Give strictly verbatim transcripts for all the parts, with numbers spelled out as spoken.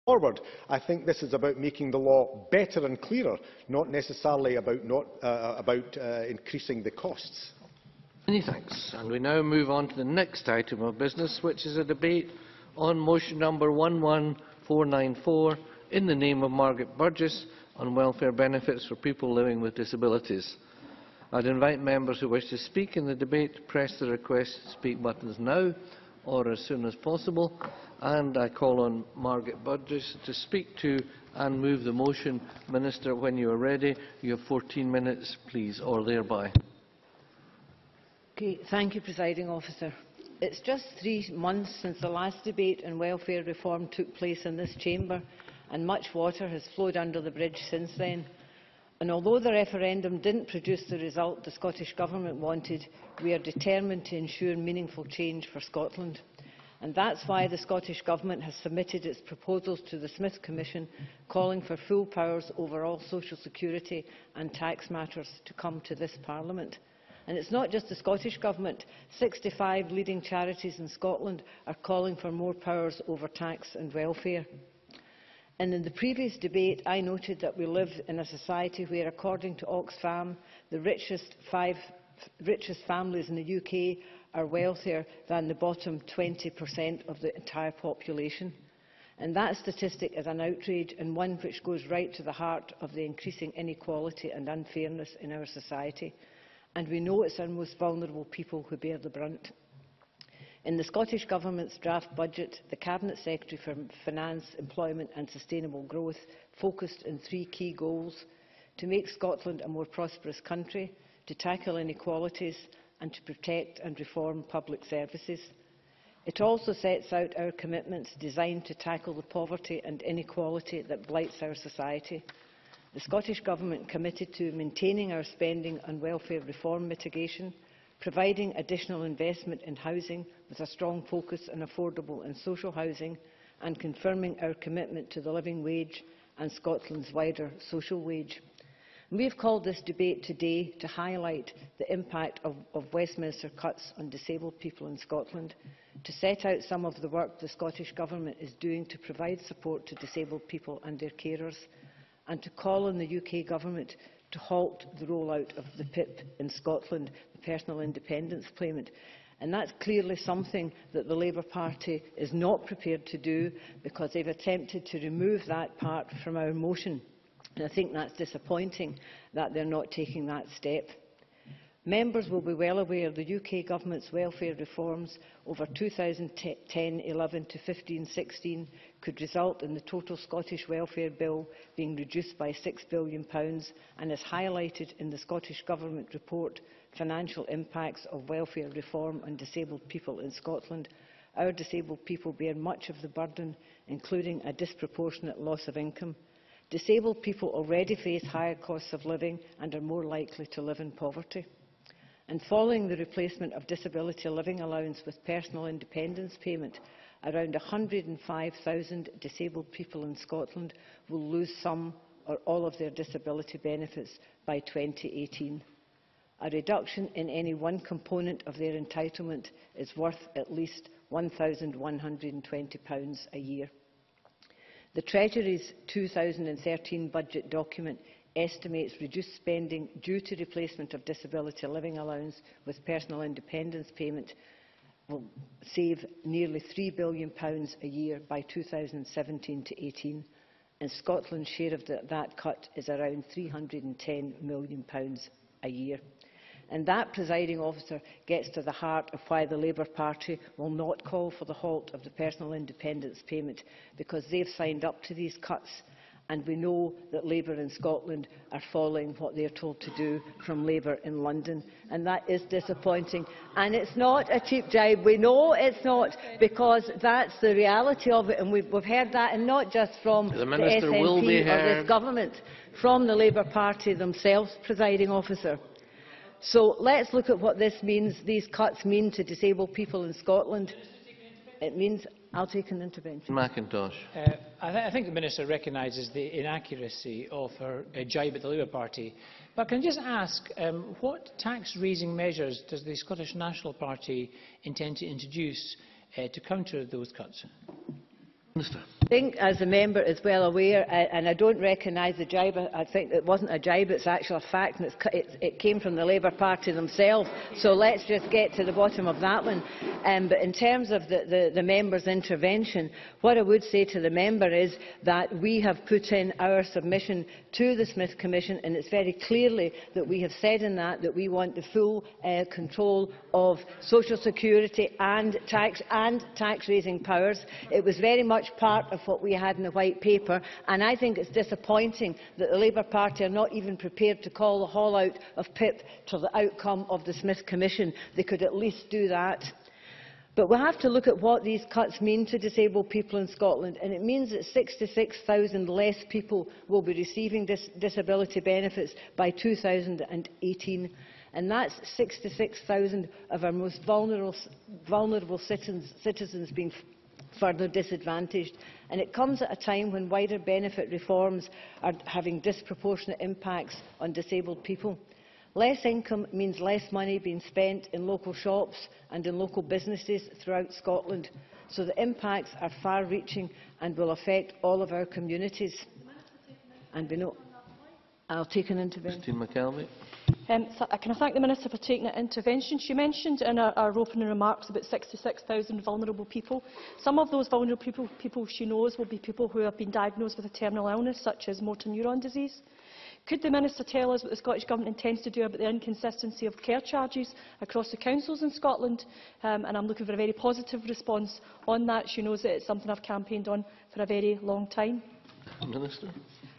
forward. I think this is about making the law better and clearer, not necessarily about, not, uh, about uh, increasing the costs. Many thanks. And we now move on to the next item of business, which is a debate on motion number one one four nine four in the name of Margaret Burgess on welfare benefits for people living with disabilities. I'd invite members who wish to speak in the debate to press the request to speak buttons now or as soon as possible. And I call on Margaret Burgess to speak to and move the motion. Minister, when you are ready, you have fourteen minutes, please, or thereby. Okay, thank you, Presiding Officer. It's just three months since the last debate on welfare reform took place in this chamber, and much water has flowed under the bridge since then. And although the referendum didn't produce the result the Scottish Government wanted, we are determined to ensure meaningful change for Scotland. And that's why the Scottish Government has submitted its proposals to the Smith Commission, calling for full powers over all social security and tax matters to come to this Parliament. And it's not just the Scottish Government. sixty-five leading charities in Scotland are calling for more powers over tax and welfare. And in the previous debate, I noted that we live in a society where, according to Oxfam, the richest, five, richest families in the U K are wealthier than the bottom twenty percent of the entire population. And that statistic is an outrage, and one which goes right to the heart of the increasing inequality and unfairness in our society. And we know it's our most vulnerable people who bear the brunt. In the Scottish Government's draft budget, the Cabinet Secretary for Finance, Employment and Sustainable Growth focused on three key goals: to make Scotland a more prosperous country, to tackle inequalities and to protect and reform public services. It also sets out our commitments designed to tackle the poverty and inequality that blights our society. The Scottish Government committed to maintaining our spending on welfare reform mitigation, providing additional investment in housing with a strong focus on affordable and social housing, and confirming our commitment to the living wage and Scotland's wider social wage. We have called this debate today to highlight the impact of, of Westminster cuts on disabled people in Scotland, to set out some of the work the Scottish Government is doing to provide support to disabled people and their carers, and to call on the U K Government to halt the rollout of the P I P in Scotland, the Personal Independence Payment. And that's clearly something that the Labour Party is not prepared to do, because they've attempted to remove that part from our motion. And I think that's disappointing that they're not taking that step. Members will be well aware the U K Government's welfare reforms over two thousand ten eleven to fifteen sixteen could result in the total Scottish welfare bill being reduced by six billion pounds, and as highlighted in the Scottish Government report, Financial Impacts of Welfare Reform on Disabled People in Scotland, our disabled people bear much of the burden, including a disproportionate loss of income. Disabled people already face higher costs of living and are more likely to live in poverty. And following the replacement of disability living allowance with personal independence payment, around one hundred and five thousand disabled people in Scotland will lose some or all of their disability benefits by twenty eighteen. A reduction in any one component of their entitlement is worth at least one thousand one hundred and twenty pounds a year. The Treasury's two thousand thirteen budget document estimates reduced spending due to replacement of disability living allowance with personal independence payment will save nearly three billion pounds a year by two thousand seventeen to eighteen, and Scotland's share of the, that cut is around three hundred and ten million pounds a year. And that, Presiding Officer, gets to the heart of why the Labour Party will not call for the halt of the personal independence payment, because they've signed up to these cuts. And we know that Labour in Scotland are following what they are told to do from Labour in London. And that is disappointing. And it's not a cheap jibe. We know it's not, because that's the reality of it. And we've, we've heard that, and not just from the, the S N P or this government, from the Labour Party themselves, Presiding Officer. So let's look at what this means, these cuts mean to disabled people in Scotland. It means I'll take an intervention. McIntosh. Uh, I, th I think the Minister recognises the inaccuracy of her uh, jibe at the Labour Party. But can I just ask, um, what tax-raising measures does the Scottish National Party intend to introduce uh, to counter those cuts? Minister. I think, as the member is well aware, uh, and I don't recognise the jibe, I think it wasn't a jibe, it's actually a fact, and it's, it, it came from the Labour Party themselves, so let's just get to the bottom of that one. Um, but in terms of the, the, the member's intervention, what I would say to the member is that we have put in our submission to the Smith Commission, and it's very clearly that we have said in that that we want the full uh, control of social security and tax and tax-raising powers. It was very much part of what we had in the White Paper, and I think it's disappointing that the Labour Party are not even prepared to call the haul-out of P I P to the outcome of the Smith Commission. They could at least do that. But we have to look at what these cuts mean to disabled people in Scotland, and it means that sixty-six thousand less people will be receiving dis disability benefits by two thousand eighteen. And that's sixty-six thousand of our most vulnerable, vulnerable citizens, citizens being further disadvantaged. And it comes at a time when wider benefit reforms are having disproportionate impacts on disabled people. Less income means less money being spent in local shops and in local businesses throughout Scotland. So the impacts are far-reaching and will affect all of our communities. And we know. I'll take an intervention. Christine McKelvey. Um, so, uh, can I thank the Minister for taking that intervention? She mentioned in her, her opening remarks about sixty-six thousand vulnerable people. Some of those vulnerable people, people she knows will be people who have been diagnosed with a terminal illness, such as motor neuron disease. Could the Minister tell us what the Scottish Government intends to do about the inconsistency of care charges across the councils in Scotland? Um, and I'm looking for a very positive response on that. She knows that it's something I've campaigned on for a very long time. Minister.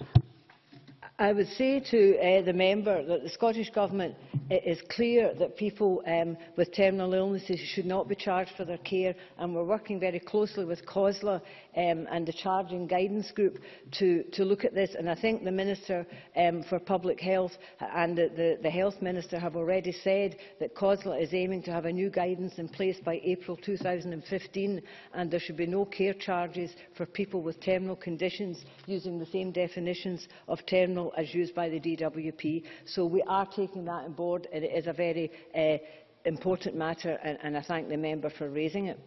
I would say to uh, the member that the Scottish Government is clear that people um, with terminal illnesses should not be charged for their care, and we're working very closely with COSLA um, and the Charging Guidance Group to, to look at this. And I think the Minister um, for Public Health and the, the, the Health Minister have already said that COSLA is aiming to have a new guidance in place by April two thousand fifteen, and there should be no care charges for people with terminal conditions using the same definitions of terminal as used by the D W P. So we are taking that on board, and it is a very uh, important matter, and, and I thank the member for raising it.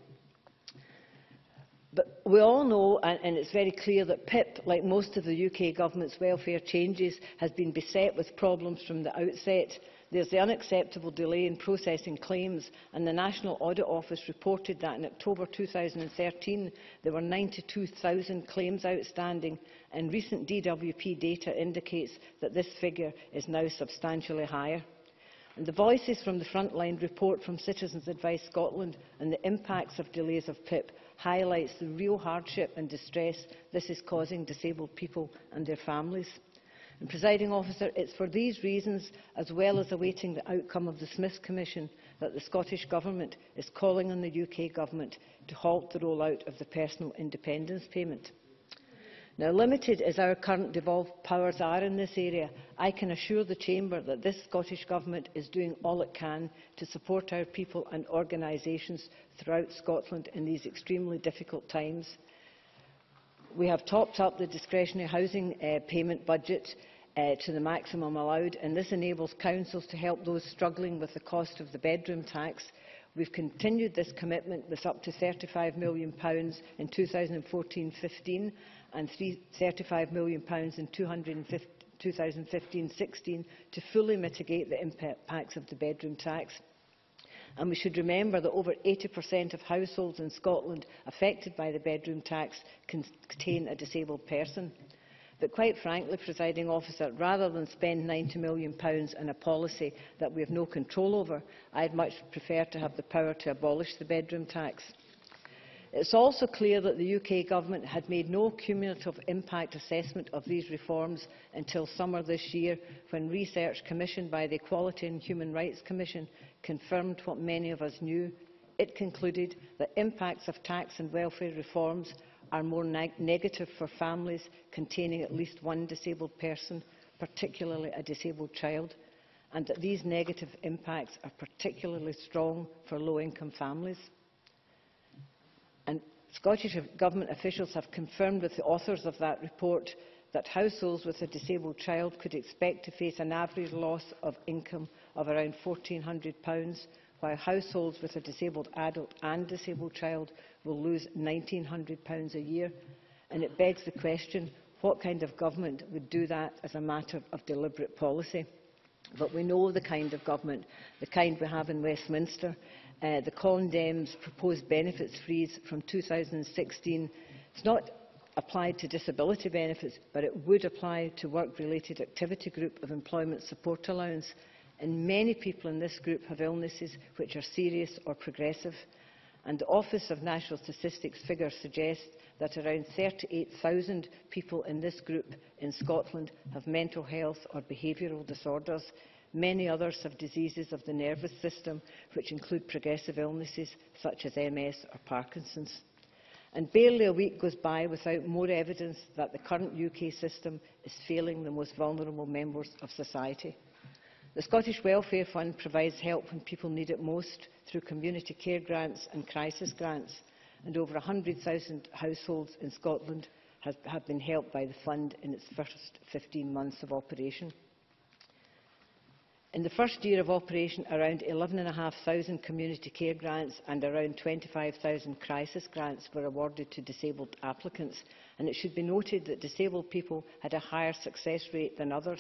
But we all know, and, and it's very clear, that P I P, like most of the U K Government's welfare changes, has been beset with problems from the outset. There is the unacceptable delay in processing claims, and the National Audit Office reported that in October two thousand thirteen there were ninety-two thousand claims outstanding, and recent D W P data indicates that this figure is now substantially higher. And the Voices from the Frontline report from Citizens Advice Scotland and the impacts of delays of P I P highlights the real hardship and distress this is causing disabled people and their families. And, Presiding Officer, it is for these reasons, as well as awaiting the outcome of the Smith Commission, that the Scottish Government is calling on the U K Government to halt the rollout of the personal independence payment. Now, limited as our current devolved powers are in this area, I can assure the Chamber that this Scottish Government is doing all it can to support our people and organisations throughout Scotland in these extremely difficult times. We have topped up the discretionary housing uh, payment budget uh, to the maximum allowed, and this enables councils to help those struggling with the cost of the bedroom tax. We have continued this commitment with up to thirty-five million pounds in two thousand fourteen fifteen and thirty-five million pounds in two thousand fifteen sixteen to fully mitigate the impacts of the bedroom tax. And we should remember that over eighty percent of households in Scotland affected by the bedroom tax contain a disabled person. But quite frankly, Presiding Officer, rather than spend ninety million pounds on a policy that we have no control over, I would much prefer to have the power to abolish the bedroom tax. It is also clear that the U K Government had made no cumulative impact assessment of these reforms until summer this year, when research commissioned by the Equality and Human Rights Commission confirmed what many of us knew. It concluded that impacts of tax and welfare reforms are more neg negative for families containing at least one disabled person, particularly a disabled child, and that these negative impacts are particularly strong for low-income families. And Scottish Government officials have confirmed with the authors of that report that households with a disabled child could expect to face an average loss of income of around one thousand four hundred pounds, while households with a disabled adult and disabled child will lose one thousand nine hundred pounds a year. and it begs the question, what kind of government would do that as a matter of deliberate policy? But we know the kind of government, the kind we have in Westminster. Uh, the Con Dem's proposed benefits freeze from two thousand sixteen. It's not applied to disability benefits, but it would apply to work-related activity group of employment support allowance. And many people in this group have illnesses which are serious or progressive. And the Office of National Statistics figures suggest that around thirty-eight thousand people in this group in Scotland have mental health or behavioural disorders. Many others have diseases of the nervous system, which include progressive illnesses such as M S or Parkinson's. And barely a week goes by without more evidence that the current U K system is failing the most vulnerable members of society. The Scottish Welfare Fund provides help when people need it most through community care grants and crisis grants, and over one hundred thousand households in Scotland have, have been helped by the fund in its first fifteen months of operation. In the first year of operation, around eleven thousand five hundred community care grants and around twenty-five thousand crisis grants were awarded to disabled applicants, and it should be noted that disabled people had a higher success rate than others.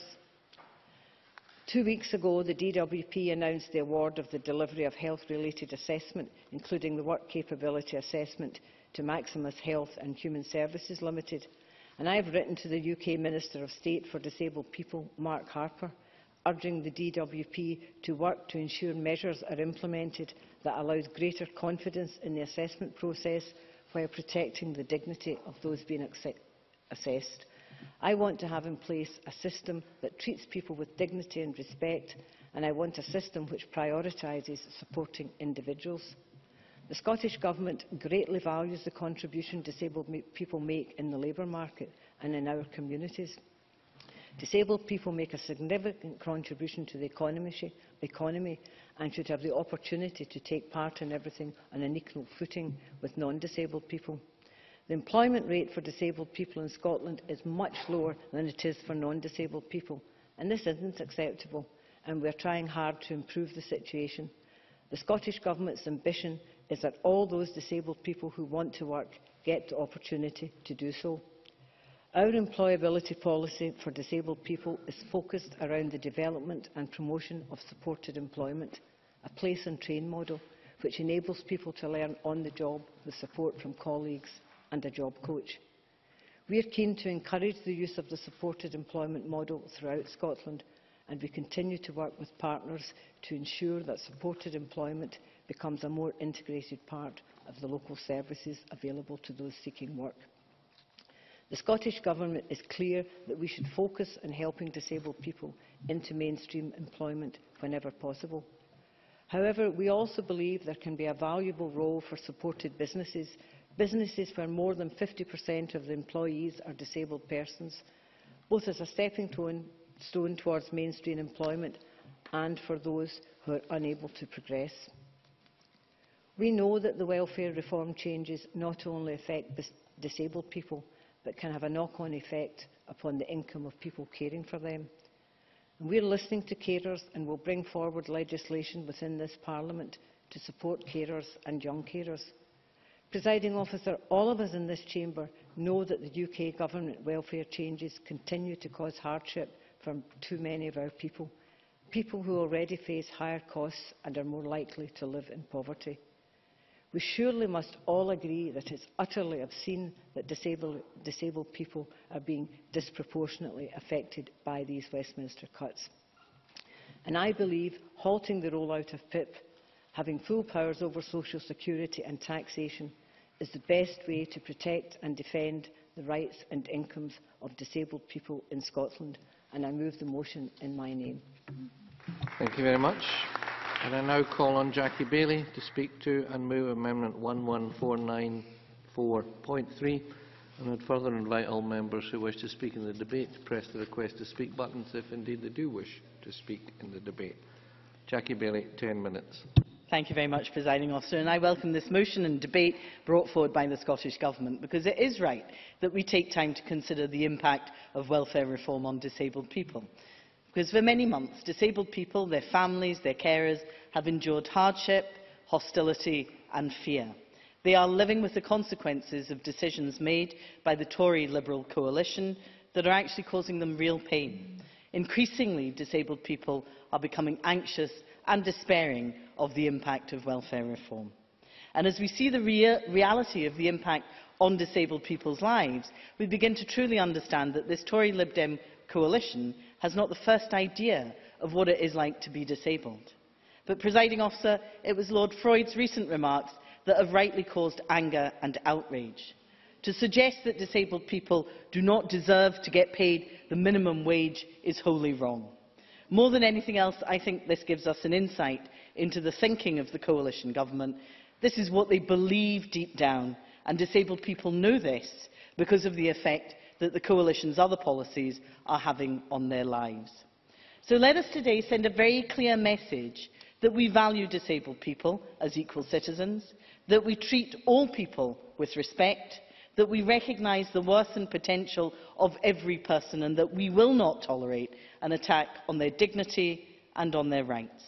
Two weeks ago, the D W P announced the award of the delivery of health-related assessment, including the work capability assessment, to Maximus Health and Human Services Limited. And I have written to the U K Minister of State for Disabled People, Mark Harper, urging the D W P to work to ensure measures are implemented that allows greater confidence in the assessment process while protecting the dignity of those being assessed. I want to have in place a system that treats people with dignity and respect, and I want a system which prioritises supporting individuals. The Scottish Government greatly values the contribution disabled people make in the labour market and in our communities. Disabled people make a significant contribution to the economy, economy and should have the opportunity to take part in everything on an equal footing with non-disabled people. The employment rate for disabled people in Scotland is much lower than it is for non-disabled people, and this isn't acceptable, and we are trying hard to improve the situation. The Scottish Government's ambition is that all those disabled people who want to work get the opportunity to do so. Our employability policy for disabled people is focused around the development and promotion of supported employment, a place and train model which enables people to learn on the job with support from colleagues and a job coach. We are keen to encourage the use of the supported employment model throughout Scotland, and we continue to work with partners to ensure that supported employment becomes a more integrated part of the local services available to those seeking work. The Scottish Government is clear that we should focus on helping disabled people into mainstream employment whenever possible. However, we also believe there can be a valuable role for supported businesses, businesses where more than fifty percent of the employees are disabled persons, both as a stepping stone towards mainstream employment and for those who are unable to progress. We know that the welfare reform changes not only affect dis disabled people, but can have a knock-on effect upon the income of people caring for them. We are listening to carers and will bring forward legislation within this Parliament to support carers and young carers. Presiding Officer, all of us in this chamber know that the U K Government welfare changes continue to cause hardship for too many of our people, people who already face higher costs and are more likely to live in poverty. We surely must all agree that it is utterly obscene that disabled, disabled people are being disproportionately affected by these Westminster cuts. And I believe halting the rollout of P I P, having full powers over social security and taxation, is the best way to protect and defend the rights and incomes of disabled people in Scotland. And I move the motion in my name. Thank you very much. And I now call on Jackie Bailey to speak to and move Amendment one one four nine four point three. And I would further invite all members who wish to speak in the debate to press the request to speak buttons if indeed they do wish to speak in the debate. Jackie Bailey, ten minutes. Thank you very much, Presiding Officer, and I welcome this motion and debate brought forward by the Scottish Government, because it is right that we take time to consider the impact of welfare reform on disabled people. Because for many months, disabled people, their families, their carers have endured hardship, hostility and fear. They are living with the consequences of decisions made by the Tory Liberal coalition that are actually causing them real pain. Increasingly, disabled people are becoming anxious and despairing of the impact of welfare reform. And as we see the rea reality of the impact on disabled people's lives, we begin to truly understand that this Tory Lib Dem coalition has not the first idea of what it is like to be disabled. But, Presiding Officer, it was Lord Freud's recent remarks that have rightly caused anger and outrage. To suggest that disabled people do not deserve to get paid the minimum wage is wholly wrong. More than anything else, I think this gives us an insight into the thinking of the coalition government. This is what they believe deep down, and disabled people know this because of the effect that the coalition's other policies are having on their lives. So let us today send a very clear message that we value disabled people as equal citizens, that we treat all people with respect, that we recognise the worth and potential of every person, and that we will not tolerate an attack on their dignity and on their rights.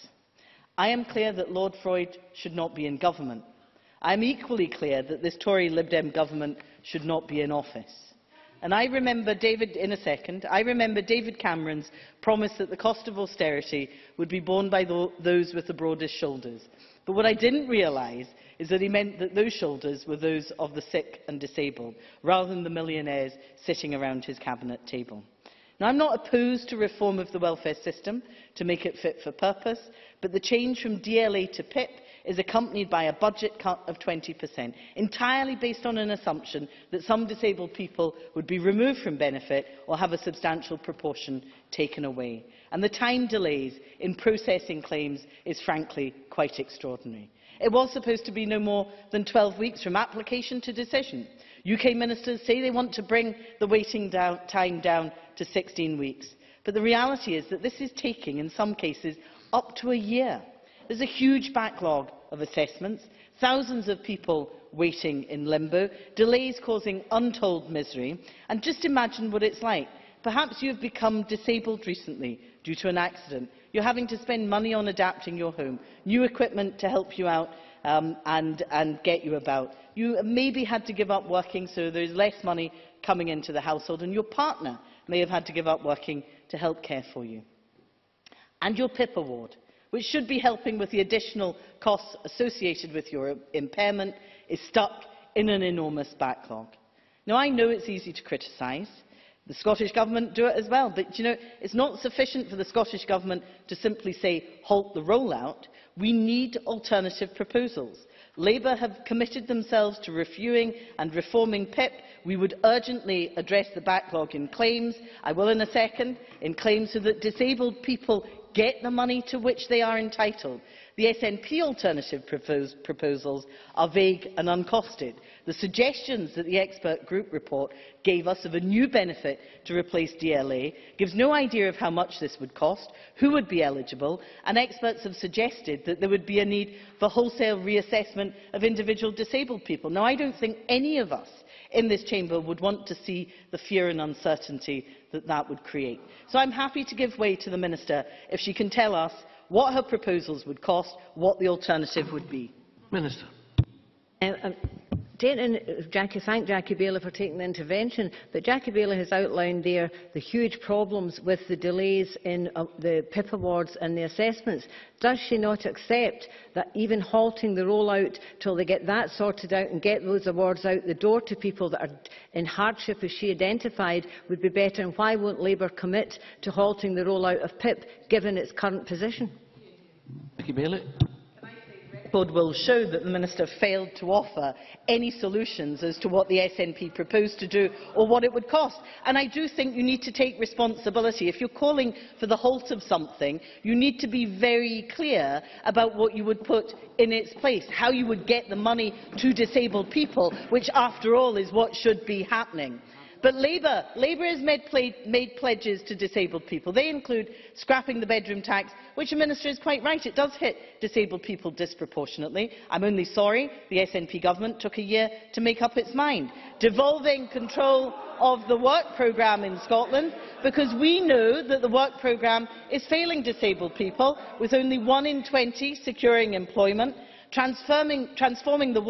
I am clear that Lord Freud should not be in government. I am equally clear that this Tory Lib Dem government should not be in office. And I remember David, in a second, I remember David Cameron's promise that the cost of austerity would be borne by th those with the broadest shoulders. But what I didn't realise is that he meant that those shoulders were those of the sick and disabled, rather than the millionaires sitting around his cabinet table. Now, I'm not opposed to reform of the welfare system to make it fit for purpose, but the change from D L A to P I P is accompanied by a budget cut of twenty percent, entirely based on an assumption that some disabled people would be removed from benefit or have a substantial proportion taken away. And the time delays in processing claims is frankly quite extraordinary. It was supposed to be no more than twelve weeks from application to decision. U K ministers say they want to bring the waiting down, time down to sixteen weeks. But the reality is that this is taking, in some cases, up to a year. There's a huge backlog of assessments, thousands of people waiting in limbo, delays causing untold misery. And just imagine what it's like. Perhaps you have become disabled recently due to an accident. You're having to spend money on adapting your home, new equipment to help you out um, and, and get you about. You maybe had to give up working, so there's less money coming into the household, and your partner may have had to give up working to help care for you. And your P I P award, which should be helping with the additional costs associated with your impairment, is stuck in an enormous backlog. Now, I know it's easy to criticise. The Scottish Government do it as well, but you know, it's not sufficient for the Scottish Government to simply say, halt the rollout. We need alternative proposals. Labour have committed themselves to reviewing and reforming P I P. We would urgently address the backlog in claims, I will in a second, in claims so that disabled people get the money to which they are entitled. The S N P alternative propose, proposals are vague and uncosted. The suggestions that the expert group report gave us of a new benefit to replace D L A gives no idea of how much this would cost, who would be eligible, and experts have suggested that there would be a need for wholesale reassessment of individual disabled people. Now, I don't think any of us in this chamber would want to see the fear and uncertainty that that would create. So I'm happy to give way to the Minister if she can tell us what her proposals would cost, what the alternative would be. Minister. Uh, um, Jackie, thank Jackie Bailey for taking the intervention, but Jackie Bailey has outlined there the huge problems with the delays in uh, the P I P awards and the assessments. Does she not accept that even halting the rollout till they get that sorted out and get those awards out the door to people that are in hardship, as she identified, would be better? And why won't Labour commit to halting the rollout of P I P, given its current position? Jackie Bailey. Will show that the Minister failed to offer any solutions as to what the S N P proposed to do or what it would cost. And I do think you need to take responsibility. If you're calling for the halt of something, you need to be very clear about what you would put in its place, how you would get the money to disabled people, which, after all, is what should be happening. But Labour, Labour has made, made pledges to disabled people. They include scrapping the bedroom tax, which the Minister is quite right. It does hit disabled people disproportionately. I'm only sorry the S N P government took a year to make up its mind. Devolving control of the work programme in Scotland, because we know that the work programme is failing disabled people, with only one in twenty securing employment. Transforming, transforming the work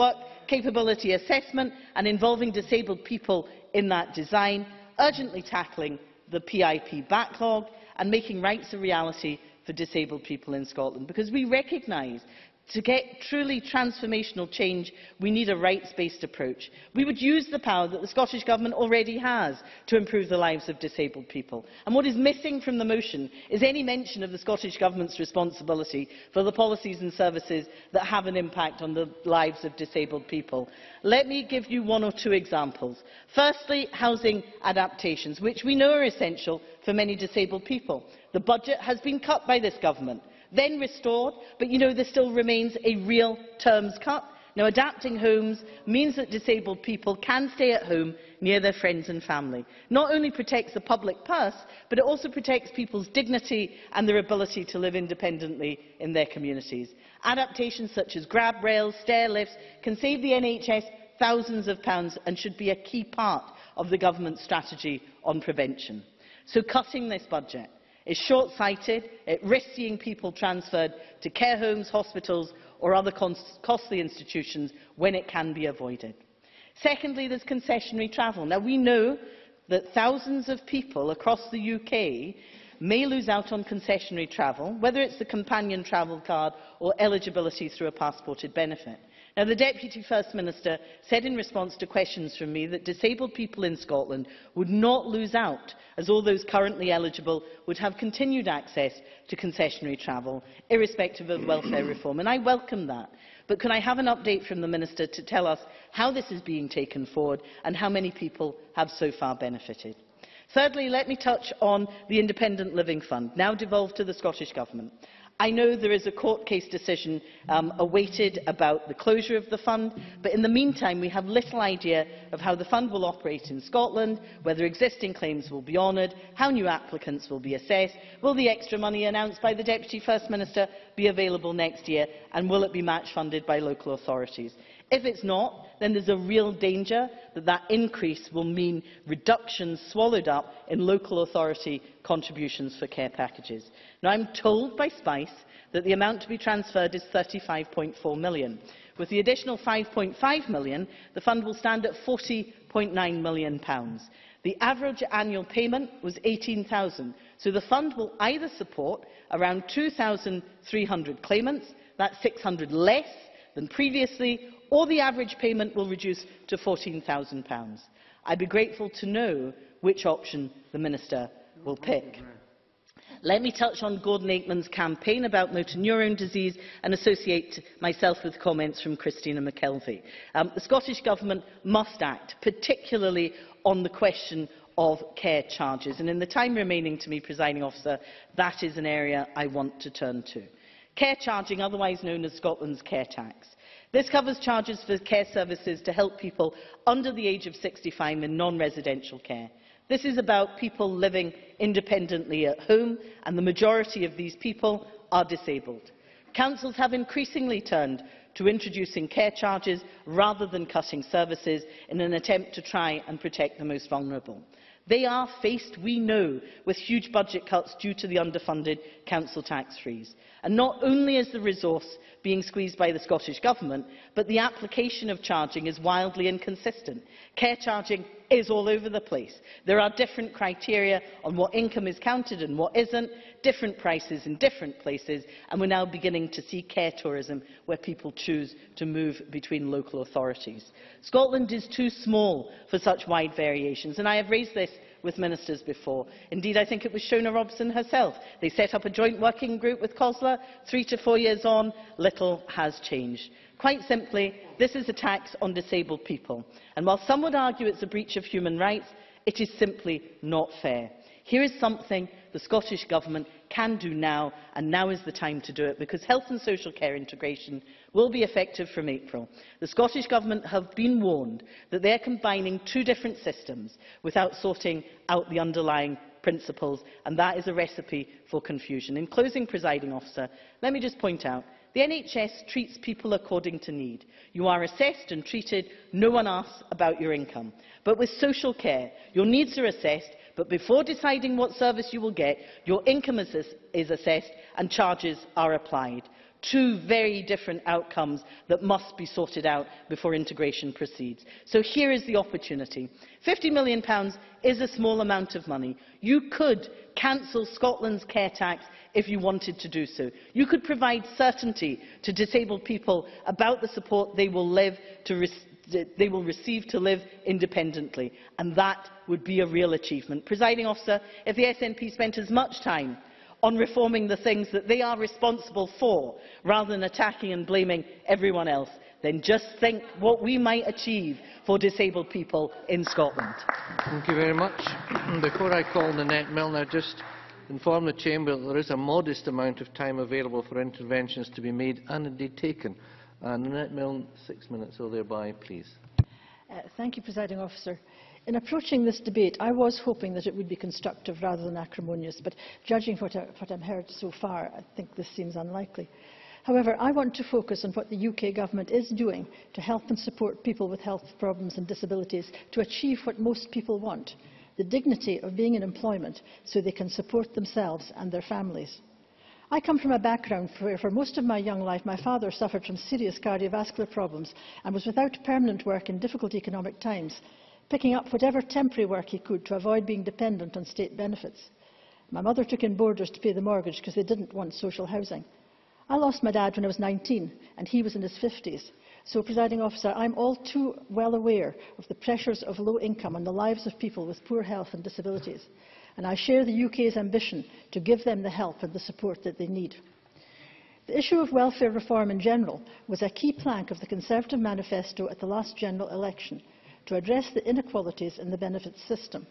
capability assessment and involving disabled people in that design, urgently tackling the P I P backlog and making rights a reality for disabled people in Scotland, because we recognise to get truly transformational change, we need a rights-based approach. We would use the power that the Scottish Government already has to improve the lives of disabled people. And what is missing from the motion is any mention of the Scottish Government's responsibility for the policies and services that have an impact on the lives of disabled people. Let me give you one or two examples. Firstly, housing adaptations, which we know are essential for many disabled people. The budget has been cut by this Government, then restored, but you know there still remains a real terms cut. Now, adapting homes means that disabled people can stay at home near their friends and family. Not only protects the public purse, but it also protects people's dignity and their ability to live independently in their communities. Adaptations such as grab rails, stair lifts can save the N H S thousands of pounds and should be a key part of the Government's strategy on prevention. So cutting this budget is short-sighted. It risks seeing people transferred to care homes, hospitals or other costly institutions when it can be avoided. Secondly, there is concessionary travel. Now, we know that thousands of people across the U K may lose out on concessionary travel, whether it is the companion travel card or eligibility through a passported benefit. Now, the Deputy First Minister said in response to questions from me that disabled people in Scotland would not lose out, as all those currently eligible would have continued access to concessionary travel, irrespective of welfare reform. And I welcome that. But can I have an update from the Minister to tell us how this is being taken forward and how many people have so far benefited? Thirdly, let me touch on the Independent Living Fund, now devolved to the Scottish Government. I know there is a court case decision um, awaited about the closure of the fund, but in the meantime we have little idea of how the fund will operate in Scotland, whether existing claims will be honoured, how new applicants will be assessed, will the extra money announced by the Deputy First Minister be available next year, and will it be match funded by local authorities? If it is not, then there is a real danger that that increase will mean reductions swallowed up in local authority contributions for care packages. Now, I am told by Spice that the amount to be transferred is thirty-five point four million pounds. With the additional five point five million pounds, the fund will stand at forty point nine million pounds. The average annual payment was eighteen thousand pounds, so the fund will either support around two thousand three hundred claimants, that is six hundred less than previously, or the average payment will reduce to fourteen thousand pounds. I would be grateful to know which option the Minister will pick. Let me touch on Gordon Aikman's campaign about motor neurone disease and associate myself with comments from Christina McKelvey. Um, the Scottish Government must act, particularly on the question of care charges. And in the time remaining to me, Presiding Officer, that is an area I want to turn to. Care charging, otherwise known as Scotland's care tax. This covers charges for care services to help people under the age of sixty-five in non-residential care. This is about people living independently at home, and the majority of these people are disabled. Councils have increasingly turned to introducing care charges rather than cutting services in an attempt to try and protect the most vulnerable. They are faced, we know, with huge budget cuts due to the underfunded council tax freeze. And not only is the resource being squeezed by the Scottish Government, but the application of charging is wildly inconsistent. Care charging is all over the place. There are different criteria on what income is counted and what isn't, different prices in different places, and we are now beginning to see care tourism where people choose to move between local authorities. Scotland is too small for such wide variations, and I have raised this with ministers before. Indeed, I think it was Shona Robson herself. They set up a joint working group with COSLA. Three to four years on, little has changed. Quite simply, this is a tax on disabled people. And while some would argue it's a breach of human rights, it is simply not fair. Here is something the Scottish Government can do now, and now is the time to do it, because health and social care integration will be effective from April. The Scottish Government have been warned that they are combining two different systems without sorting out the underlying principles, and that is a recipe for confusion. In closing, Presiding Officer, let me just point out the N H S treats people according to need. You are assessed and treated, no one asks about your income. But with social care, your needs are assessed, but before deciding what service you will get, your income is, is assessed and charges are applied. Two very different outcomes that must be sorted out before integration proceeds. So here is the opportunity. fifty million pounds is a small amount of money. You could cancel Scotland's care tax if you wanted to do so. You could provide certainty to disabled people about the support they will, live to re they will receive to live independently, and that would be a real achievement. Presiding Officer, if the S N P spent as much time on reforming the things that they are responsible for, rather than attacking and blaming everyone else, then just think what we might achieve for disabled people in Scotland. Thank you very much. Before I call Nanette Milne, I just inform the Chamber that there is a modest amount of time available for interventions to be made and indeed taken. Uh, Nanette Milne, six minutes or thereby, please. Uh, thank you, Presiding Officer. In approaching this debate, I was hoping that it would be constructive rather than acrimonious, but judging what, I, what I've heard so far, I think this seems unlikely. However, I want to focus on what the U K Government is doing to help and support people with health problems and disabilities to achieve what most people want, the dignity of being in employment so they can support themselves and their families. I come from a background where for most of my young life my father suffered from serious cardiovascular problems and was without permanent work in difficult economic times, picking up whatever temporary work he could to avoid being dependent on state benefits. My mother took in boarders to pay the mortgage because they didn't want social housing. I lost my dad when I was nineteen and he was in his fifties. So, Presiding Officer, I'm all too well aware of the pressures of low income on the lives of people with poor health and disabilities. And I share the U K's ambition to give them the help and the support that they need. The issue of welfare reform in general was a key plank of the Conservative manifesto at the last general election, to address the inequalities in the benefits system.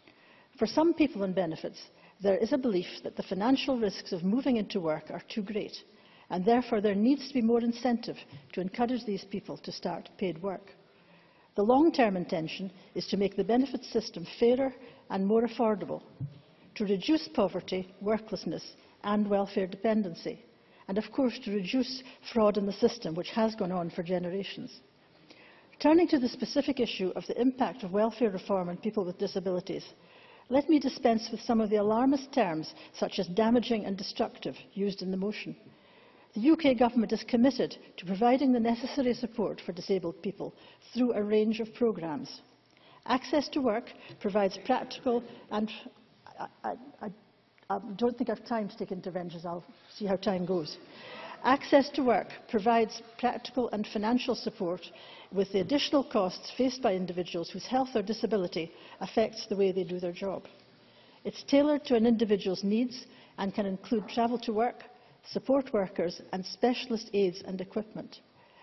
For some people on benefits, there is a belief that the financial risks of moving into work are too great, and therefore there needs to be more incentive to encourage these people to start paid work. The long-term intention is to make the benefits system fairer and more affordable, to reduce poverty, worklessness and welfare dependency, and of course to reduce fraud in the system, which has gone on for generations. Turning to the specific issue of the impact of welfare reform on people with disabilities, let me dispense with some of the alarmist terms such as damaging and destructive used in the motion. The U K Government is committed to providing the necessary support for disabled people through a range of programmes. Access to work provides practical and I, I, I, I don't think I have time to take interventions. I'll see how time goes. Access to work provides practical and financial support with the additional costs faced by individuals whose health or disability affects the way they do their job. It's tailored to an individual's needs and can include travel to work, support workers and specialist aids and equipment.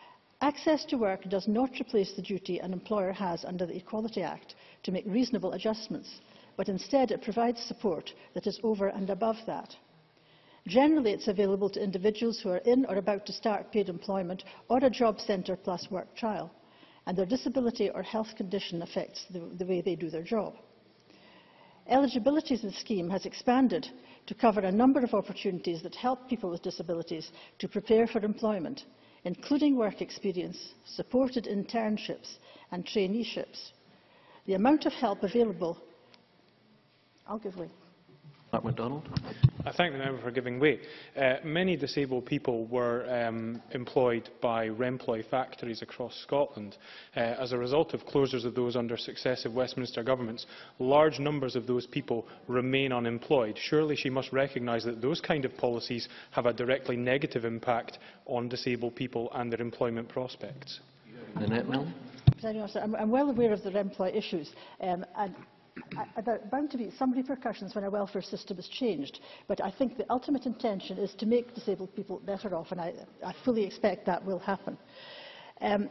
Access to work does not replace the duty an employer has under the Equality Act to make reasonable adjustments, but instead it provides support that is over and above that. Generally, it's available to individuals who are in or about to start paid employment or a job centre plus work trial, and their disability or health condition affects the, the way they do their job. Eligibility in the scheme has expanded to cover a number of opportunities that help people with disabilities to prepare for employment, including work experience, supported internships and traineeships. The amount of help available... I'll give way. Mark MacDonald. I thank the member for giving way. Uh, many disabled people were um, employed by Remploy factories across Scotland. Uh, as a result of closures of those under successive Westminster governments, large numbers of those people remain unemployed. Surely she must recognise that those kind of policies have a directly negative impact on disabled people and their employment prospects. Nanette Milne. I'm, I'm well aware of the Remploy issues. Um, and There are bound to be some repercussions when a welfare system is changed, but I think the ultimate intention is to make disabled people better off, and I, I fully expect that will happen. Um,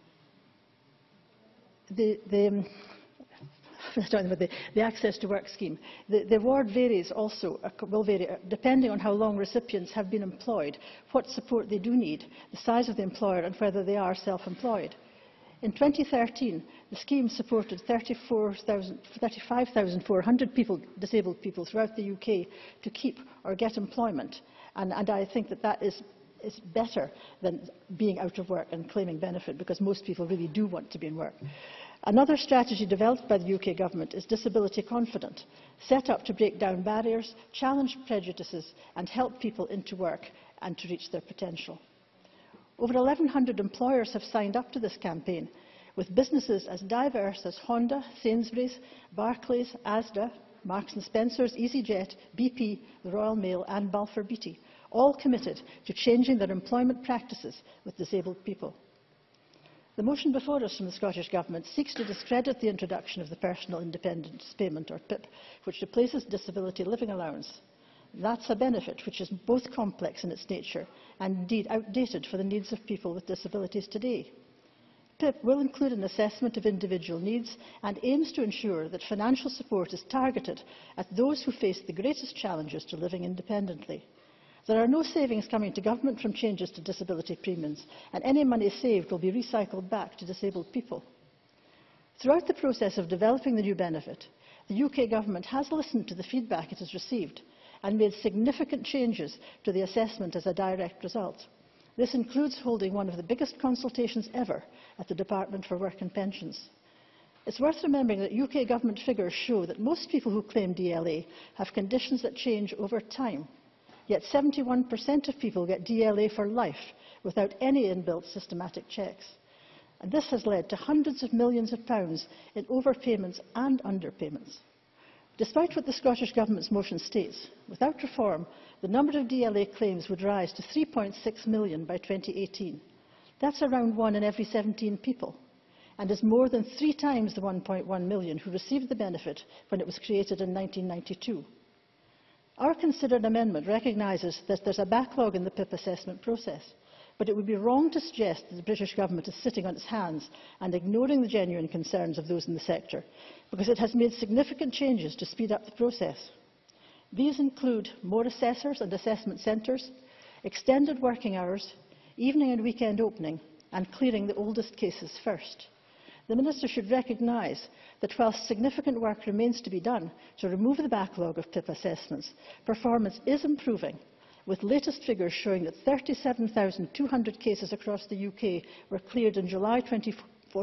the, the, the, the access to work scheme. The, the award varies also, uh, will vary, uh, depending on how long recipients have been employed, what support they do need, the size of the employer and whether they are self-employed. In twenty thirteen, the scheme supported thirty-five thousand four hundred people, disabled people throughout the U K to keep or get employment, and, and I think that that is, is better than being out of work and claiming benefit, because most people really do want to be in work. Another strategy developed by the U K Government is Disability Confident, set up to break down barriers, challenge prejudices and help people into work and to reach their potential. Over eleven hundred employers have signed up to this campaign, with businesses as diverse as Honda, Sainsbury's, Barclays, Asda, Marks and Spencer's, EasyJet, B P, the Royal Mail and Balfour Beatty, all committed to changing their employment practices with disabled people. The motion before us from the Scottish Government seeks to discredit the introduction of the Personal Independence Payment, or P I P, which replaces Disability Living Allowance. That's a benefit which is both complex in its nature and indeed outdated for the needs of people with disabilities today. P I P will include an assessment of individual needs and aims to ensure that financial support is targeted at those who face the greatest challenges to living independently. There are no savings coming to government from changes to disability premiums, and any money saved will be recycled back to disabled people. Throughout the process of developing the new benefit, the U K Government has listened to the feedback it has received and made significant changes to the assessment as a direct result. This includes holding one of the biggest consultations ever at the Department for Work and Pensions. It's worth remembering that U K Government figures show that most people who claim D L A have conditions that change over time. Yet seventy-one percent of people get D L A for life without any inbuilt systematic checks. And this has led to hundreds of millions of pounds in overpayments and underpayments. Despite what the Scottish Government's motion states, without reform, the number of D L A claims would rise to three point six million by twenty eighteen. That's around one in every seventeen people, and is more than three times the one point one million who received the benefit when it was created in nineteen ninety-two. Our considered amendment recognises that there is a backlog in the P I P assessment process, but it would be wrong to suggest that the British Government is sitting on its hands and ignoring the genuine concerns of those in the sector, because it has made significant changes to speed up the process. These include more assessors and assessment centres, extended working hours, evening and weekend opening, and clearing the oldest cases first. The Minister should recognise that whilst significant work remains to be done to remove the backlog of P I P assessments, performance is improving, with latest figures showing that thirty-seven thousand two hundred cases across the U K were cleared in July twenty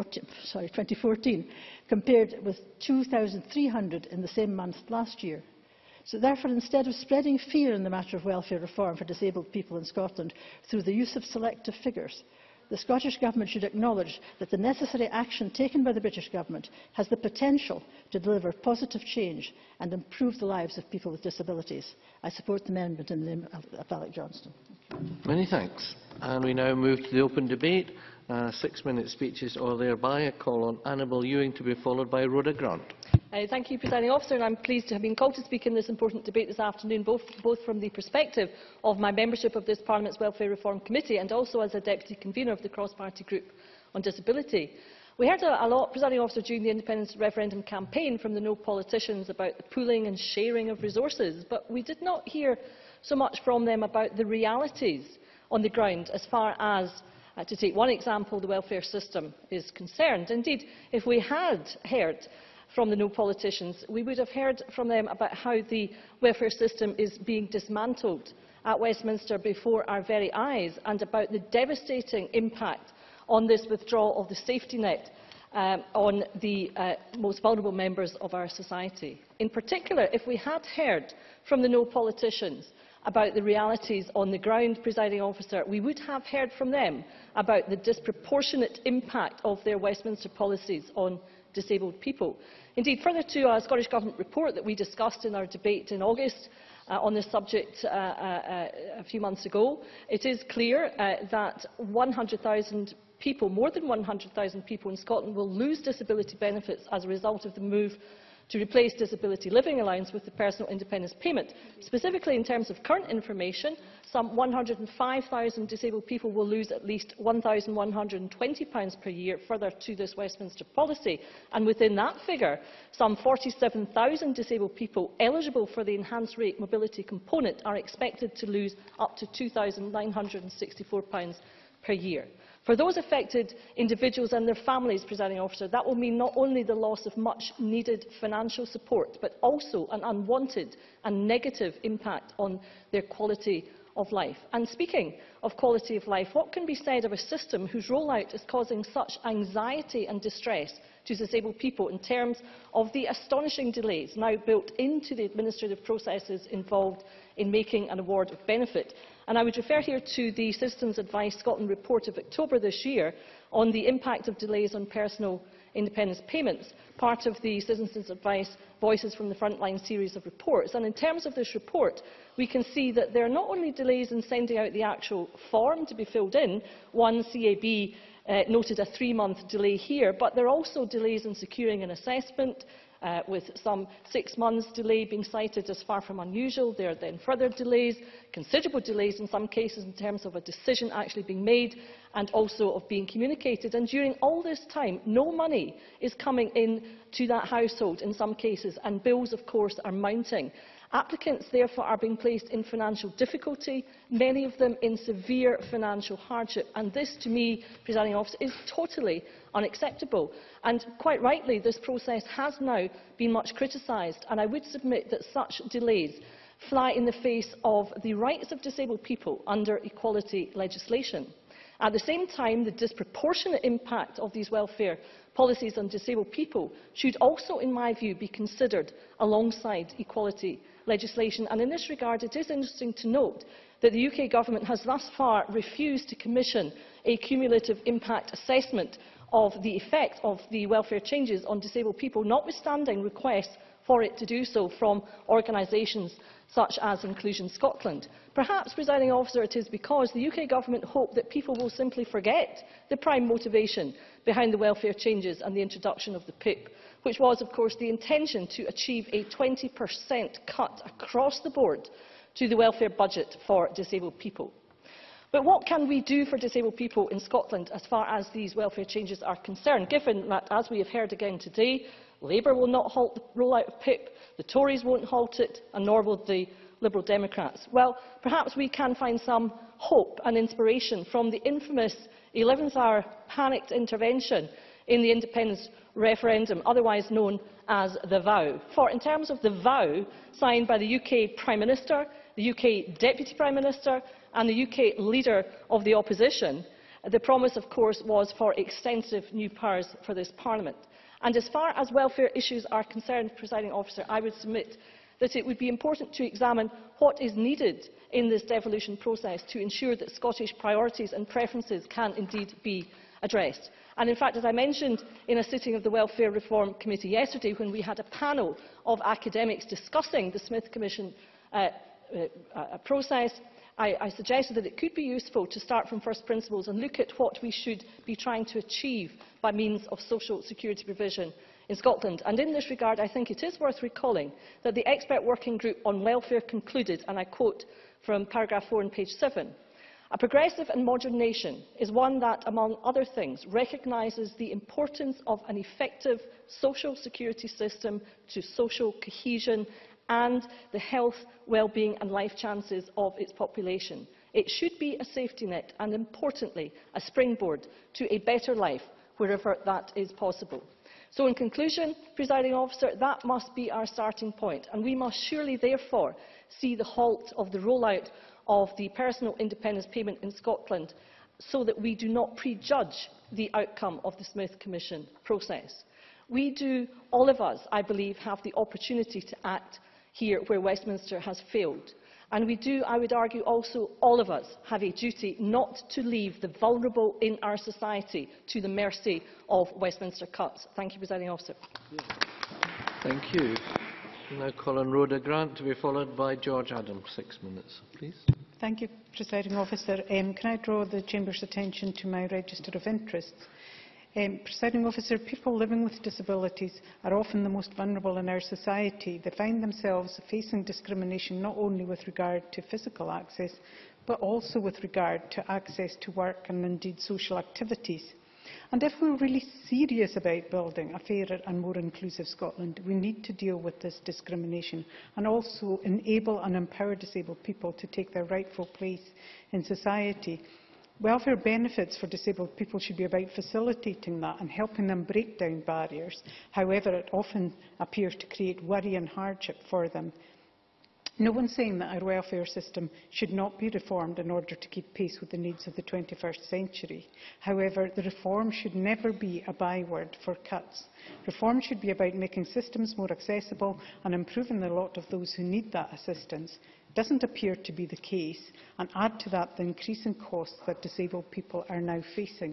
fourteen, compared with two thousand three hundred in the same month last year. So therefore, instead of spreading fear in the matter of welfare reform for disabled people in Scotland through the use of selective figures, the Scottish Government should acknowledge that the necessary action taken by the British Government has the potential to deliver positive change and improve the lives of people with disabilities. I support the amendment in the name of Alec Johnston. Many thanks. And we now move to the open debate. Uh, Six-minute speeches or thereby. I call on Annabel Ewing to be followed by Rhoda Grant. Uh, thank you, Presiding Officer, and I'm pleased to have been called to speak in this important debate this afternoon, both, both from the perspective of my membership of this Parliament's Welfare Reform Committee and also as a Deputy Convener of the Cross-Party Group on Disability. We heard a, a lot, Presiding Officer, during the independence referendum campaign from the No politicians about the pooling and sharing of resources, but we did not hear so much from them about the realities on the ground as far as, uh, to take one example, the welfare system is concerned. Indeed, if we had heard from the No politicians, we would have heard from them about how the welfare system is being dismantled at Westminster before our very eyes, and about the devastating impact on this withdrawal of the safety net um, on the uh, most vulnerable members of our society. In particular, if we had heard from the No politicians about the realities on the ground, Presiding Officer, we would have heard from them about the disproportionate impact of their Westminster policies on disabled people. Indeed, further to a Scottish Government report that we discussed in our debate in August uh, on this subject uh, uh, a few months ago, it is clear uh, that one hundred thousand people, more than one hundred thousand people in Scotland will lose disability benefits as a result of the move to replace Disability Living Allowance with the Personal Independence Payment. Specifically, in terms of current information, some one hundred and five thousand disabled people will lose at least one thousand one hundred and twenty pounds per year further to this Westminster policy. And within that figure, some forty-seven thousand disabled people eligible for the enhanced rate mobility component are expected to lose up to two thousand nine hundred and sixty-four pounds per year. For those affected individuals and their families, Presiding Officer, that will mean not only the loss of much needed financial support, but also an unwanted and negative impact on their quality of life. And speaking of quality of life, what can be said of a system whose rollout is causing such anxiety and distress to disabled people in terms of the astonishing delays now built into the administrative processes involved in making an award of benefit? And I would refer here to the Citizens Advice Scotland report of October this year on the impact of delays on personal independence payments, part of the Citizens Advice Voices from the Frontline series of reports. And in terms of this report, we can see that there are not only delays in sending out the actual form to be filled in. One C A B uh, noted a three-month delay here, but there are also delays in securing an assessment, Uh, with some six months delay being cited as far from unusual. There are then further delays, considerable delays in some cases in terms of a decision actually being made and also of being communicated. And during all this time, no money is coming in to that household in some cases, and bills, of course, are mounting. Applicants, therefore, are being placed in financial difficulty, many of them in severe financial hardship. And this, to me, Presiding Officer, is totally unacceptable. And quite rightly, this process has now been much criticised, and I would submit that such delays fly in the face of the rights of disabled people under equality legislation. At the same time, the disproportionate impact of these welfare policies on disabled people should also, in my view, be considered alongside equality legislation. And in this regard, it is interesting to note that the U K Government has thus far refused to commission a cumulative impact assessment of the effect of the welfare changes on disabled people, notwithstanding requests for it to do so from organisations such as Inclusion Scotland. Perhaps, Presiding Officer, it is because the U K Government hope that people will simply forget the prime motivation behind the welfare changes and the introduction of the P I P, which was, of course, the intention to achieve a twenty percent cut across the board to the welfare budget for disabled people. But what can we do for disabled people in Scotland as far as these welfare changes are concerned, given that, as we have heard again today, Labour will not halt the rollout of P I P, the Tories won't halt it, and nor will the Liberal Democrats? Well, perhaps we can find some hope and inspiration from the infamous eleventh hour panicked intervention in the independence referendum, otherwise known as the vow. For in terms of the vow signed by the U K Prime Minister, the U K Deputy Prime Minister and the U K Leader of the Opposition, the promise, of course, was for extensive new powers for this Parliament. And as far as welfare issues are concerned, Presiding Officer, I would submit that it would be important to examine what is needed in this devolution process to ensure that Scottish priorities and preferences can indeed be addressed. And in fact, as I mentioned in a sitting of the Welfare Reform Committee yesterday, when we had a panel of academics discussing the Smith Commission uh, uh, process, I, I suggested that it could be useful to start from first principles and look at what we should be trying to achieve by means of social security provision in Scotland. And in this regard, I think it is worth recalling that the expert working group on welfare concluded, and I quote from paragraph four on page seven, "A progressive and modern nation is one that, among other things, recognises the importance of an effective social security system to social cohesion and the health, well-being and life chances of its population. It should be a safety net and, importantly, a springboard to a better life wherever that is possible." So, in conclusion, Presiding Officer, that must be our starting point, and we must surely, therefore, see the halt of the rollout of the personal independence payment in Scotland so that we do not prejudge the outcome of the Smith Commission process. We do, all of us, I believe, have the opportunity to act here where Westminster has failed. And we do, I would argue, also all of us have a duty not to leave the vulnerable in our society to the mercy of Westminster cuts. Thank you, Presiding Officer. Thank you. Now call on Rhoda Grant to be followed by George Adams. Six minutes, please. Thank you, Presiding Officer. Um, can I draw the Chamber's attention to my register of interests? Um, Presiding Officer, people living with disabilities are often the most vulnerable in our society. They find themselves facing discrimination not only with regard to physical access, but also with regard to access to work and indeed social activities. And if we're really serious about building a fairer and more inclusive Scotland, we need to deal with this discrimination and also enable and empower disabled people to take their rightful place in society. Welfare benefits for disabled people should be about facilitating that and helping them break down barriers. However, it often appears to create worry and hardship for them. No one's saying that our welfare system should not be reformed in order to keep pace with the needs of the twenty-first century. However, the reform should never be a byword for cuts. Reform should be about making systems more accessible and improving the lot of those who need that assistance. It doesn't appear to be the case, and add to that the increasing costs that disabled people are now facing.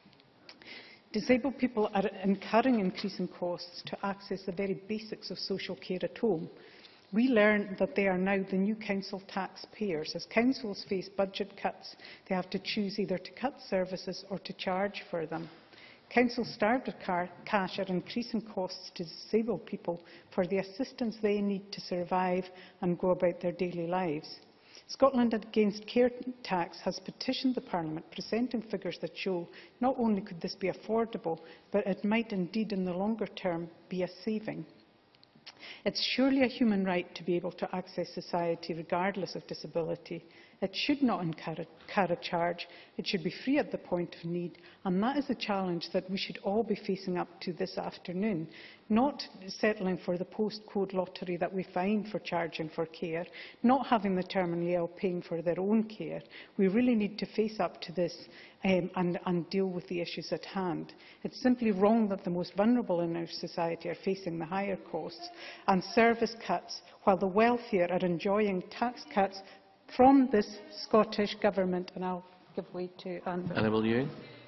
Disabled people are incurring increasing costs to access the very basics of social care at home. We learn that they are now the new council taxpayers. As councils face budget cuts, they have to choose either to cut services or to charge for them. Councils starved of cash are increasing costs to disabled people for the assistance they need to survive and go about their daily lives. Scotland Against Care Tax has petitioned the Parliament, presenting figures that show not only could this be affordable, but it might indeed in the longer term be a saving. It's surely a human right to be able to access society regardless of disability. It should not incur a charge. It should be free at the point of need, and that is the challenge that we should all be facing up to this afternoon. Not settling for the postcode lottery that we find for charging for care, not having the terminally ill paying for their own care. We really need to face up to this um, and, and deal with the issues at hand. It's simply wrong that the most vulnerable in our society are facing the higher costs and service cuts, while the wealthier are enjoying tax cuts from this Scottish Government. And I'll give way to Anne. Annabel Ewing.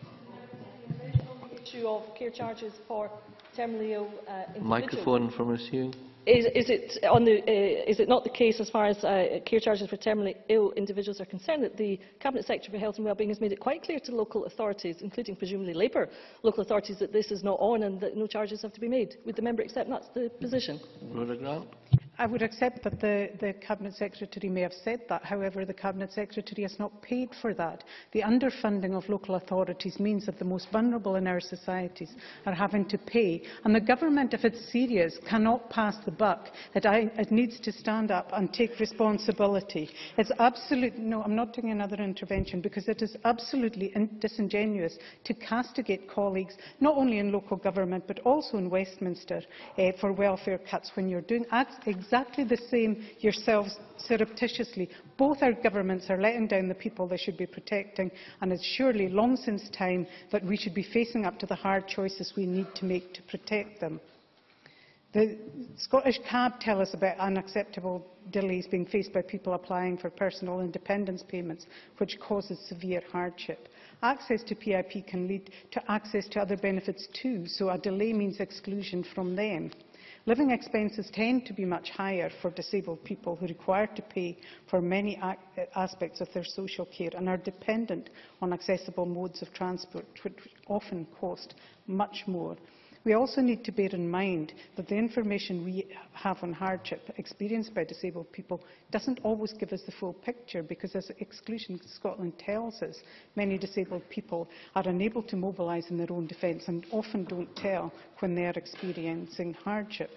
The issue of care charges for terminally ill uh, individuals. Microphone from Miz Ewing. Is, is, it on the, uh, is it not the case, as far as uh, care charges for terminally ill individuals are concerned, that the Cabinet Secretary for Health and Wellbeing has made it quite clear to local authorities, including presumably Labour local authorities, that this is not on and that no charges have to be made? Would the member accept that's the position? Rhoda Grant. I would accept that the, the Cabinet Secretary may have said that. However, the Cabinet Secretary has not paid for that. The underfunding of local authorities means that the most vulnerable in our societies are having to pay. And the Government, if it's serious, cannot pass the buck. It, I, it needs to stand up and take responsibility. It's absolutely, no, I'm not doing another intervention, because it is absolutely disingenuous to castigate colleagues, not only in local government, but also in Westminster, eh, for welfare cuts when you're doing exactly exactly the same yourselves surreptitiously. Both our governments are letting down the people they should be protecting, and it's surely long since time that we should be facing up to the hard choices we need to make to protect them. The Scottish C A B tell us about unacceptable delays being faced by people applying for personal independence payments, which causes severe hardship. Access to P I P can lead to access to other benefits too, so a delay means exclusion from them. Living expenses tend to be much higher for disabled people who require to pay for many aspects of their social care and are dependent on accessible modes of transport, which often cost much more. We also need to bear in mind that the information we have on hardship experienced by disabled people doesn't always give us the full picture, because, as Exclusion Scotland tells us, many disabled people are unable to mobilise in their own defence and often don't tell when they are experiencing hardship.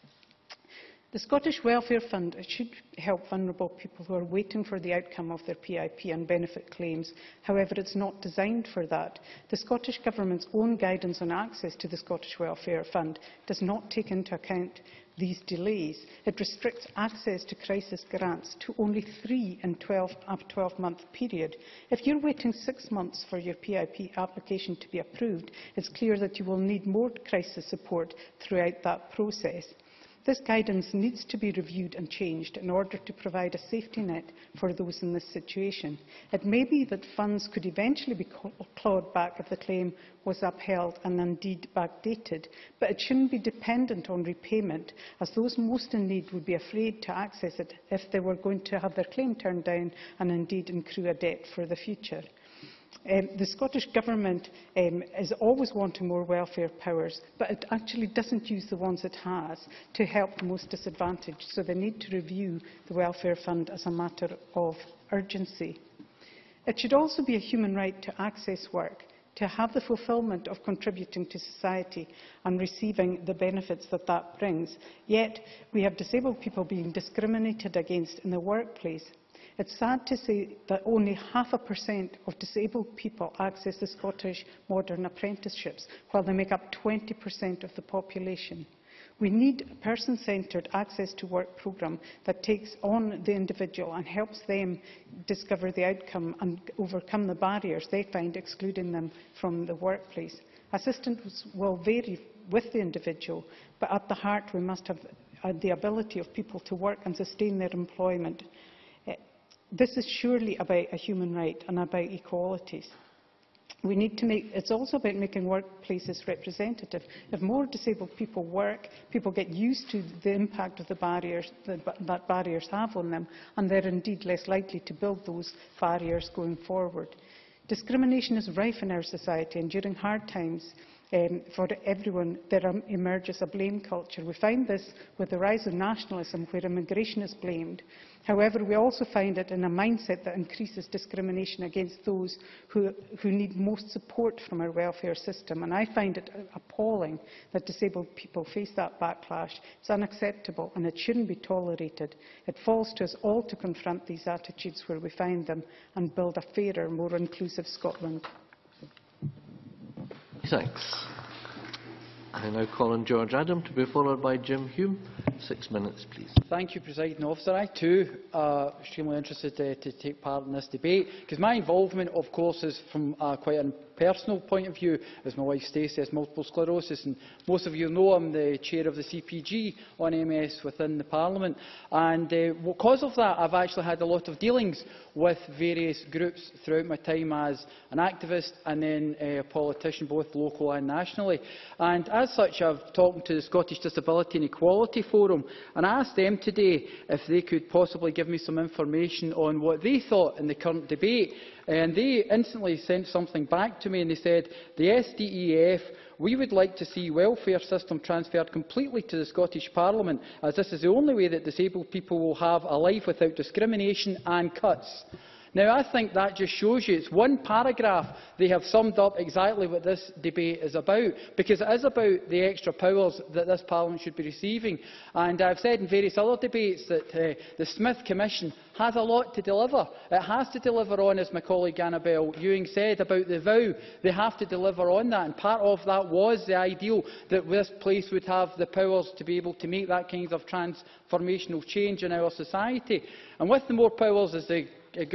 The Scottish Welfare Fund should help vulnerable people who are waiting for the outcome of their P I P and benefit claims. However, it's not designed for that. The Scottish Government's own guidance on access to the Scottish Welfare Fund does not take into account these delays. It restricts access to crisis grants to only three in a twelve-month period. If you're waiting six months for your P I P application to be approved, it's clear that you will need more crisis support throughout that process. This guidance needs to be reviewed and changed in order to provide a safety net for those in this situation. It may be that funds could eventually be clawed back if the claim was upheld and indeed backdated, but it shouldn't be dependent on repayment, as those most in need would be afraid to access it if they were going to have their claim turned down and indeed accrue a debt for the future. Um, the Scottish Government um, is always wanting more welfare powers, but it actually doesn't use the ones it has to help the most disadvantaged, so they need to review the Welfare Fund as a matter of urgency. It should also be a human right to access work, to have the fulfilment of contributing to society and receiving the benefits that that brings. Yet we have disabled people being discriminated against in the workplace. It's sad to say that only half a percent of disabled people access the Scottish modern apprenticeships, while they make up twenty percent of the population. We need a person-centred access to work programme that takes on the individual and helps them discover the outcome and overcome the barriers they find excluding them from the workplace. Assistance will vary with the individual, but at the heart we must have uh, the ability of people to work and sustain their employment. Uh, this is surely about a human right and about equalities. We need to make, it's also about making workplaces representative. If more disabled people work, people get used to the impact of the barriers that, that barriers have on them, and they're indeed less likely to build those barriers going forward. Discrimination is rife in our society, and during hard times um, for everyone, there emerges a blame culture. We find this with the rise of nationalism, where immigration is blamed. However, we also find it in a mindset that increases discrimination against those who, who need most support from our welfare system. And I find it appalling that disabled people face that backlash. It's unacceptable and it shouldn't be tolerated. It falls to us all to confront these attitudes where we find them and build a fairer, more inclusive Scotland. Thanks. I now call on George Adam to be followed by Jim Hume. Six minutes, please. Thank you, Presiding Officer. I too am uh, extremely interested uh, to take part in this debate, because my involvement, of course, is from uh, quite a personal point of view, as my wife Stacey has multiple sclerosis, and most of you know I'm the chair of the C P G on M S within the Parliament, and uh, because of that I've actually had a lot of dealings with various groups throughout my time as an activist and then uh, a politician, both local and nationally. And as such, I've talked to the Scottish Disability and Equality Forum, and I asked them today if they could possibly give me some information on what they thought in the current debate. And they instantly sent something back to me, and they said, the S D E F, we would like to see welfare system transferred completely to the Scottish Parliament, as this is the only way that disabled people will have a life without discrimination and cuts. Now, I think that just shows you, it's one paragraph, they have summed up exactly what this debate is about, because it is about the extra powers that this Parliament should be receiving. And I've said in various other debates that uh, the Smith Commission has a lot to deliver. It has to deliver on, as my colleague Annabel Ewing said, about the vow. They have to deliver on that, and part of that was the ideal that this place would have the powers to be able to make that kind of transformational change in our society. And with the more powers, as the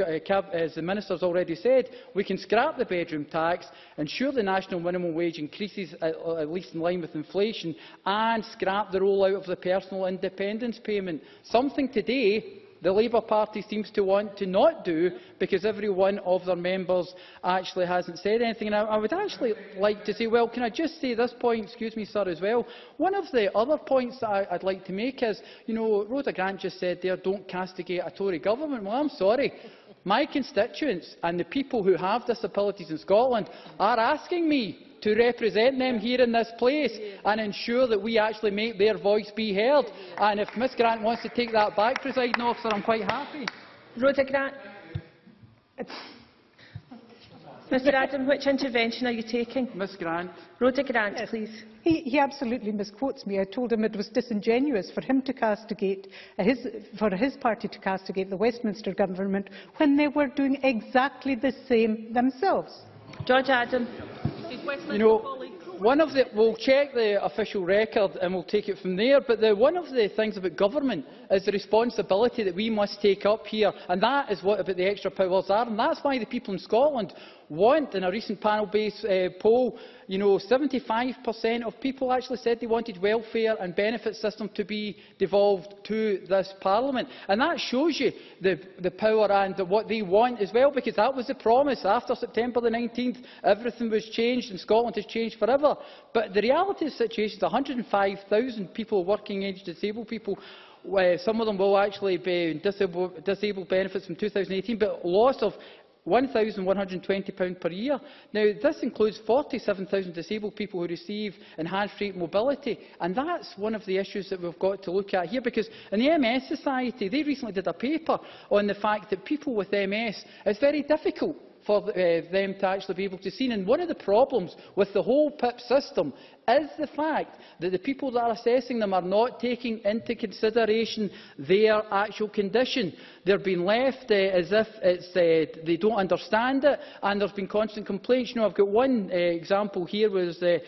as the Minister has already said, we can scrap the bedroom tax, ensure the national minimum wage increases at, at least in line with inflation, and scrap the rollout of the personal independence payment. Something today the Labour Party seems to want to not do, because every one of their members actually hasn't said anything. And I, I would actually like to say, well, can I just say this point, excuse me, sir, as well? One of the other points that I, I'd like to make is, you know, Rhoda Grant just said there, don't castigate a Tory government. Well, I'm sorry. My constituents and the people who have disabilities in Scotland are asking me to represent them here in this place and ensure that we actually make their voice be heard. And if Miss Grant wants to take that back, Presiding Officer, I'm quite happy. Rhoda Grant. Mr Adam, which intervention are you taking? Miss Grant. Rhoda Grant, Yes. please. He, he absolutely misquotes me. I told him it was disingenuous for him to castigate, uh, his, for his party to castigate the Westminster government when they were doing exactly the same themselves. George Adam. You know, one of the, we'll check the official record and we'll take it from there, but the, one of the things about government is the responsibility that we must take up here, and that is what about the extra powers are, and that's why the people in Scotland want, in a recent panel-based uh, poll, you know, seventy-five percent of people actually said they wanted welfare and benefit system to be devolved to this Parliament. And that shows you the, the power and the, what they want as well, because that was the promise. After September the nineteenth, everything was changed and Scotland has changed forever. But the reality of the situation is one hundred and five thousand people, working age disabled people, uh, some of them will actually be disabled, disabled benefits from two thousand eighteen, but loss of one thousand one hundred and twenty pounds per year. Now, this includes forty-seven thousand disabled people who receive enhanced rate mobility, and that's one of the issues that we've got to look at here, because in the M S Society, they recently did a paper on the fact that people with M S, it's very difficult for uh, them to actually be able to see. And one of the problems with the whole P I P system is the fact that the people that are assessing them are not taking into consideration their actual condition. They're being left uh, as if it's, uh, they don't understand it, and there's been constant complaints. You know, I've got one uh, example here, was uh,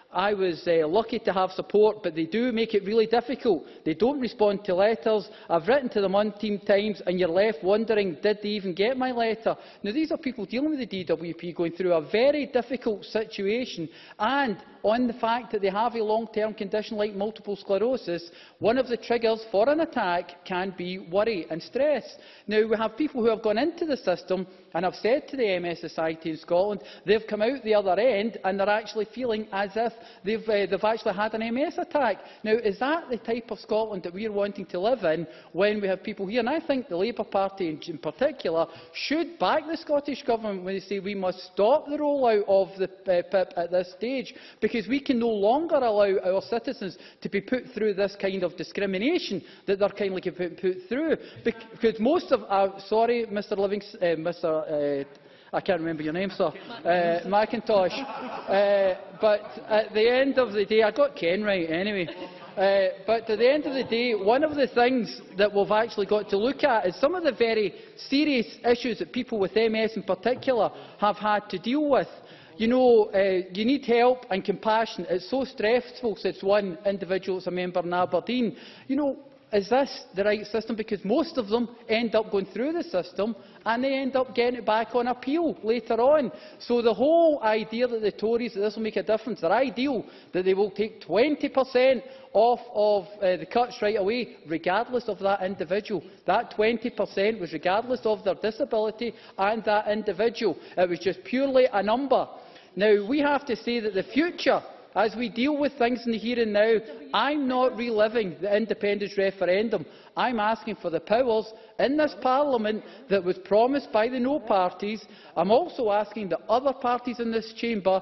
I was uh, lucky to have support, but they do make it really difficult. They don't respond to letters. I've written to them umpteen times, and you're left wondering, did they even get my letter? Now, these are people dealing with the D W P going through a very difficult situation, and on the fact that they have a long-term condition like multiple sclerosis, one of the triggers for an attack can be worry and stress. Now, we have people who have gone into the system and have said to the M S Society in Scotland, they've come out the other end and they're actually feeling as if they've, uh, they've actually had an M S attack. Now, is that the type of Scotland that we are wanting to live in when we have people here? And I think the Labour Party in, in particular should back the Scottish Government when they say we must stop the rollout of the uh, P I P at this stage, because we can no longer allow our citizens to be put through this kind of discrimination that they're kindly put, put through. Because most of, uh, sorry, Mr Livingston, uh, Mr Uh, I can't remember your name, sir, uh, McIntosh. Uh, but at the end of the day, I got Ken right anyway. Uh, but at the end of the day, one of the things that we've actually got to look at is some of the very serious issues that people with M S in particular have had to deal with. You know, uh, you need help and compassion. It's so stressful, says one individual, as a member in Aberdeen. You know, is this the right system? Because most of them end up going through the system and they end up getting it back on appeal later on. So the whole idea that the Tories, that this will make a difference, their ideal that they will take twenty percent off of uh, the cuts right away, regardless of that individual. That twenty percent was regardless of their disability and that individual. It was just purely a number. Now, we have to say that the future, as we deal with things in the here and now, I'm not reliving the independence referendum. I'm asking for the powers in this Parliament that was promised by the no parties. I'm also asking that other parties in this chamber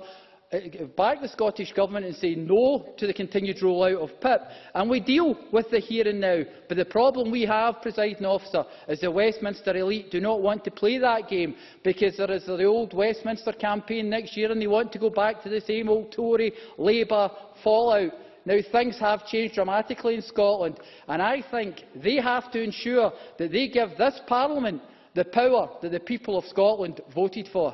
back the Scottish Government and say no to the continued rollout of P I P. And we deal with the here and now. But the problem we have, Presiding Officer, is the Westminster elite do not want to play that game, because there is the old Westminster campaign next year and they want to go back to the same old Tory Labour fallout. Now, things have changed dramatically in Scotland, and I think they have to ensure that they give this Parliament the power that the people of Scotland voted for.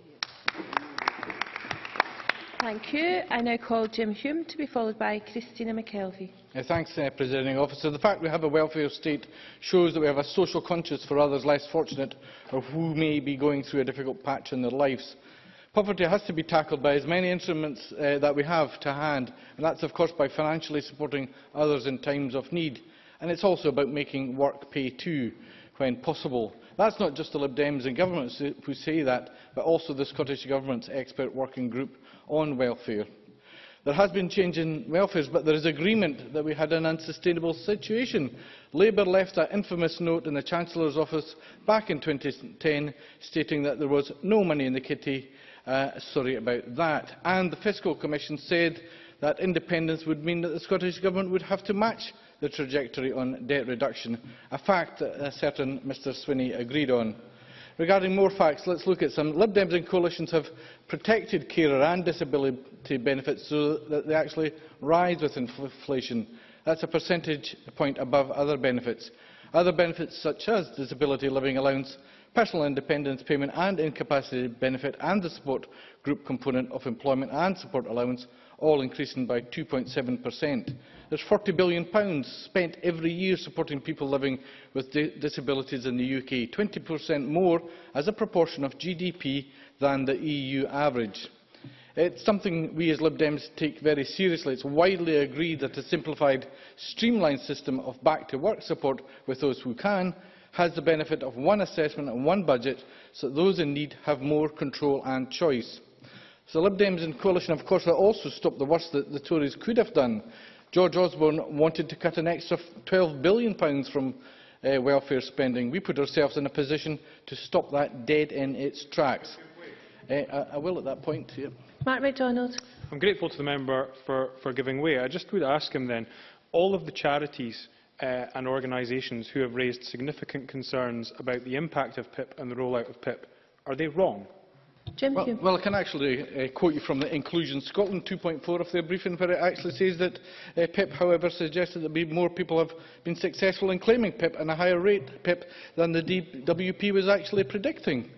Thank you. I now call Jim Hume to be followed by Christina McKelvey. Uh, thanks, uh, Presiding Officer. The fact we have a welfare state shows that we have a social conscience for others less fortunate or who may be going through a difficult patch in their lives. Poverty has to be tackled by as many instruments uh, that we have to hand, and that's of course by financially supporting others in times of need. And it's also about making work pay too, when possible. That's not just the Lib Dems and governments who say that, but also the Scottish Government's expert working group on welfare. There has been change in welfare, but there is agreement that we had an unsustainable situation. Labour left that infamous note in the Chancellor's office back in twenty ten stating that there was no money in the kitty. Uh, sorry about that. And the Fiscal Commission said that independence would mean that the Scottish Government would have to match the trajectory on debt reduction, a fact that a certain Mr Swinney agreed on. Regarding more facts, let's look at some. Lib Dems and coalitions have protected carer and disability benefits so that they actually rise with inflation. That's a percentage point above other benefits. Other benefits such as disability living allowance, personal independence payment and incapacity benefit and the support group component of employment and support allowance all increasing by two point seven percent. There is forty billion pounds spent every year supporting people living with di disabilities in the U K, twenty percent more as a proportion of G D P than the E U average. It is something we as Lib Dems take very seriously. It is widely agreed that a simplified, streamlined system of back-to-work support with those who can has the benefit of one assessment and one budget, so that those in need have more control and choice. So Lib Dems and coalition, of course, will also stop the worst that the Tories could have done. George Osborne wanted to cut an extra twelve billion pounds from uh, welfare spending. We put ourselves in a position to stop that dead in its tracks. Uh, I, I will at that point. Yeah. Mark MacDonald. I'm grateful to the member for, for giving way. I just would ask him then, all of the charities uh, and organisations who have raised significant concerns about the impact of P I P and the rollout of P I P, are they wrong? Jim well, well, I can actually uh, quote you from the Inclusion Scotland two point four of their briefing, where it actually says that uh, P I P, however, suggested that more people have been successful in claiming P I P and a higher rate P I P than the D W P was actually predicting.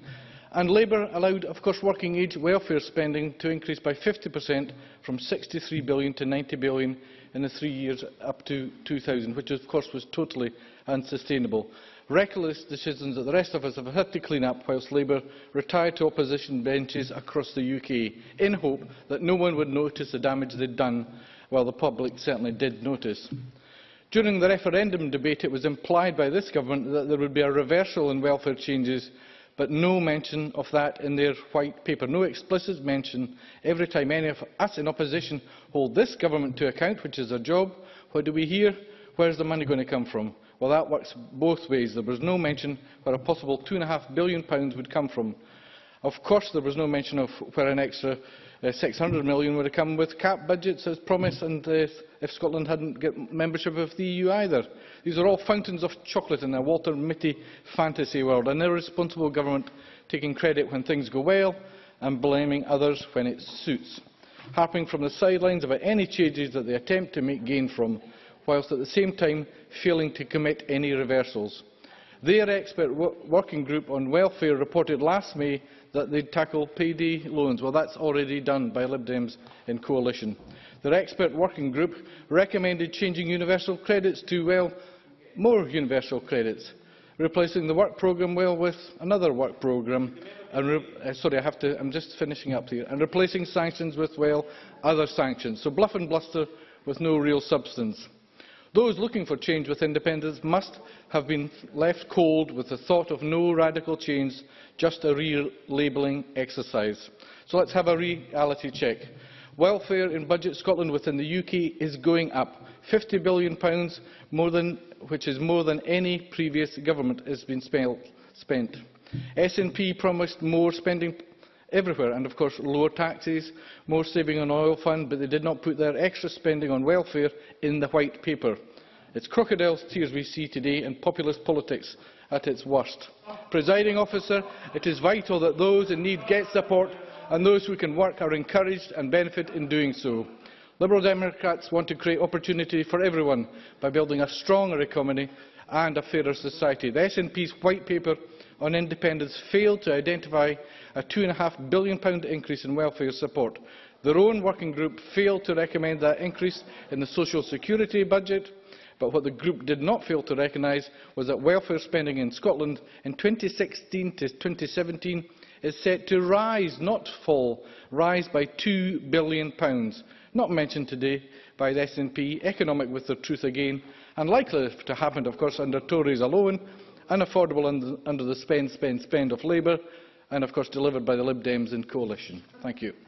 And Labour allowed, of course, working age welfare spending to increase by fifty percent from sixty-three billion pounds to ninety billion pounds in the three years up to two thousand, which of course was totally unsustainable. Reckless decisions that the rest of us have had to clean up whilst Labour retired to opposition benches across the U K, in hope that no one would notice the damage they'd done, while the public certainly did notice. During the referendum debate, it was implied by this government that there would be a reversal in welfare changes, but no mention of that in their white paper, no explicit mention. Every time any of us in opposition hold this government to account, which is our job, what do we hear? Where's the money going to come from? Well, that works both ways. There was no mention where a possible two point five billion pounds would come from. Of course, there was no mention of where an extra uh, six hundred million pounds would have come with cap budgets as promised, and uh, if Scotland hadn't got membership of the E U either. These are all fountains of chocolate in a Walter Mitty fantasy world, an irresponsible government taking credit when things go well and blaming others when it suits, harping from the sidelines about any changes that they attempt to make gain from, whilst at the same time failing to commit any reversals. Their expert working group on welfare reported last May that they'd tackle payday loans. Well, that's already done by Lib Dems in coalition. Their expert working group recommended changing universal credits to, well, more universal credits, replacing the work programme, well, with another work programme, and re uh, sorry, I have to, I'm just finishing up here, and replacing sanctions with, well, other sanctions. So bluff and bluster with no real substance. Those looking for change with independence must have been left cold with the thought of no radical change, just a relabelling exercise. So let's have a reality check. Welfare in Budget Scotland within the U K is going up, fifty billion pounds, more than, which is more than any previous government has been spent. S N P promised more spending everywhere, and of course lower taxes, more saving on oil fund, but they did not put their extra spending on welfare in the white paper. It's crocodile's tears we see today, and populist politics at its worst. Presiding officer, it is vital that those in need get support, and those who can work are encouraged and benefit in doing so. Liberal Democrats want to create opportunity for everyone by building a stronger economy and a fairer society. The S N P's white paper on independence failed to identify a two point five billion pounds increase in welfare support. Their own working group failed to recommend that increase in the social security budget, but what the group did not fail to recognise was that welfare spending in Scotland in twenty sixteen to twenty seventeen is set to rise, not fall, rise by two billion pounds. Not mentioned today by the S N P, economic with the truth again, and likely to happen, of course, under Tories alone, unaffordable under, under the spend, spend, spend of Labour, and of course delivered by the Lib Dems in coalition. Thank you.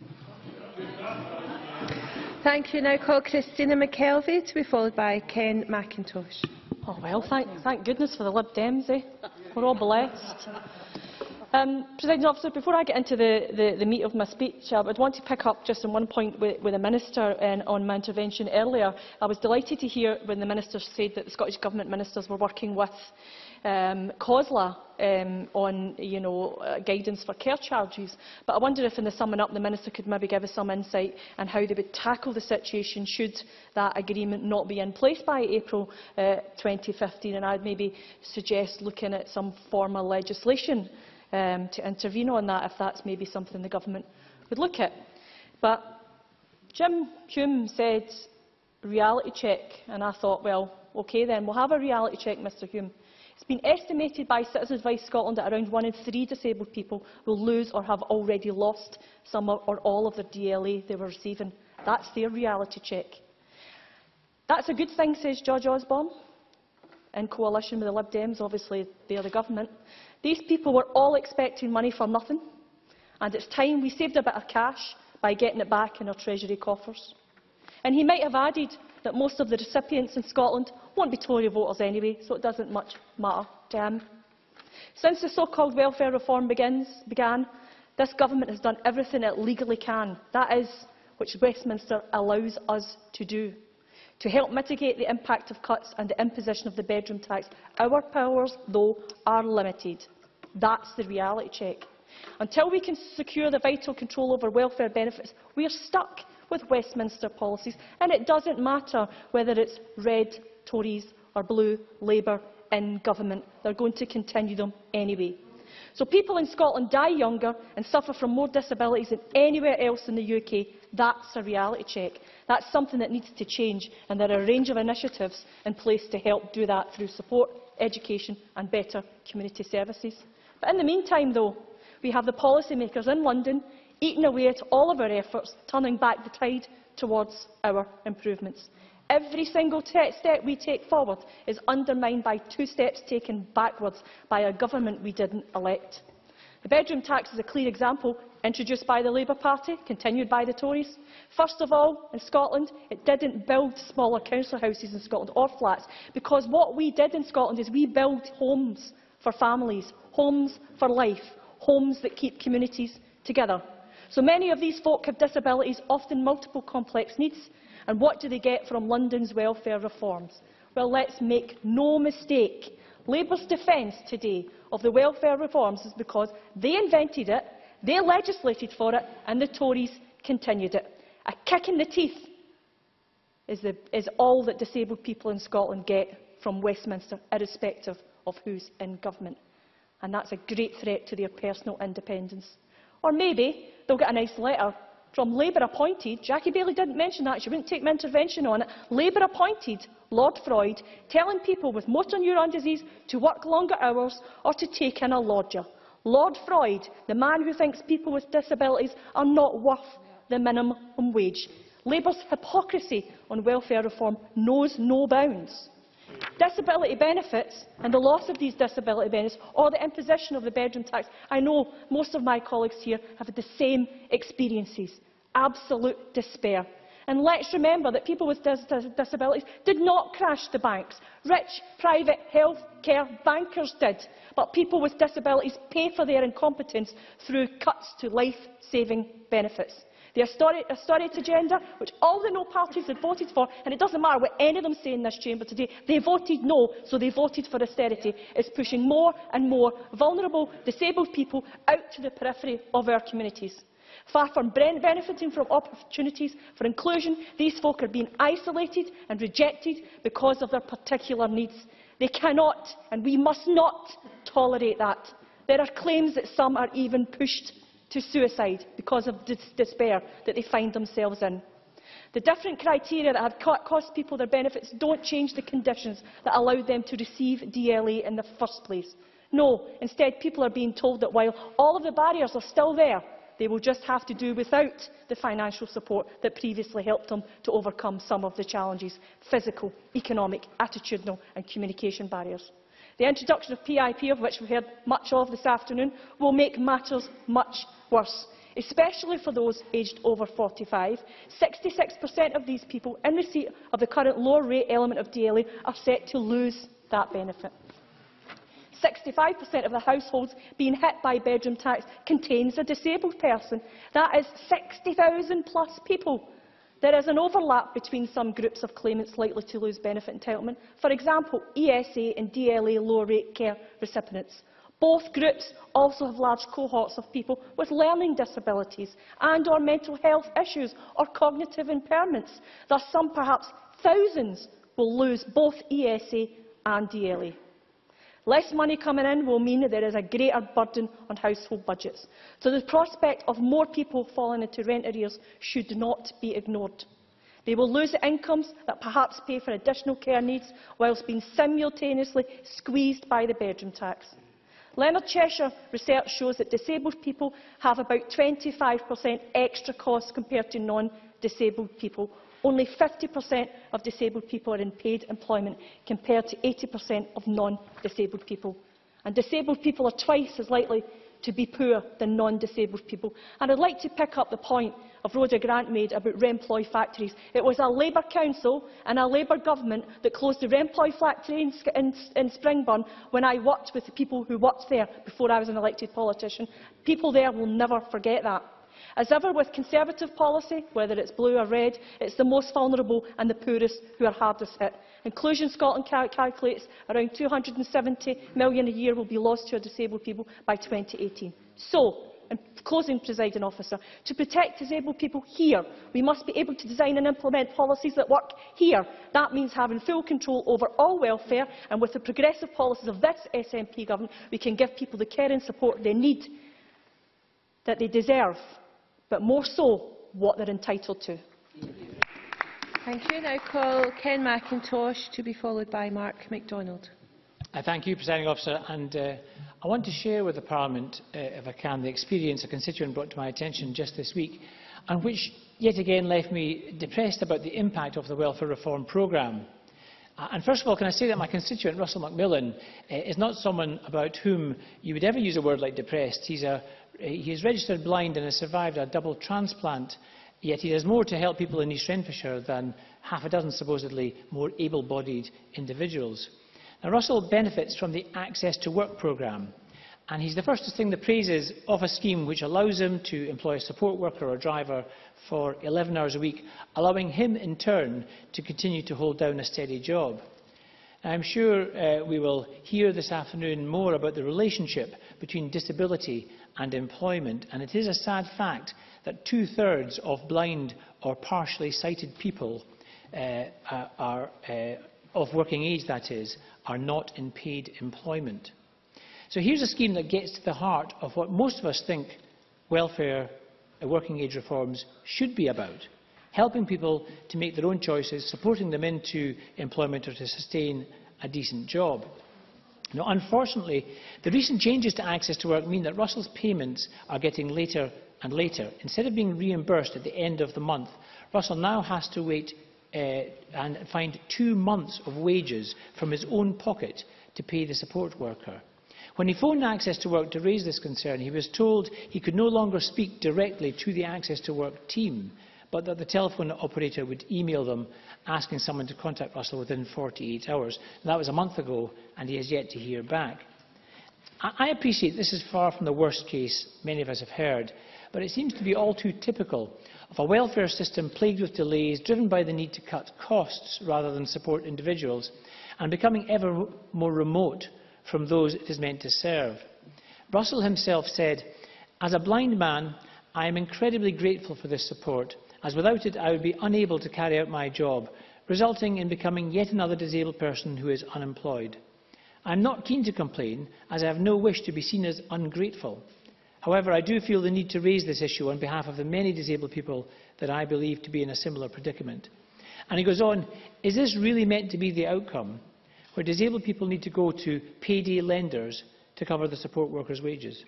Thank you. Now call Christina McKelvey to be followed by Ken McIntosh. Oh well, thank, thank goodness for the Lib Dems, eh? We're all blessed. Um, Presiding Officer, before I get into the, the, the meat of my speech, I would want to pick up just on one point with, with the Minister uh, on my intervention earlier. I was delighted to hear when the Minister said that the Scottish Government Ministers were working with um, COSLA um, on you know, uh, guidance for care charges. But I wonder if in the summing up the Minister could maybe give us some insight on how they would tackle the situation should that agreement not be in place by April uh, twenty fifteen. And I would maybe suggest looking at some form of legislation Um, to intervene on that, if that's maybe something the government would look at. But Jim Hume said reality check, and I thought, well, OK then, we'll have a reality check, Mr Hume. It's been estimated by Citizens Advice Scotland that around one in three disabled people will lose or have already lost some or all of their D L A they were receiving. That's their reality check. That's a good thing, says George Osborne, in coalition with the Lib Dems. Obviously, they are the government. These people were all expecting money for nothing, and it's time we saved a bit of cash by getting it back in our Treasury coffers. And he might have added that most of the recipients in Scotland won't be Tory voters anyway, so it doesn't much matter to him. Since the so-called welfare reform begins, began, this government has done everything it legally can, that is, which Westminster allows us to do, to help mitigate the impact of cuts and the imposition of the bedroom tax. Our powers, though, are limited. That's the reality check. Until we can secure the vital control over welfare benefits, we are stuck with Westminster policies, and it doesn't matter whether it's red Tories or blue Labour in government. They're going to continue them anyway. So people in Scotland die younger and suffer from more disabilities than anywhere else in the U K. That's a reality check. That's something that needs to change, and there are a range of initiatives in place to help do that through support, education and better community services. But in the meantime, though, we have the policymakers in London eating away at all of our efforts, turning back the tide towards our improvements. Every single step we take forward is undermined by two steps taken backwards by a government we didn't elect. The bedroom tax is a clear example, introduced by the Labour Party, continued by the Tories. First of all, in Scotland, it didn't build smaller council houses in Scotland or flats, because what we did in Scotland is we built homes for families, homes for life, homes that keep communities together. So many of these folk have disabilities, often multiple complex needs. And what do they get from London's welfare reforms? Well, let's make no mistake. Labour's defence today of the welfare reforms is because they invented it, they legislated for it, and the Tories continued it. A kick in the teeth is, the, is all that disabled people in Scotland get from Westminster, irrespective of who's in government. And that's a great threat to their personal independence. Or maybe they'll get a nice letter from Labour-appointed, Jackie Bailey didn't mention that, she wouldn't take my intervention on it, Labour-appointed Lord Freud telling people with motor neuron disease to work longer hours or to take in a lodger. Lord Freud, the man who thinks people with disabilities are not worth the minimum wage. Labour's hypocrisy on welfare reform knows no bounds. Disability benefits and the loss of these disability benefits, or the imposition of the bedroom tax, I know most of my colleagues here have had the same experiences. Absolute despair. And let's remember that people with dis dis disabilities did not crash the banks. Rich, private health care bankers did. But people with disabilities pay for their incompetence through cuts to life-saving benefits. The austerity agenda, which all the no parties had voted for, and it doesn't matter what any of them say in this chamber today, they voted no, so they voted for austerity, is pushing more and more vulnerable, disabled people out to the periphery of our communities. Far from benefiting from opportunities for inclusion, these folk are being isolated and rejected because of their particular needs. They cannot, and we must not, tolerate that. There are claims that some are even pushed to suicide because of dis despair that they find themselves in. The different criteria that have cost people their benefits don't change the conditions that allowed them to receive D L A in the first place. No, instead people are being told that while all of the barriers are still there, they will just have to do without the financial support that previously helped them to overcome some of the challenges, physical, economic, attitudinal and communication barriers. The introduction of P I P, of which we heard much of this afternoon, will make matters much worse, especially for those aged over forty-five. sixty-six percent of these people in receipt of the current lower rate element of D L A are set to lose that benefit. sixty-five percent of the households being hit by bedroom tax contains a disabled person. That is sixty thousand plus people. There is an overlap between some groups of claimants likely to lose benefit entitlement. For example, E S A and D L A lower rate care recipients. Both groups also have large cohorts of people with learning disabilities and or mental health issues or cognitive impairments. Thus, some, perhaps thousands, will lose both E S A and D L A. Less money coming in will mean that there is a greater burden on household budgets. So the prospect of more people falling into rent arrears should not be ignored. They will lose the incomes that perhaps pay for additional care needs whilst being simultaneously squeezed by the bedroom tax. Leonard Cheshire research shows that disabled people have about twenty-five percent extra costs compared to non-disabled people. Only fifty percent of disabled people are in paid employment, compared to eighty percent of non-disabled people. And disabled people are twice as likely to be poor than non-disabled people. And I'd like to pick up the point of Rhoda Grant made about Remploy factories. It was a Labour council and a Labour government that closed the Remploy factory in, in, in Springburn when I worked with the people who worked there before I was an elected politician. People there will never forget that. As ever with Conservative policy, whether it's blue or red, it's the most vulnerable and the poorest who are hardest hit. Inclusion Scotland cal calculates around two hundred and seventy million pounds a year will be lost to our disabled people by twenty eighteen. So, and closing, presiding officer, to protect disabled people here, we must be able to design and implement policies that work here. That means having full control over all welfare, and with the progressive policies of this S N P government, we can give people the care and support they need, that they deserve, but more so, what they're entitled to. Thank you. Now call Ken McIntosh to be followed by Mark MacDonald. I thank you, Presiding Officer, and uh, I want to share with the Parliament, uh, if I can, the experience a constituent brought to my attention just this week, and which yet again left me depressed about the impact of the welfare reform programme. Uh, and first of all, can I say that my constituent, Russell Macmillan, uh, is not someone about whom you would ever use a word like depressed. He's a, he is registered blind and has survived a double transplant, yet he does more to help people in East Renfrewshire than half a dozen supposedly more able-bodied individuals. Now, Russell benefits from the Access to Work programme, and he's the first to sing the praises of a scheme which allows him to employ a support worker or driver for eleven hours a week, allowing him in turn to continue to hold down a steady job. Now, I'm sure uh, we will hear this afternoon more about the relationship between disability and employment, and it is a sad fact that two-thirds of blind or partially sighted people uh, are, uh, of working age, that is, are not in paid employment. So here's a scheme that gets to the heart of what most of us think welfare uh, working age reforms should be about: helping people to make their own choices, supporting them into employment or to sustain a decent job. Now, unfortunately, the recent changes to access to work mean that Russell's payments are getting later and later. Instead of being reimbursed at the end of the month, Russell now has to wait uh, and find two months of wages from his own pocket to pay the support worker. When he phoned Access to Work to raise this concern, he was told he could no longer speak directly to the Access to Work team, but that the telephone operator would email them asking someone to contact Russell within forty-eight hours. That was a month ago, and he has yet to hear back. I appreciate this is far from the worst case many of us have heard, but it seems to be all too typical of a welfare system plagued with delays, driven by the need to cut costs rather than support individuals, and becoming ever more remote from those it is meant to serve. Russell himself said, "As a blind man, I am incredibly grateful for this support, as without it I would be unable to carry out my job, resulting in becoming yet another disabled person who is unemployed. I am not keen to complain, as I have no wish to be seen as ungrateful. However, I do feel the need to raise this issue on behalf of the many disabled people that I believe to be in a similar predicament." And he goes on, "Is this really meant to be the outcome, where disabled people need to go to payday lenders to cover the support workers' wages?"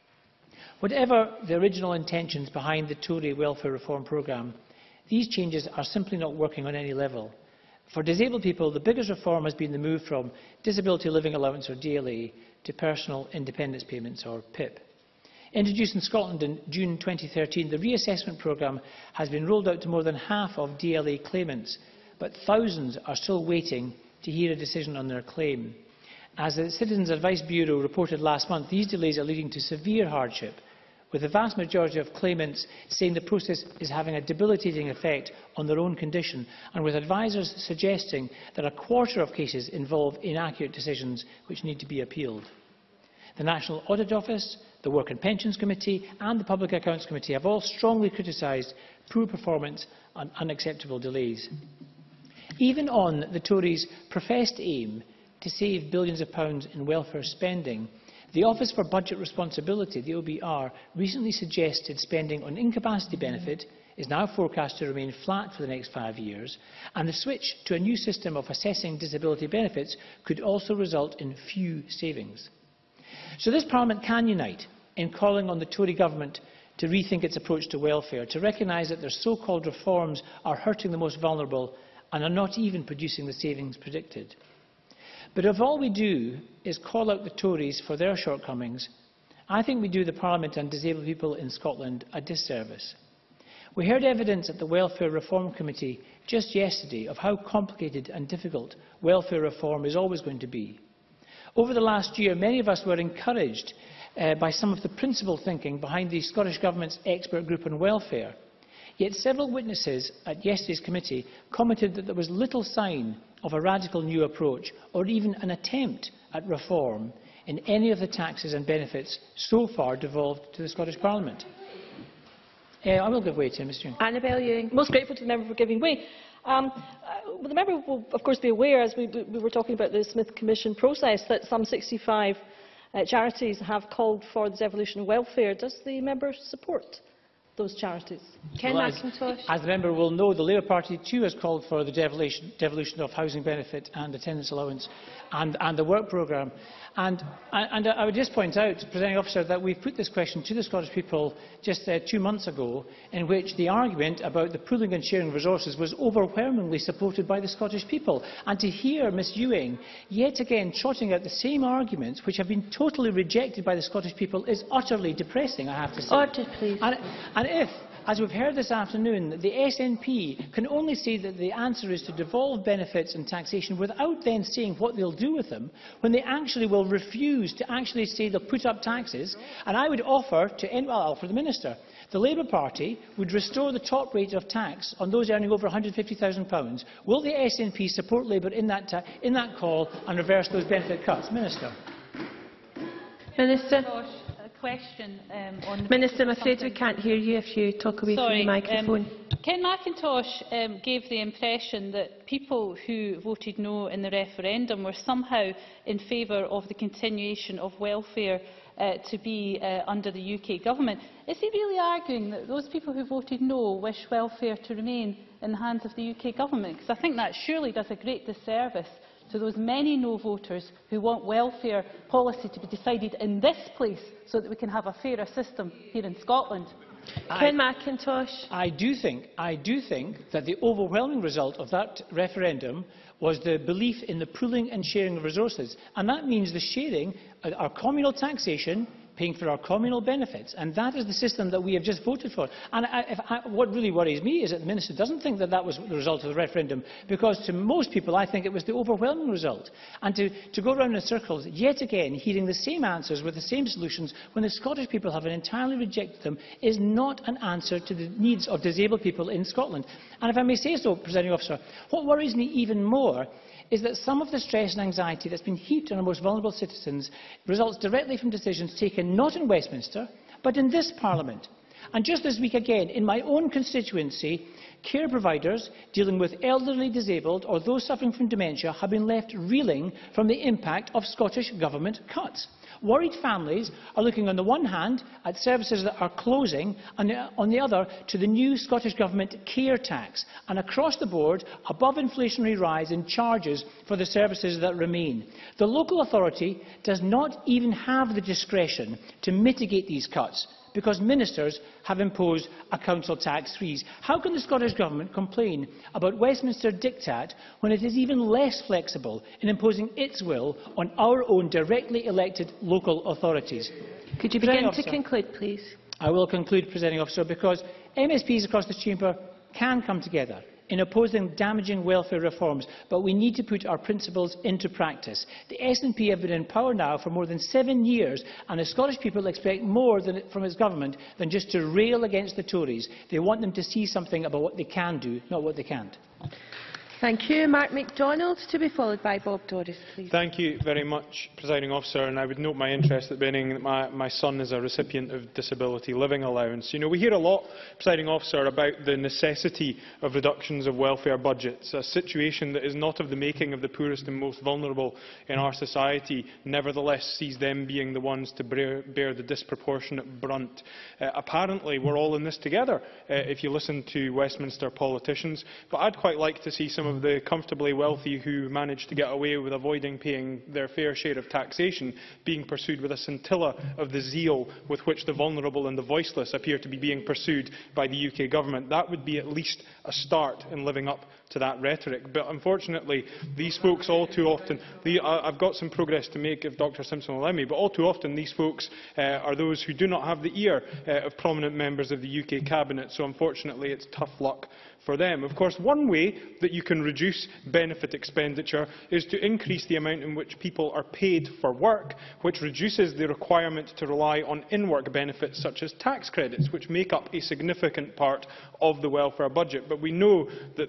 Whatever the original intentions behind the Tory welfare reform programme, these changes are simply not working on any level. For disabled people, the biggest reform has been the move from Disability Living Allowance, or D L A, to Personal Independence Payments, or P I P. Introduced in Scotland in June twenty thirteen, the reassessment programme has been rolled out to more than half of D L A claimants, but thousands are still waiting to hear a decision on their claim. As the Citizens Advice Bureau reported last month, these delays are leading to severe hardship, with the vast majority of claimants saying the process is having a debilitating effect on their own condition, and with advisers suggesting that a quarter of cases involve inaccurate decisions which need to be appealed. The National Audit Office, the Work and Pensions Committee and the Public Accounts Committee have all strongly criticised poor performance and unacceptable delays. Even on the Tories' professed aim to save billions of pounds in welfare spending, the Office for Budget Responsibility, the O B R, recently suggested spending on incapacity benefit is now forecast to remain flat for the next five years, and the switch to a new system of assessing disability benefits could also result in few savings. So this Parliament can unite in calling on the Tory government to rethink its approach to welfare, to recognise that their so-called reforms are hurting the most vulnerable and are not even producing the savings predicted. But if all we do is call out the Tories for their shortcomings, I think we do the Parliament and disabled people in Scotland a disservice. We heard evidence at the Welfare Reform Committee just yesterday of how complicated and difficult welfare reform is always going to be. Over the last year, many of us were encouraged uh, by some of the principled thinking behind the Scottish Government's expert group on welfare. Yet several witnesses at yesterday's committee commented that there was little sign of a radical new approach or even an attempt at reform in any of the taxes and benefits so far devolved to the Scottish Parliament. Uh, I will give way to Mister Ewing. Annabel Ewing. Most grateful to the member for giving way. Um, uh, well, the member will, of course, be aware, as we, we were talking about the Smith Commission process, that some sixty-five uh, charities have called for the devolution of welfare. Does the member support those charities? Ken Well, as, McIntosh. as the member will know, the Labour Party too has called for the devolution, devolution of housing benefit and attendance allowance and, and the work programme. And, and I would just point out, Presiding Officer, that we put this question to the Scottish people just uh, two months ago, in which the argument about the pooling and sharing of resources was overwhelmingly supported by the Scottish people. And to hear Miz Ewing yet again trotting out the same arguments which have been totally rejected by the Scottish people is utterly depressing, I have to say. Order, please. And, and if, as we've heard this afternoon, the S N P can only say that the answer is to devolve benefits and taxation without then saying what they'll do with them, when they actually will refuse to actually say they'll put up taxes, and I would offer to end, well, I'll offer the Minister, the Labour Party would restore the top rate of tax on those earning over one hundred and fifty thousand pounds. Will the S N P support Labour in that, ta in that call and reverse those benefit cuts? Minister. Minister. Question, um, on Minister, I'm afraid we can't hear you if you talk away Sorry, from the microphone. Um, Ken McIntosh um, gave the impression that people who voted no in the referendum were somehow in favour of the continuation of welfare uh, to be uh, under the U K Government. Is he really arguing that those people who voted no wish welfare to remain in the hands of the U K Government? Because I think that surely does a great disservice to those many no voters who want welfare policy to be decided in this place so that we can have a fairer system here in Scotland. Ken McIntosh. I do think, I do think that the overwhelming result of that referendum was the belief in the pooling and sharing of resources, and that means the sharing, uh, our communal taxation, paying for our communal benefits, and that is the system that we have just voted for. And I, if I, what really worries me is that the Minister doesn't think that that was the result of the referendum, because to most people I think it was the overwhelming result. And to, to go round in circles, yet again, hearing the same answers with the same solutions, when the Scottish people have entirely rejected them, is not an answer to the needs of disabled people in Scotland. And if I may say so, Presiding Officer, what worries me even more is that some of the stress and anxiety that's been heaped on our most vulnerable citizens results directly from decisions taken not in Westminster, but in this Parliament. And just this week again, in my own constituency, care providers dealing with elderly disabled or those suffering from dementia have been left reeling from the impact of Scottish Government cuts. Worried families are looking on the one hand at services that are closing, and on the other to the new Scottish Government care tax, and across the board above inflationary rise in charges for the services that remain. The local authority does not even have the discretion to mitigate these cuts, because ministers have imposed a council tax freeze. How can the Scottish Government complain about Westminster diktat when it is even less flexible in imposing its will on our own directly elected local authorities? Could you begin to conclude, please? I will conclude, Presiding Officer, because M S Ps across this chamber can come together in opposing damaging welfare reforms, but we need to put our principles into practice. The S N P have been in power now for more than seven years, and the Scottish people expect more than, from its government than just to rail against the Tories. They want them to see something about what they can do, not what they can't. Thank you. Mark MacDonald, to be followed by Bob Doris, please. Thank you very much, Presiding Officer, and I would note my interest at being that my, my son is a recipient of disability living allowance. You know, we hear a lot, Presiding Officer, about the necessity of reductions of welfare budgets, a situation that is not of the making of the poorest and most vulnerable in our society, nevertheless sees them being the ones to bear, bear the disproportionate brunt. Uh, apparently, we're all in this together, uh, if you listen to Westminster politicians, but I'd quite like to see some of the comfortably wealthy who manage to get away with avoiding paying their fair share of taxation being pursued with a scintilla of the zeal with which the vulnerable and the voiceless appear to be being pursued by the U K Government. That would be at least a start in living up to that rhetoric. But unfortunately, these folks all too often, the, uh, I've got some progress to make if Doctor Simpson will allow me, but all too often these folks uh, are those who do not have the ear uh, of prominent members of the U K Cabinet, so unfortunately it's tough luck for them. Of course, one way that you can reduce benefit expenditure is to increase the amount in which people are paid for work, which reduces the requirement to rely on in-work benefits such as tax credits, which make up a significant part of the welfare budget. But we know that the government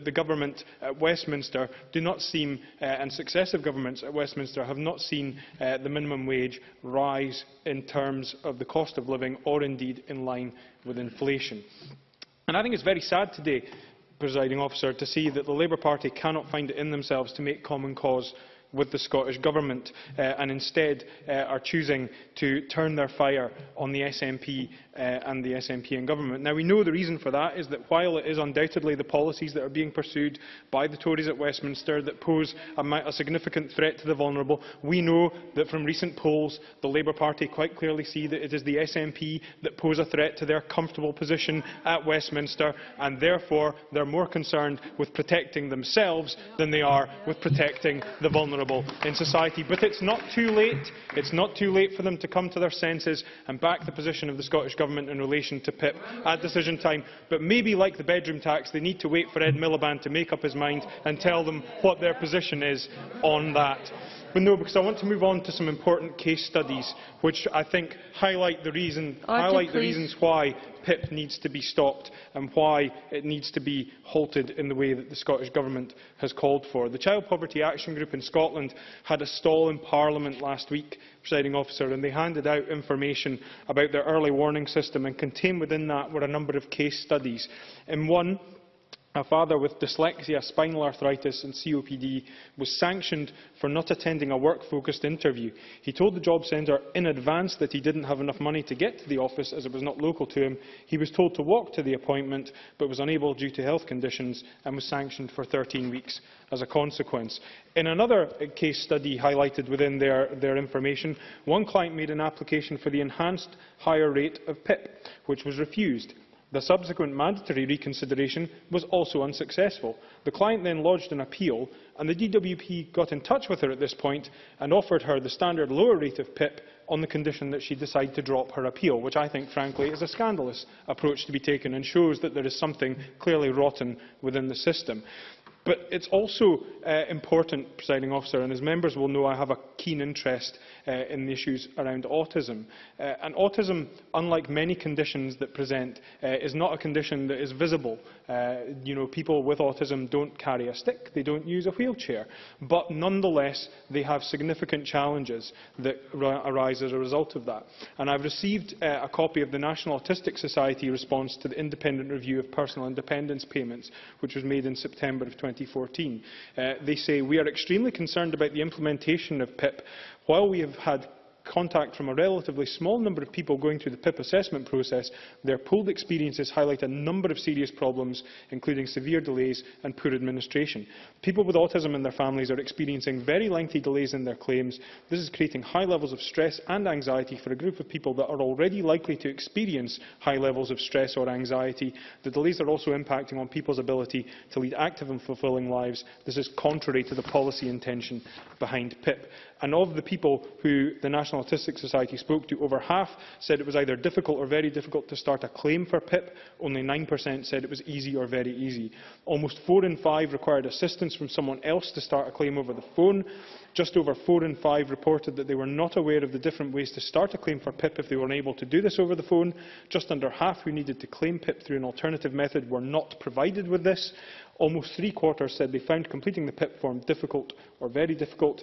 government at Westminster do not seem, uh, and successive governments at Westminster have not seen uh, the minimum wage rise in terms of the cost of living, or indeed in line with inflation. And I think it's very sad today, Presiding Officer, to see that the Labour Party cannot find it in themselves to make common cause with the Scottish Government uh, and instead uh, are choosing to turn their fire on the S N P uh, and the S N P and Government. Now, we know the reason for that is that while it is undoubtedly the policies that are being pursued by the Tories at Westminster that pose a, a significant threat to the vulnerable, we know that from recent polls the Labour Party quite clearly see that it is the S N P that pose a threat to their comfortable position at Westminster, and therefore they are more concerned with protecting themselves than they are with protecting the vulnerable in society. But it's not too late. It's not too late for them to come to their senses and back the position of the Scottish Government in relation to P I P at decision time. But maybe, like the bedroom tax, they need to wait for Ed Miliband to make up his mind and tell them what their position is on that. But no, because I want to move on to some important case studies which I think highlight the, reason, highlight the reasons why P I P needs to be stopped and why it needs to be halted in the way that the Scottish Government has called for. The Child Poverty Action Group in Scotland had a stall in Parliament last week, Presiding Officer, and they handed out information about their early warning system, and contained within that were a number of case studies. In one, a father with dyslexia, spinal arthritis and C O P D was sanctioned for not attending a work-focused interview. He told the job centre in advance that he didn't have enough money to get to the office as it was not local to him. He was told to walk to the appointment but was unable due to health conditions and was sanctioned for thirteen weeks as a consequence. In another case study highlighted within their, their information, one client made an application for the enhanced higher rate of P I P, which was refused. The subsequent mandatory reconsideration was also unsuccessful. The client then lodged an appeal, and the D W P got in touch with her at this point and offered her the standard lower rate of P I P on the condition that she decide to drop her appeal, which I think, frankly, is a scandalous approach to be taken and shows that there is something clearly rotten within the system. But it's also uh, important, Presiding Officer, and as members will know, I have a keen interest uh, in the issues around autism. Uh, and autism, unlike many conditions that present, uh, is not a condition that is visible. Uh, you know, people with autism don't carry a stick, they don't use a wheelchair, but nonetheless they have significant challenges that arise as a result of that. And I've received uh, a copy of the National Autistic Society response to the independent review of personal independence payments, which was made in September of twenty fourteen. Uh, they say, "We are extremely concerned about the implementation of P I P. While we have had contact from a relatively small number of people going through the P I P assessment process, their pooled experiences highlight a number of serious problems, including severe delays and poor administration. People with autism and their families are experiencing very lengthy delays in their claims. This is creating high levels of stress and anxiety for a group of people that are already likely to experience high levels of stress or anxiety. The delays are also impacting on people's ability to lead active and fulfilling lives. This is contrary to the policy intention behind P I P." And of the people who the National Autistic Society spoke to, over half said it was either difficult or very difficult to start a claim for P I P. Only nine percent said it was easy or very easy. Almost four in five required assistance from someone else to start a claim over the phone. Just over four in five reported that they were not aware of the different ways to start a claim for P I P if they were unable to do this over the phone. Just under half who needed to claim P I P through an alternative method were not provided with this. Almost three quarters said they found completing the P I P form difficult or very difficult.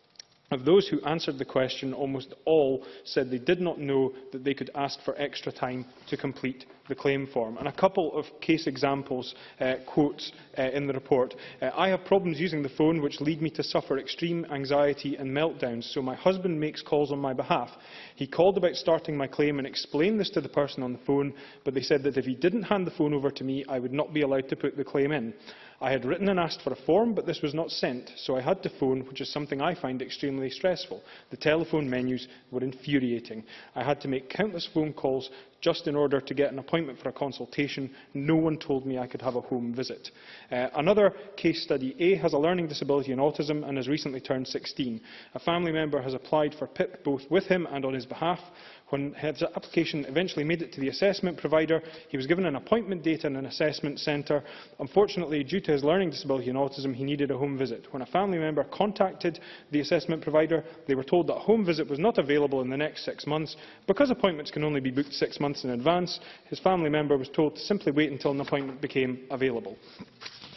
Of those who answered the question, almost all said they did not know that they could ask for extra time to complete the claim form. And a couple of case examples, uh, quotes uh, in the report. Uh, "I have problems using the phone which lead me to suffer extreme anxiety and meltdowns, so my husband makes calls on my behalf. He called about starting my claim and explained this to the person on the phone, but they said that if he didn't hand the phone over to me, I would not be allowed to put the claim in. I had written and asked for a form, but this was not sent, so I had to phone, which is something I find extremely stressful. The telephone menus were infuriating. I had to make countless phone calls just in order to get an appointment for a consultation. No one told me I could have a home visit." Uh, another case study. A has a learning disability in autism and has recently turned sixteen. A family member has applied for P I P both with him and on his behalf. When his application eventually made it to the assessment provider, he was given an appointment date in an assessment centre. Unfortunately, due to his learning disability and autism, he needed a home visit. When a family member contacted the assessment provider, they were told that a home visit was not available in the next six months. Because appointments can only be booked six months in advance, his family member was told to simply wait until an appointment became available.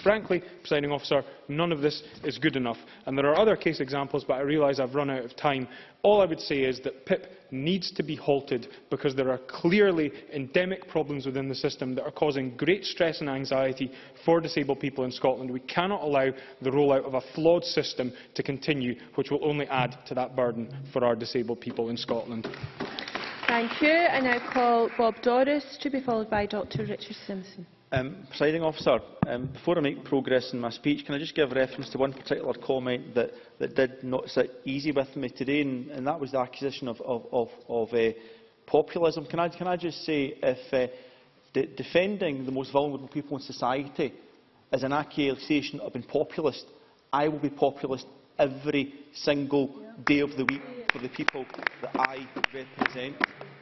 Frankly, Presiding Officer, none of this is good enough. And there are other case examples, but I realise I've run out of time. All I would say is that P I P needs to be halted because there are clearly endemic problems within the system that are causing great stress and anxiety for disabled people in Scotland. We cannot allow the rollout of a flawed system to continue, which will only add to that burden for our disabled people in Scotland. Thank you. I now call Bob Doris to be followed by Dr Richard Simpson. Um, Presiding Officer, um, before I make progress in my speech, can I just give reference to one particular comment that, that did not sit easy with me today, and, and that was the accusation of, of, of, of uh, populism. Can I, can I just say, if uh, de defending the most vulnerable people in society is an accusation of being populist, I will be populist every single day of the week for the people that I represent.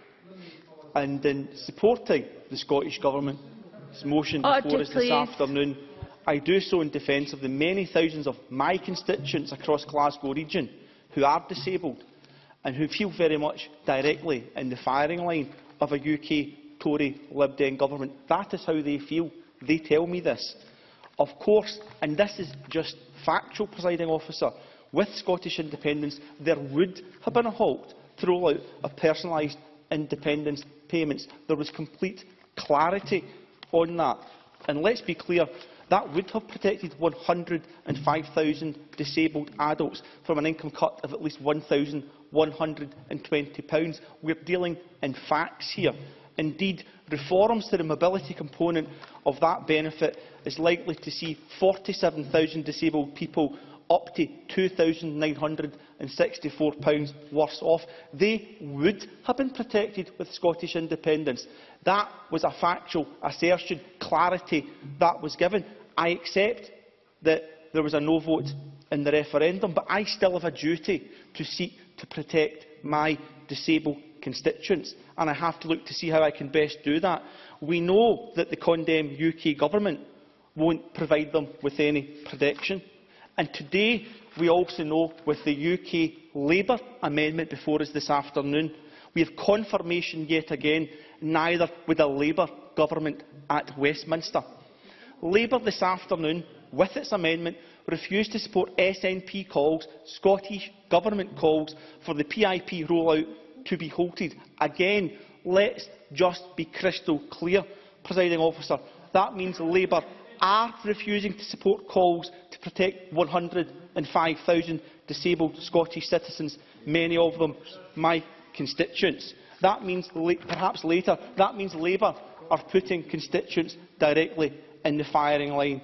And in supporting the Scottish Government motion before us this afternoon, I do so in defence of the many thousands of my constituents across Glasgow region who are disabled and who feel very much directly in the firing line of a U K Tory Lib Dem government. That is how they feel. They tell me this. Of course, and this is just factual, Presiding Officer, with Scottish independence there would have been a halt to roll out of personalised independence payments. There was complete clarity on that. And let's be clear, that would have protected one hundred and five thousand disabled adults from an income cut of at least one thousand one hundred and twenty pounds. We are dealing in facts here. Indeed, reforms to the mobility component of that benefit is likely to see forty-seven thousand disabled people up to two thousand nine hundred and sixty-four pounds worse off. They would have been protected with Scottish independence. That was a factual assertion, clarity that was given. I accept that there was a no vote in the referendum, but I still have a duty to seek to protect my disabled constituents, and I have to look to see how I can best do that. We know that the condemned U K Government won't provide them with any protection. And today, we also know, with the U K Labour amendment before us this afternoon, we have confirmation yet again, neither with a Labour government at Westminster. Labour this afternoon, with its amendment, refused to support S N P calls, Scottish Government calls, for the P I P rollout to be halted. Again, let's just be crystal clear, Presiding Officer. That means Labour are refusing to support calls to protect one hundred and five thousand disabled Scottish citizens, many of them my constituents. That means, perhaps later, that means Labour are putting constituents directly in the firing line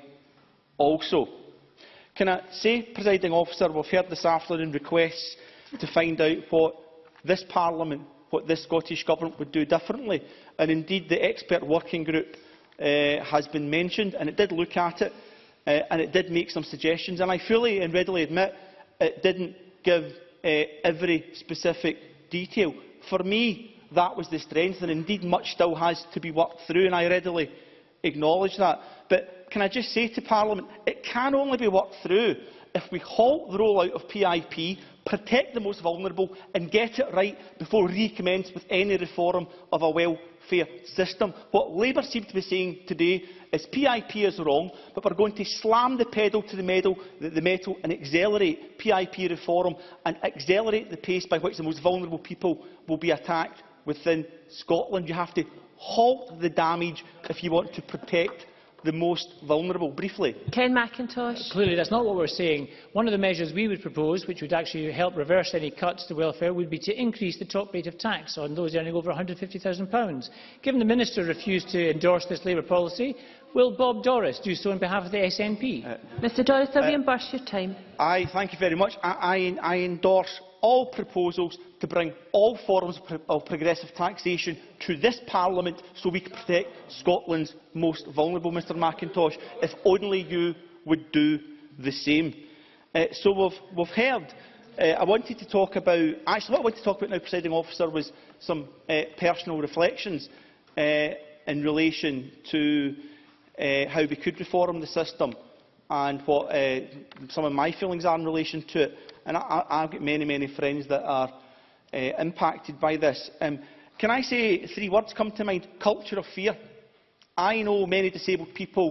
also. Can I say, Presiding Officer, we've heard this afternoon requests to find out what this Parliament, what this Scottish Government would do differently, and indeed the expert working group Uh, has been mentioned, and it did look at it, uh, and it did make some suggestions, and I fully and readily admit it didn't give uh, every specific detail. For me, that was the strength, and indeed much still has to be worked through, and I readily acknowledge that. But can I just say to Parliament, it can only be worked through if we halt the rollout of P I P, protect the most vulnerable, and get it right before we recommence with any reform of a welfare system. What Labour seem to be saying today is P I P is wrong, but we are going to slam the pedal to the metal, the, the metal and accelerate P I P reform and accelerate the pace by which the most vulnerable people will be attacked within Scotland. You have to halt the damage if you want to protect the most vulnerable. Briefly. Ken Macintosh. Clearly, that's not what we're saying. One of the measures we would propose, which would actually help reverse any cuts to welfare, would be to increase the top rate of tax on those earning over one hundred and fifty thousand pounds. Given the Minister refused to endorse this Labour policy, will Bob Doris do so on behalf of the S N P? Uh, Mr Doris, I'll uh, reimburse your time. I thank you very much. I, I, I endorse all proposals to bring all forms of, pro of progressive taxation to this Parliament so we can protect Scotland's most vulnerable, Mr Macintosh, if only you would do the same. Uh, so we've, we've heard. Uh, I wanted to talk about, actually what I wanted to talk about now, Presiding Officer, was some uh, personal reflections uh, in relation to uh, how we could reform the system and what uh, some of my feelings are in relation to it. And I, I've got many, many friends that are uh, impacted by this. Um, can I say three words come to mind? Culture of fear. I know many disabled people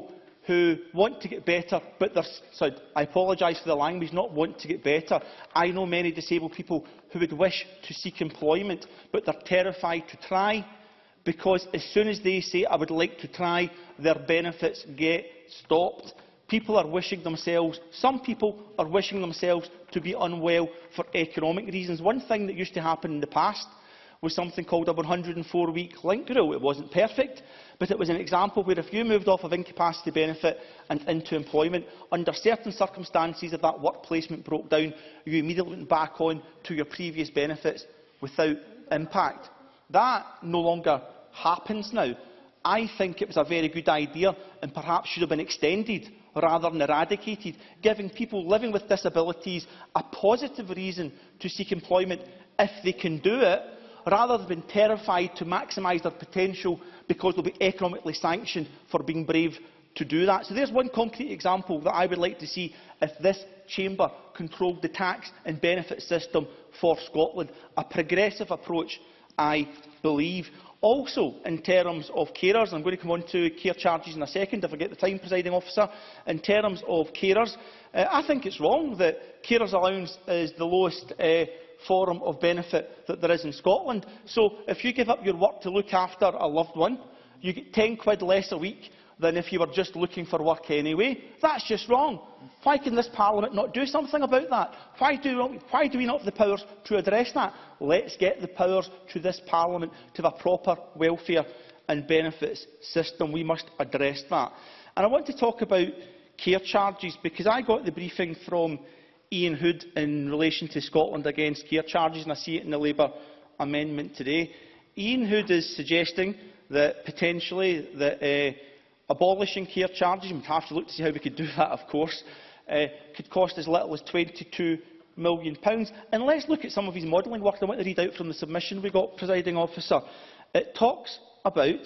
who want to get better, but they're, sorry, I apologise for the language, not want to get better. I know many disabled people who would wish to seek employment, but they're terrified to try, because as soon as they say, I would like to try, their benefits get stopped. People are wishing themselves, some people are wishing themselves to be unwell for economic reasons. One thing that used to happen in the past was something called a one hundred and four week link rule. It wasn't perfect, but it was an example where if you moved off of incapacity benefit and into employment, under certain circumstances, if that work placement broke down, you immediately went back on to your previous benefits without impact. That no longer happens now. I think it was a very good idea and perhaps should have been extended rather than eradicated, giving people living with disabilities a positive reason to seek employment if they can do it, rather than being terrified to maximise their potential because they'll be economically sanctioned for being brave to do that. So there's one concrete example that I would like to see if this chamber controlled the tax and benefit system for Scotland. A progressive approach, I believe. Also, in terms of carers, I'm going to come on to care charges in a second, if I get the time, Presiding Officer. In terms of carers, uh, I think it's wrong that carers allowance is the lowest uh, form of benefit that there is in Scotland. So if you give up your work to look after a loved one, you get ten quid less a week than if you were just looking for work anyway. That's just wrong. Why can this Parliament not do something about that? Why do, why do we not have the powers to address that? Let's get the powers to this Parliament to have a proper welfare and benefits system. We must address that. And I want to talk about care charges, because I got the briefing from Ian Hood in relation to Scotland against care charges, and I see it in the Labour amendment today. Ian Hood is suggesting that potentially that uh, abolishing care charges, and we'd have to look to see how we could do that, of course, uh, could cost as little as twenty-two million pounds. And let's look at some of his modelling work. I want to read out from the submission we got, Presiding Officer. It talks about,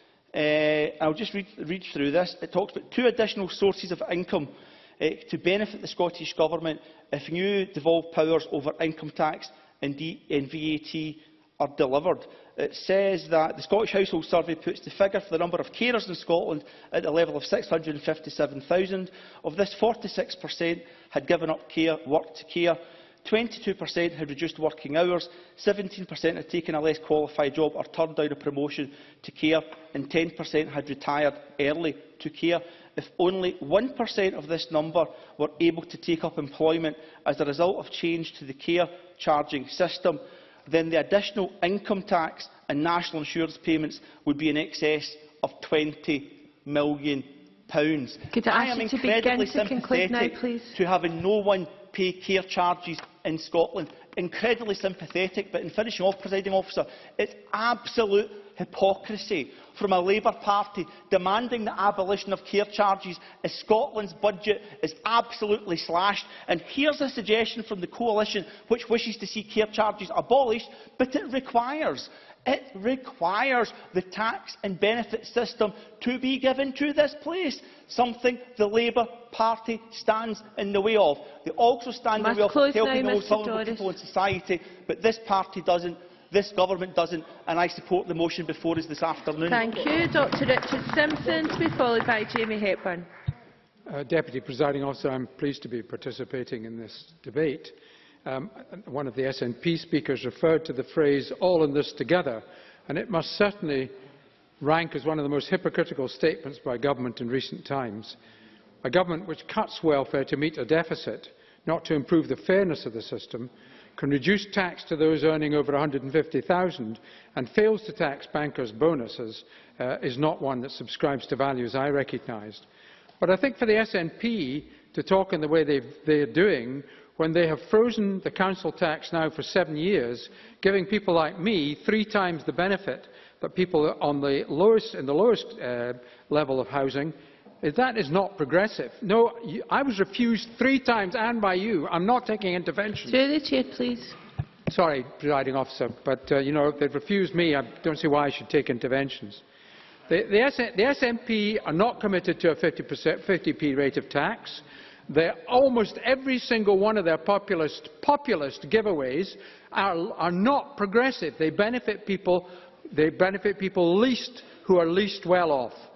uh, I'll just read, read through this, it talks about two additional sources of income uh, to benefit the Scottish Government if new devolved powers over income tax and, D and V A T are delivered. It says that the Scottish Household Survey puts the figure for the number of carers in Scotland at the level of six hundred and fifty-seven thousand. Of this, forty-six percent had given up care, work to care, twenty-two percent had reduced working hours, seventeen percent had taken a less qualified job or turned down a promotion to care, and ten percent had retired early to care. If only one percent of this number were able to take up employment as a result of change to the care charging system, then the additional income tax and national insurance payments would be in excess of twenty million pounds. Could I, I am ask you incredibly to begin to conclude now, sympathetic please? to having no one pay care charges in Scotland. Incredibly sympathetic, but in finishing off, Presiding Officer, it's absolute hypocrisy from a Labour Party demanding the abolition of care charges as Scotland's budget is absolutely slashed. And here's a suggestion from the coalition which wishes to see care charges abolished, but it requires It requires the tax and benefit system to be given to this place, something the Labour Party stands in the way of. They also stand in the way of helping the most vulnerable people in society, but this party doesn't, this government doesn't, and I support the motion before us this afternoon. Thank you. Doctor Richard Simpson, to be followed by Jamie Hepburn. Uh, Deputy Presiding Officer, I am pleased to be participating in this debate. Um, one of the S N P speakers referred to the phrase "all in this together," and it must certainly rank as one of the most hypocritical statements by government in recent times. A government which cuts welfare to meet a deficit, not to improve the fairness of the system, can reduce tax to those earning over one hundred and fifty thousand and fails to tax bankers' bonuses, uh, is not one that subscribes to values I recognised. But I think for the S N P to talk in the way they are doing, when they have frozen the council tax now for seven years, giving people like me three times the benefit that people on the lowest, in the lowest uh, level of housing, that is not progressive. No, I was refused three times, and by you. I'm not taking intervention. To the chair, please. Sorry, Presiding Officer, but uh, you know, they've refused me. I don't see why I should take interventions. The, the, S the S N P are not committed to a fifty p rate of tax. They're, almost every single one of their populist, populist giveaways are, are not progressive. They benefit people. They benefit people least who are least well off.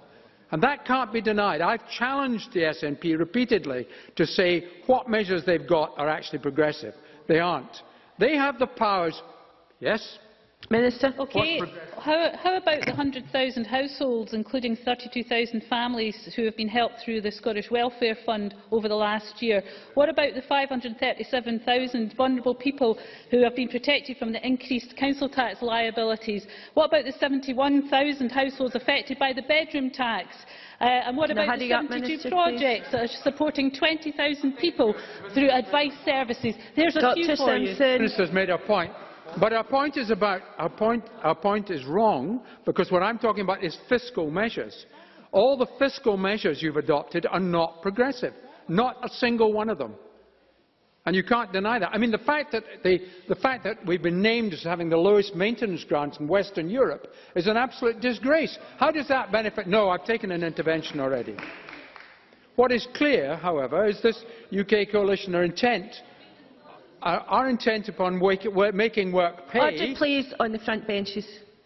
And that can't be denied. I've challenged the S N P repeatedly to say what measures they've got are actually progressive. They aren't. They have the powers. Yes? Minister. Okay. How, how about the one hundred thousand households, including thirty-two thousand families who have been helped through the Scottish Welfare Fund over the last year? What about the five hundred and thirty-seven thousand vulnerable people who have been protected from the increased council tax liabilities? What about the seventy-one thousand households affected by the bedroom tax? Uh, and what about the seventy-two projects that are supporting twenty thousand people through advice services? There's a few for you. The Minister has made a point. But our point is about our point. Our point is wrong, because what I'm talking about is fiscal measures. All the fiscal measures you've adopted are not progressive, not a single one of them, and you can't deny that. I mean, the fact that the, the fact that we've been named as having the lowest maintenance grants in Western Europe is an absolute disgrace. How does that benefit? No, I've taken an intervention already. What is clear, however, is this U K coalition are intent. Our, our intent upon wake, work, making work pay. Order, please, on the front benches.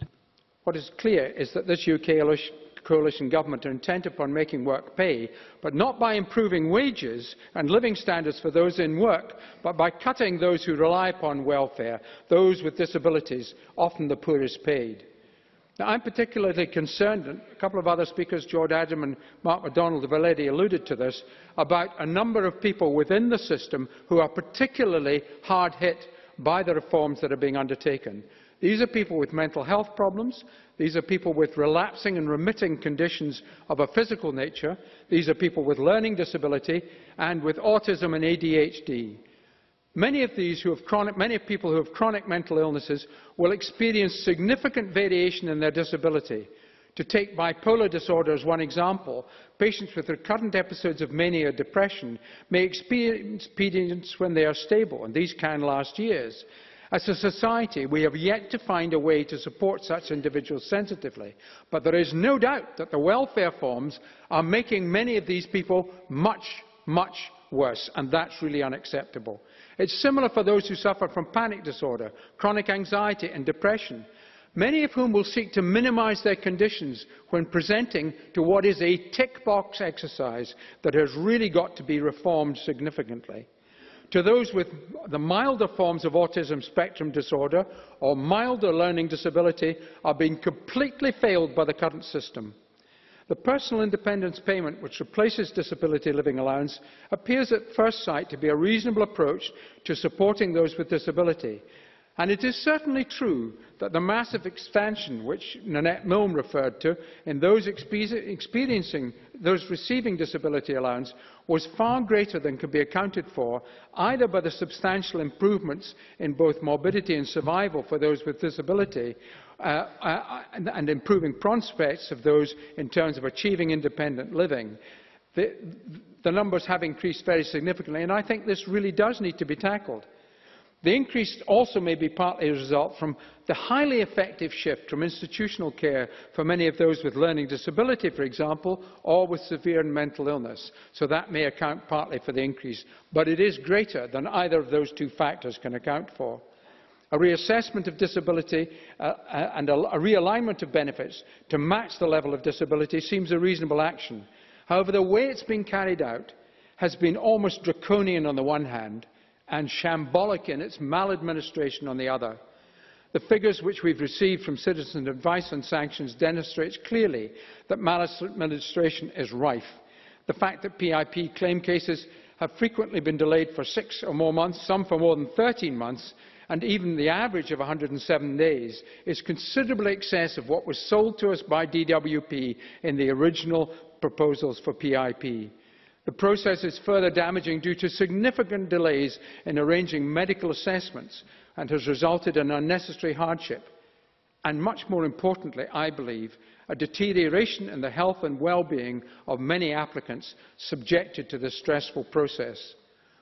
What is clear is that this U K coalition government are intent upon making work pay, but not by improving wages and living standards for those in work, but by cutting those who rely upon welfare, those with disabilities, often the poorest paid. Now, I'm particularly concerned, and a couple of other speakers, George Adam and Mark MacDonald, have already alluded to this, about a number of people within the system who are particularly hard hit by the reforms that are being undertaken. These are people with mental health problems. These are people with relapsing and remitting conditions of a physical nature. These are people with learning disability and with autism and A D H D. Many of these who have chronic, many people who have chronic mental illnesses will experience significant variation in their disability. To take bipolar disorder as one example, patients with recurrent episodes of mania or depression may experience periods when they are stable, and these can last years. As a society, we have yet to find a way to support such individuals sensitively, but there is no doubt that the welfare reforms are making many of these people much, much worse, and that's really unacceptable. It's similar for those who suffer from panic disorder, chronic anxiety and depression, many of whom will seek to minimise their conditions when presenting to what is a tick-box exercise that has really got to be reformed significantly. To those with the milder forms of autism spectrum disorder or milder learning disability are being completely failed by the current system. The personal independence payment, which replaces disability living allowance, appears at first sight to be a reasonable approach to supporting those with disability. And it is certainly true that the massive expansion, which Nanette Milne referred to, in those experiencing, those receiving disability allowance, was far greater than could be accounted for either by the substantial improvements in both morbidity and survival for those with disability, Uh, uh, and, and improving prospects of those in terms of achieving independent living. The, the numbers have increased very significantly, and I think this really does need to be tackled. The increase also may be partly a result from the highly effective shift from institutional care for many of those with learning disability, for example, or with severe mental illness. So that may account partly for the increase, but it is greater than either of those two factors can account for. A reassessment of disability uh, and a, a realignment of benefits to match the level of disability seems a reasonable action. However, the way it's been carried out has been almost draconian on the one hand and shambolic in its maladministration on the other. The figures which we've received from citizen advice on sanctions demonstrates clearly that maladministration is rife. The fact that P I P claim cases have frequently been delayed for six or more months, some for more than thirteen months, and even the average of one hundred and seven days is considerably excess of what was sold to us by D W P in the original proposals for P I P. The process is further damaging due to significant delays in arranging medical assessments and has resulted in unnecessary hardship. And much more importantly, I believe, a deterioration in the health and well-being of many applicants subjected to this stressful process.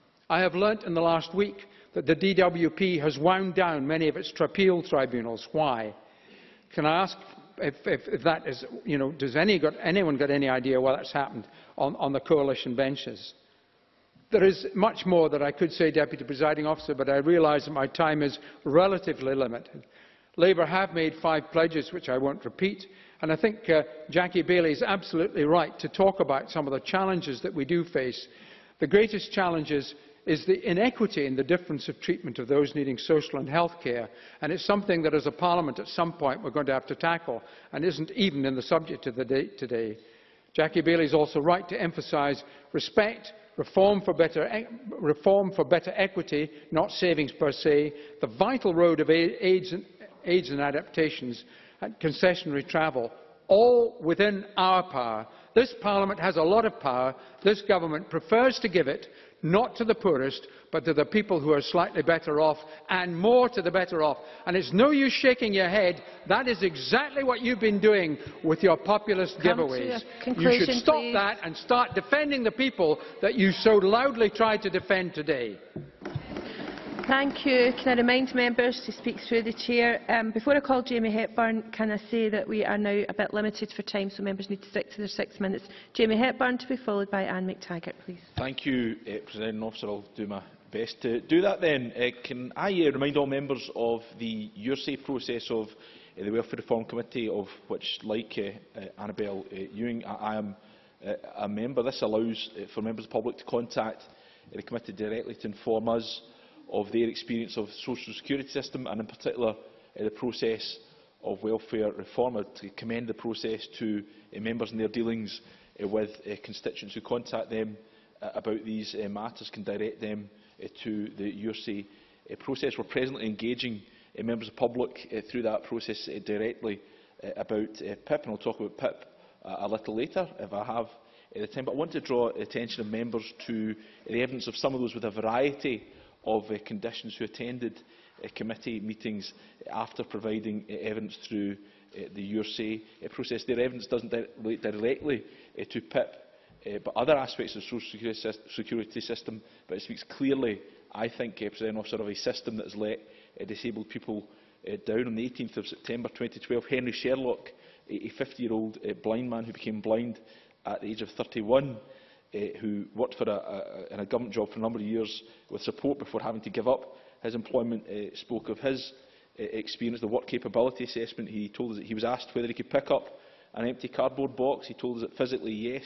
I have learnt in the last week that the D W P has wound down many of its appeal tribunals. Why? Can I ask if, if, if that is, you know, does any got, anyone got any idea why that's happened on, on the coalition benches? There is much more that I could say, Deputy Presiding Officer, but I realise that my time is relatively limited. Labour have made five pledges, which I won't repeat, and I think uh, Jackie Baillie is absolutely right to talk about some of the challenges that we do face. The greatest challenges is the inequity in the difference of treatment of those needing social and health care, and it's something that as a Parliament at some point we're going to have to tackle, and isn't even in the subject of the debate today. Jackie Baillie is also right to emphasise respect, reform for, better e reform for better equity, not savings per se, the vital road of aids and, aids and adaptations, and concessionary travel, all within our power. This Parliament has a lot of power. This government prefers to give it not to the poorest, but to the people who are slightly better off, and more to the better off. And it's no use shaking your head. That is exactly what you've been doing with your populist Come giveaways. You should stop please. that and start defending the people that you so loudly tried to defend today. Thank you. Can I remind members to speak through the chair? Um, before I call Jamie Hepburn, can I say that we are now a bit limited for time, so members need to stick to their six minutes. Jamie Hepburn to be followed by Anne McTaggart, please. Thank you, uh, Presiding Officer. I'll do my best to do that then. Uh, can I uh, remind all members of the U R S A process of uh, the Welfare Reform Committee, of which, like uh, uh, Annabel uh, Ewing, I, I am uh, a member. This allows uh, for members of the public to contact uh, the committee directly to inform us of their experience of the social security system, and in particular uh, the process of welfare reform. I would commend the process to uh, members in their dealings uh, with uh, constituents who contact them uh, about these uh, matters, can direct them uh, to the U R S A uh, process. We are presently engaging uh, members of the public uh, through that process uh, directly uh, about uh, P I P, and I will talk about P I P uh, a little later if I have uh, the time. But I want to draw the attention of members to uh, the evidence of some of those with a variety of uh, conditions who attended uh, committee meetings after providing uh, evidence through uh, the U R S A uh, process. Their evidence does not relate directly uh, to P I P, uh, but other aspects of the social security, security system, but it speaks clearly, I think, uh, Presiding Officer, of a system that has let uh, disabled people uh, down. On the eighteenth of September twenty twelve, Henry Sherlock, a fifty-year-old uh, blind man who became blind at the age of thirty-one, Uh, who worked for a, a, in a government job for a number of years with support before having to give up his employment, uh, spoke of his uh, experience, the work capability assessment. He told us that he was asked whether he could pick up an empty cardboard box. He told us that physically yes.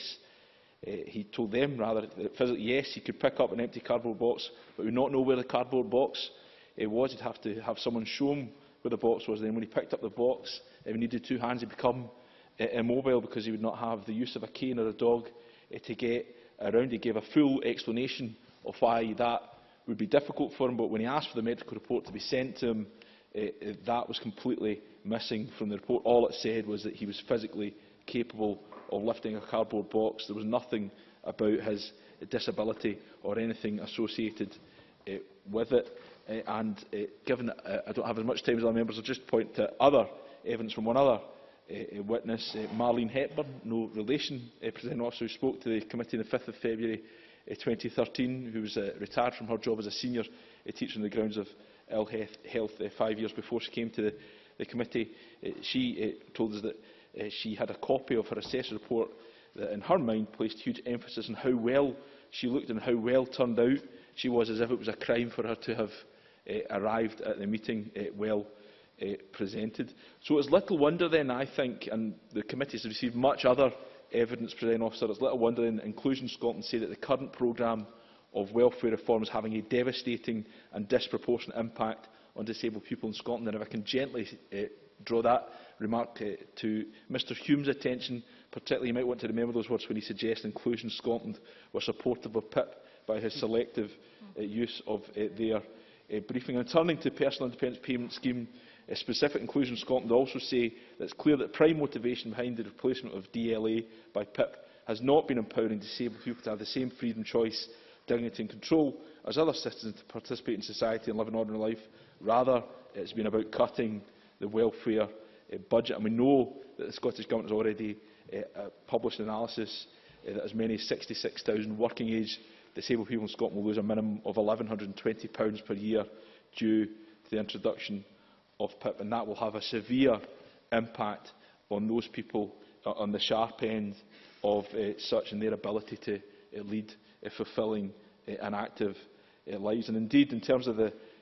Uh, he told them rather that physically yes, he could pick up an empty cardboard box, but would not know where the cardboard box uh, was. He'd have to have someone show him where the box was. Then when he picked up the box, if he needed two hands, he'd become uh, immobile because he would not have the use of a cane or a dog uh, to get around. He gave a full explanation of why that would be difficult for him, but when he asked for the medical report to be sent to him, uh, that was completely missing from the report. All it said was that he was physically capable of lifting a cardboard box. There was nothing about his disability or anything associated uh, with it. Uh, and uh, given that uh, I don't have as much time as other members, I'll just point to other evidence from one other Uh, witness, uh, Marlene Hepburn, no relation, uh, Presiding Officer, who spoke to the committee on the fifth of February uh, twenty thirteen, who was uh, retired from her job as a senior uh, teacher on the grounds of ill health, health uh, five years before she came to the, the committee. Uh, she uh, told us that uh, she had a copy of her assessor report that, in her mind, placed huge emphasis on how well she looked and how well turned out she was, as if it was a crime for her to have uh, arrived at the meeting uh, well Uh, presented. So it's little wonder then, I think, and the committee has received much other evidence, Presiding Officer, it's little wonder then that Inclusion Scotland say that the current programme of welfare reform is having a devastating and disproportionate impact on disabled people in Scotland. And if I can gently uh, draw that remark uh, to Mr Hume's attention, particularly you might want to remember those words when he suggests Inclusion Scotland were supportive of P I P by his selective uh, use of uh, their uh, briefing. And turning to Personal Independence Payment Scheme, A specific Inclusion Scotland also say that it is clear that the prime motivation behind the replacement of D L A by P I P has not been empowering disabled people to have the same freedom, choice, dignity and control as other citizens to participate in society and live an ordinary life. Rather, it has been about cutting the welfare uh, budget. And we know that the Scottish Government has already uh, uh, published an analysis uh, that as many as sixty-six thousand working age disabled people in Scotland will lose a minimum of one thousand one hundred and twenty pounds per year due to the introduction of P I P, and that will have a severe impact on those people uh, on the sharp end of uh, such and their ability to uh, lead uh, fulfilling uh, and active uh, lives. And indeed, in terms of the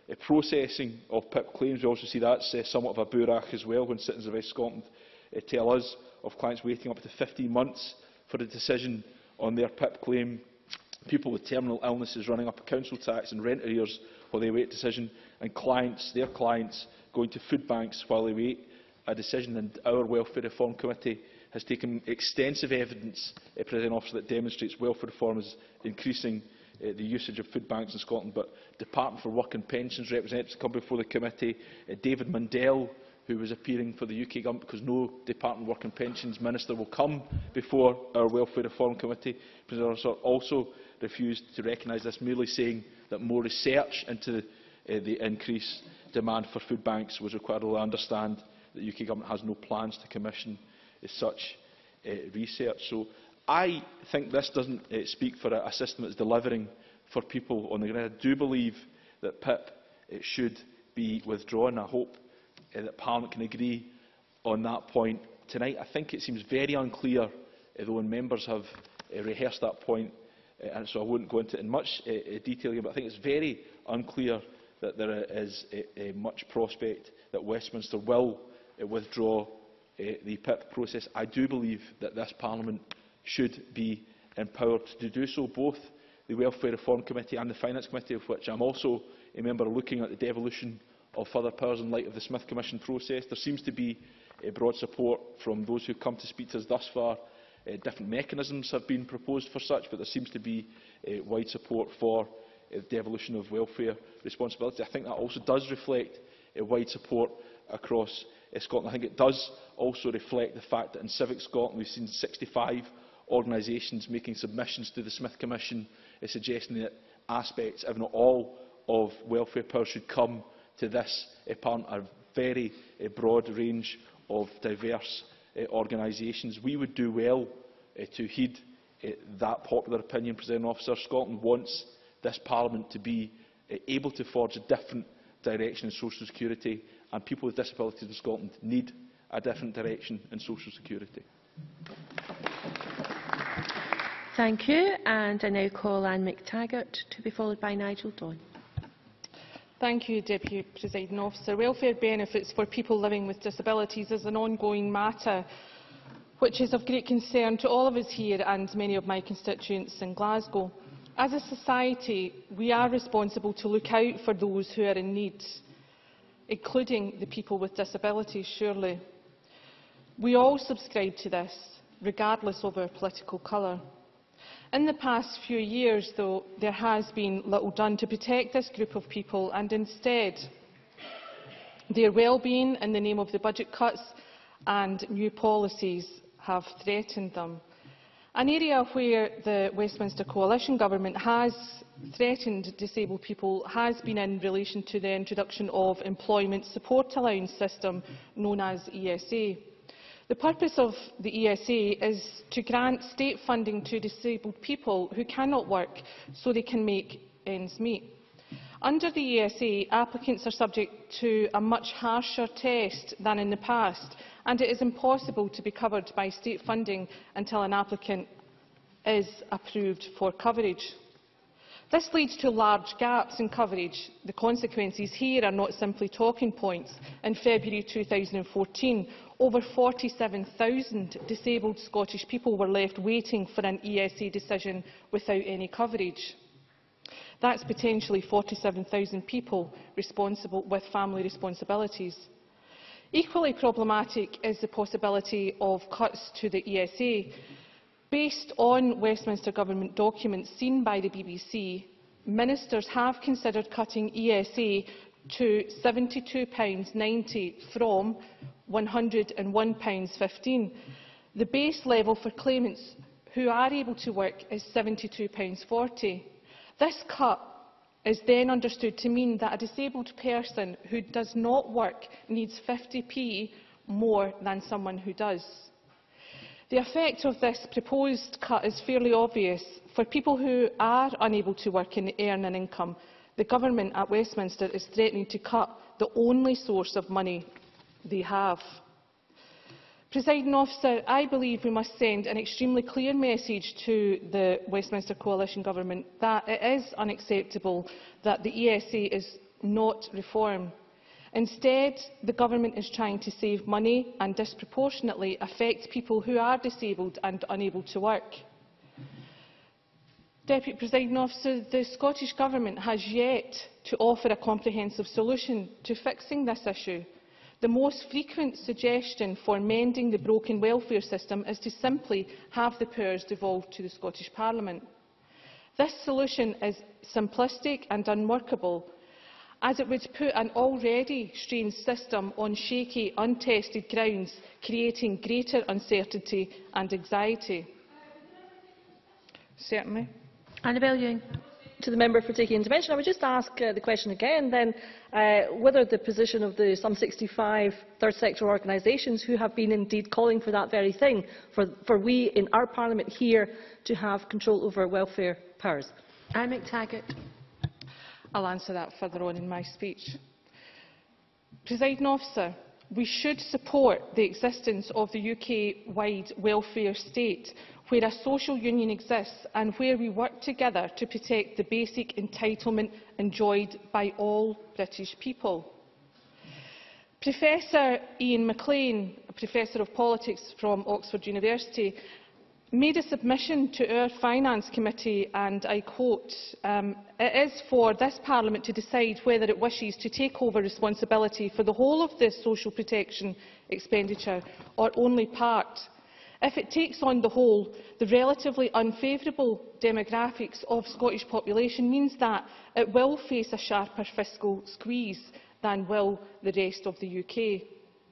uh, processing of P I P claims. We also see that's uh, somewhat of a boorach as well, when Citizens of West Scotland uh, tell us of clients waiting up to fifteen months for a decision on their P I P claim, people with terminal illnesses running up a council tax and rent arrears while they wait a decision, and clients, their clients, going to food banks while they wait a decision. And our Welfare Reform Committee has taken extensive evidence, uh, Presiding Officer, that demonstrates welfare reform is increasing uh, the usage of food banks in Scotland. But Department for Work and Pensions representatives come before the committee. Uh, David Mundell, who was appearing for the U K Government, because no Department of Work and Pensions Minister will come before our Welfare Reform Committee, Presiding Officer, also refused to recognise this, merely saying that more research into uh, the increased demand for food banks was required. Although I understand that the U K Government has no plans to commission uh, such uh, research. So I think this doesn't uh, speak for a, a system that is delivering for people on the ground. I do believe that P I P uh, should be withdrawn. I hope uh, that Parliament can agree on that point tonight. I think it seems very unclear, uh, though, when members have uh, rehearsed that point, uh, and so I won't go into it in much uh, uh, detail here, but I think it's very unclear that there is uh, uh, much prospect that Westminster will uh, withdraw uh, the P I P process. I do believe that this Parliament should be empowered to do so. Both the Welfare Reform Committee and the Finance Committee, of which I am also a member, are looking at the devolution of further powers in light of the Smith Commission process. There seems to be uh, broad support from those who have come to speak to us thus far. Uh, different mechanisms have been proposed for such, but there seems to be uh, wide support for uh, the devolution of welfare responsibility. I think that also does reflect uh, wide support across uh, Scotland. I think it does also reflect the fact that in Civic Scotland we've seen sixty-five organisations making submissions to the Smith Commission, uh, suggesting that aspects, if not all, of welfare power should come to this uh, Parliament. A very uh, broad range of diverse uh, organisations. We would do well uh, to heed uh, that popular opinion, Presiding Officer. Scotland wants this Parliament to be uh, able to forge a different direction in social security, and people with disabilities in Scotland need a different direction in social security. Thank you. And I now call Anne McTaggart, to be followed by Nigel Dawn. Thank you, Deputy Presiding Officer. Welfare benefits for people living with disabilities is an ongoing matter which is of great concern to all of us here and many of my constituents in Glasgow. As a society, we are responsible to look out for those who are in need, including the people with disabilities, surely. We all subscribe to this, regardless of our political colour. In the past few years, though, there has been little done to protect this group of people, and instead their well-being, in the name of the budget cuts and new policies, have threatened them. An area where the Westminster Coalition Government has threatened disabled people has been in relation to the introduction of employment support allowance system known as E S A. The purpose of the E S A is to grant state funding to disabled people who cannot work so they can make ends meet. Under the E S A, applicants are subject to a much harsher test than in the past, and it is impossible to be covered by state funding until an applicant is approved for coverage. This leads to large gaps in coverage. The consequences here are not simply talking points. In February two thousand fourteen, over forty-seven thousand disabled Scottish people were left waiting for an E S A decision without any coverage. That's potentially forty-seven thousand people responsible with family responsibilities. Equally problematic is the possibility of cuts to the E S A. Based on Westminster Government documents seen by the B B C, ministers have considered cutting E S A to seventy-two pounds ninety from one hundred and one pounds fifteen. The base level for claimants who are able to work is seventy-two pounds forty. This cut is then understood to mean that a disabled person who does not work needs fifty p more than someone who does. The effect of this proposed cut is fairly obvious. For people who are unable to work and earn an income, the Government at Westminster is threatening to cut the only source of money they have. Presiding Officer, I believe we must send an extremely clear message to the Westminster Coalition Government that it is unacceptable that the E S A is not reform. Instead, the Government is trying to save money and disproportionately affect people who are disabled and unable to work. Deputy Presiding Officer, the Scottish Government has yet to offer a comprehensive solution to fixing this issue. The most frequent suggestion for mending the broken welfare system is to simply have the powers devolved to the Scottish Parliament. This solution is simplistic and unworkable, as it would put an already strained system on shaky, untested grounds, creating greater uncertainty and anxiety. Certainly. Annabel Ewing. To the member for taking intervention. I would just ask uh, the question again then, uh, whether the position of the some sixty-five third sector organisations who have been indeed calling for that very thing, for, for we in our Parliament here to have control over welfare powers. Anne McTaggart. I'll answer that further on in my speech. Presiding Officer, we should support the existence of the U K-wide welfare state, where a social union exists and where we work together to protect the basic entitlement enjoyed by all British people. Professor Ian Maclean, a Professor of Politics from Oxford University, made a submission to our Finance Committee, and I quote, um, "It is for this Parliament to decide whether it wishes to take over responsibility for the whole of this social protection expenditure or only part. If it takes on the whole, the relatively unfavourable demographics of Scottish population means that it will face a sharper fiscal squeeze than will the rest of the U K."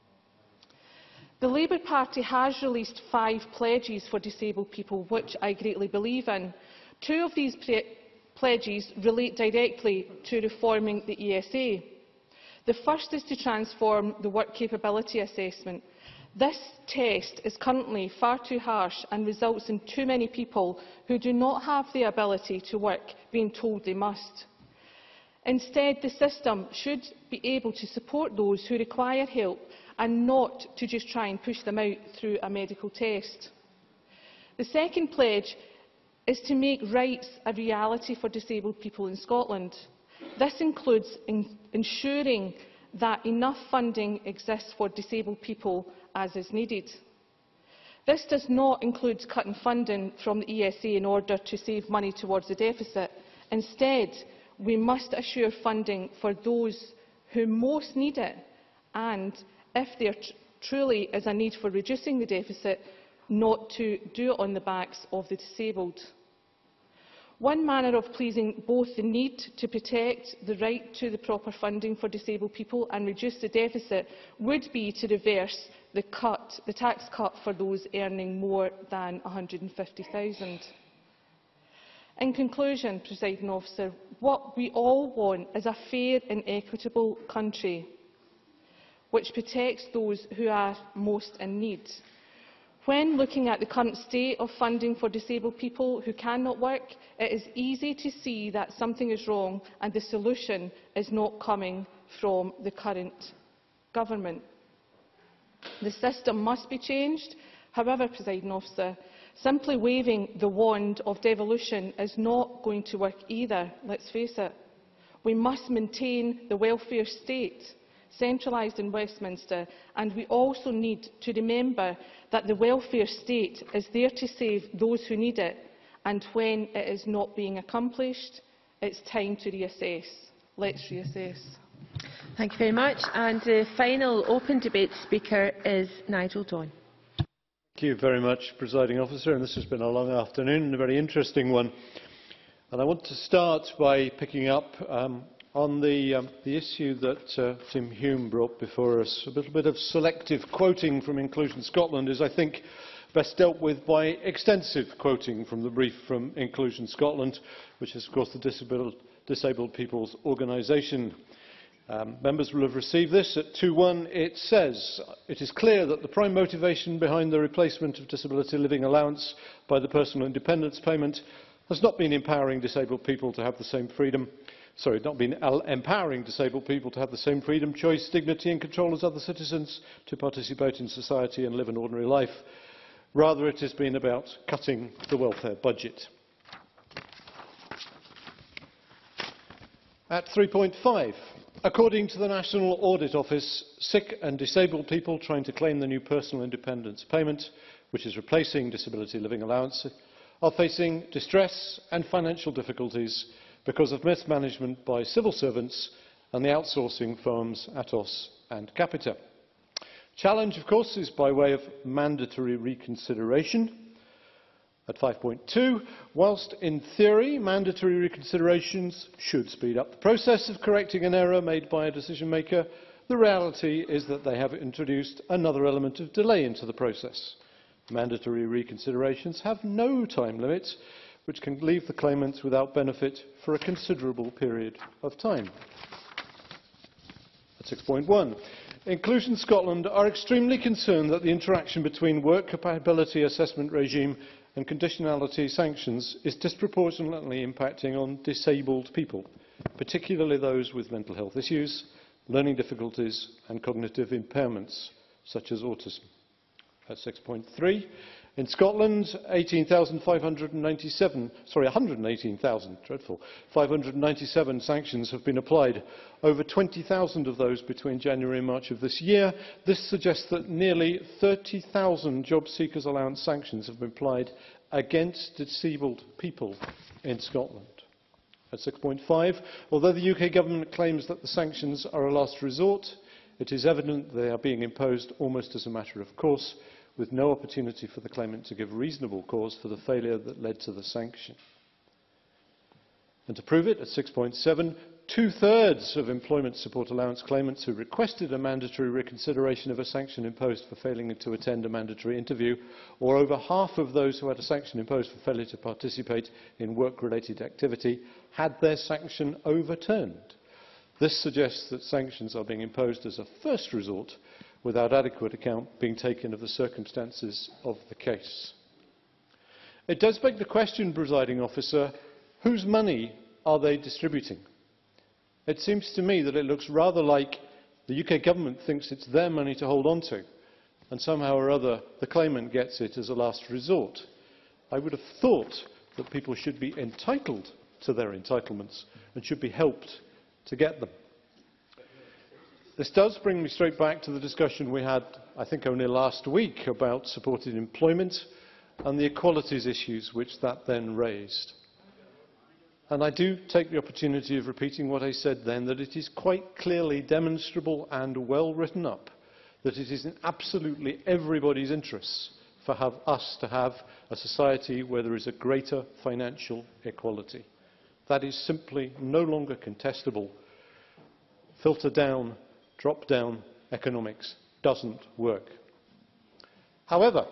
The Labour Party has released five pledges for disabled people, which I greatly believe in. Two of these pledges relate directly to reforming the E S A. The first is to transform the work capability assessment. This test is currently far too harsh and results in too many people who do not have the ability to work being told they must. Instead, the system should be able to support those who require help and not to just try and push them out through a medical test. The second pledge is to make rights a reality for disabled people in Scotland. This includes in ensuring that enough funding exists for disabled people as is needed. This does not include cutting funding from the E S A in order to save money towards the deficit. Instead, we must assure funding for those who most need it, and if there tr truly is a need for reducing the deficit, not to do it on the backs of the disabled. One manner of pleasing both the need to protect the right to the proper funding for disabled people and reduce the deficit would be to reverse the, cut, the tax cut for those earning more than one hundred and fifty thousand. In conclusion, Presiding Officer, what we all want is a fair and equitable country which protects those who are most in need. When looking at the current state of funding for disabled people who cannot work, it is easy to see that something is wrong and the solution is not coming from the current government. The system must be changed. However, Presiding Officer, simply waving the wand of devolution is not going to work either, let's face it. We must maintain the welfare state, centralised in Westminster, and we also need to remember that the welfare state is there to save those who need it, and when it is not being accomplished, it's time to reassess. Let's reassess. Thank you very much. And the final open debate speaker is Nigel Dawn. Thank you very much, Presiding Officer, and this has been a long afternoon and a very interesting one. And I want to start by picking up um, on the, um, the issue that uh, Tim Hume brought before us. A little bit of selective quoting from Inclusion Scotland is, I think, best dealt with by extensive quoting from the brief from Inclusion Scotland, which is, of course, the Disabled, Disabled People's Organisation. Um, members will have received this. At two one, it says, "It is clear that the prime motivation behind the replacement of disability living allowance by the personal independence payment has not been empowering disabled people to have the same freedom sorry, not been empowering disabled people to have the same freedom, choice, dignity and control as other citizens to participate in society and live an ordinary life. Rather, it has been about cutting the welfare budget." At three point five, According to the National Audit Office, sick and disabled people trying to claim the new personal independence payment, which is replacing disability living allowance, are facing distress and financial difficulties because of mismanagement by civil servants and the outsourcing firms Atos and Capita. Challenge, of course, is by way of mandatory reconsideration. At five point two, whilst in theory mandatory reconsiderations should speed up the process of correcting an error made by a decision maker, the reality is that they have introduced another element of delay into the process. Mandatory reconsiderations have no time limit, which can leave the claimants without benefit for a considerable period of time. At six point one, Inclusion Scotland are extremely concerned that the interaction between work capability assessment regime and conditionality sanctions is disproportionately impacting on disabled people, particularly those with mental health issues, learning difficulties and cognitive impairments, such as autism. At six point three, in Scotland, eighteen thousand five hundred ninety-seven, sorry, one hundred eighteen thousand, dreadful, five hundred ninety-seven sanctions have been applied, over twenty thousand of those between January and March of this year. This suggests that nearly thirty thousand job seekers allowance sanctions have been applied against disabled people in Scotland. At six point five, although the U K Government claims that the sanctions are a last resort, it is evident they are being imposed almost as a matter of course, with no opportunity for the claimant to give reasonable cause for the failure that led to the sanction. And to prove it, at six point seven, two-thirds of employment support allowance claimants who requested a mandatory reconsideration of a sanction imposed for failing to attend a mandatory interview, or over half of those who had a sanction imposed for failure to participate in work-related activity, had their sanction overturned. This suggests that sanctions are being imposed as a first resort, without adequate account being taken of the circumstances of the case. It does beg the question, Presiding Officer, whose money are they distributing? It seems to me that it looks rather like the U K Government thinks it's their money to hold on to, and somehow or other the claimant gets it as a last resort. I would have thought that people should be entitled to their entitlements and should be helped to get them. This does bring me straight back to the discussion we had, I think, only last week about supported employment and the equalities issues which that then raised. And I do take the opportunity of repeating what I said then, that it is quite clearly demonstrable and well written up that it is in absolutely everybody's interests for have us to have a society where there is a greater financial equality. That is simply no longer contestable. Filter down, drop-down economics doesn't work. However,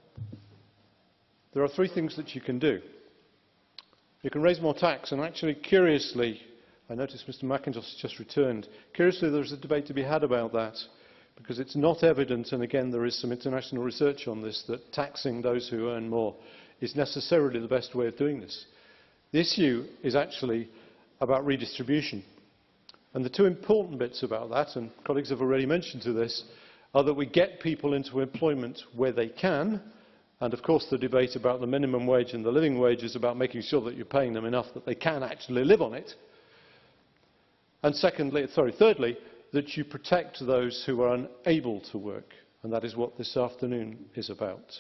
there are three things that you can do. You can raise more tax, and actually, curiously, I noticed Mr McIntosh has just returned. Curiously, there's a debate to be had about that, because it's not evident, and again, there is some international research on this, that taxing those who earn more is necessarily the best way of doing this. The issue is actually about redistribution. And the two important bits about that, and colleagues have already mentioned to this, are that we get people into employment where they can, and of course the debate about the minimum wage and the living wage is about making sure that you're paying them enough that they can actually live on it. And secondly, sorry, thirdly, that you protect those who are unable to work, and that is what this afternoon is about.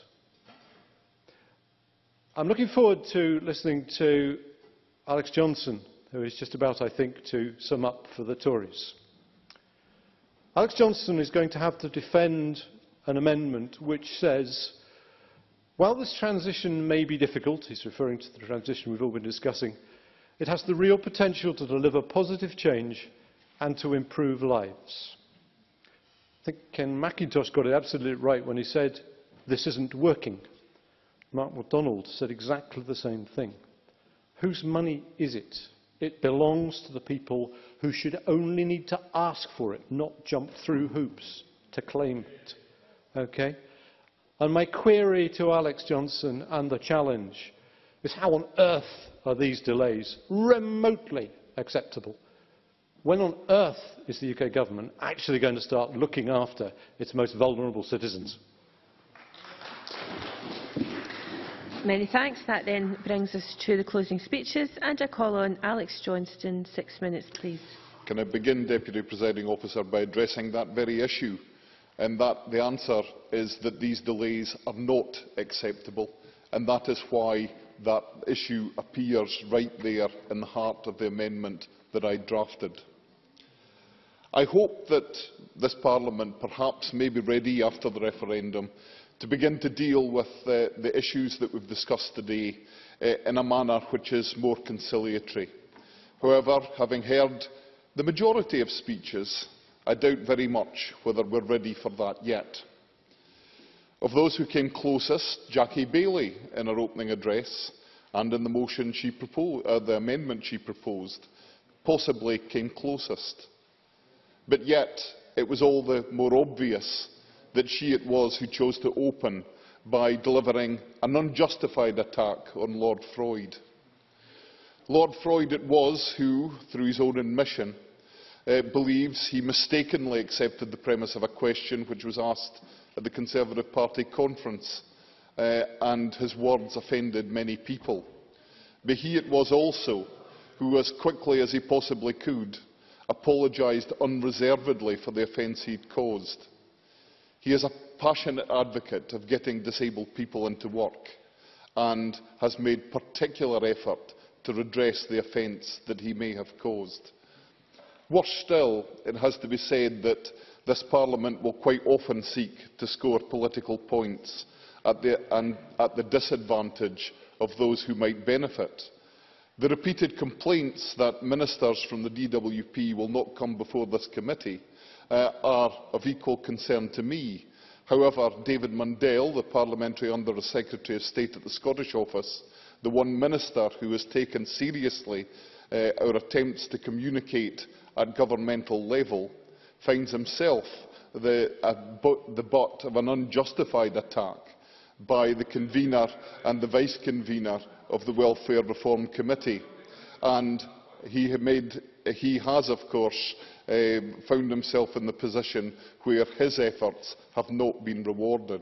I'm looking forward to listening to Alex Johnson, who is just about, I think, to sum up for the Tories. Alex Johnson is going to have to defend an amendment which says, while this transition may be difficult, he's referring to the transition we've all been discussing, it has the real potential to deliver positive change and to improve lives. I think Ken McIntosh got it absolutely right when he said, this isn't working. Mark MacDonald said exactly the same thing. Whose money is it? It belongs to the people who should only need to ask for it, not jump through hoops to claim it. Okay? And my query to Alex Johnson and the challenge is, how on earth are these delays remotely acceptable? When on earth is the U K Government actually going to start looking after its most vulnerable citizens? Many thanks. That then brings us to the closing speeches, and I call on Alex Johnston. Six minutes, please. Can I begin, Deputy Presiding Officer, by addressing that very issue, and that the answer is that these delays are not acceptable, and that is why that issue appears right there in the heart of the amendment that I drafted. I hope that this Parliament perhaps may be ready after the referendum to begin to deal with uh, the issues that we have discussed today uh, in a manner which is more conciliatory. However, having heard the majority of speeches, I doubt very much whether we are ready for that yet. Of those who came closest, Jackie Baillie, in her opening address and in the motion she proposed, uh, the amendment she proposed, possibly came closest. But yet, it was all the more obvious that she it was who chose to open by delivering an unjustified attack on Lord Freud. Lord Freud it was who, through his own admission, uh, believes he mistakenly accepted the premise of a question which was asked at the Conservative Party conference, uh, and his words offended many people. But he it was also who, as quickly as he possibly could, apologised unreservedly for the offence he had caused. He is a passionate advocate of getting disabled people into work and has made particular effort to redress the offence that he may have caused. Worse still, it has to be said that this Parliament will quite often seek to score political points at the, and at the disadvantage of those who might benefit. The repeated complaints that ministers from the D W P will not come before this committee uh, are of equal concern to me. However, David Mundell, the Parliamentary Under-Secretary of State at the Scottish Office, the one minister who has taken seriously uh, our attempts to communicate at governmental level, finds himself the, uh, but, the butt of an unjustified attack by the convener and the vice-convener of the Welfare Reform Committee. And he, had made, he has, of course, uh, found himself in the position where his efforts have not been rewarded.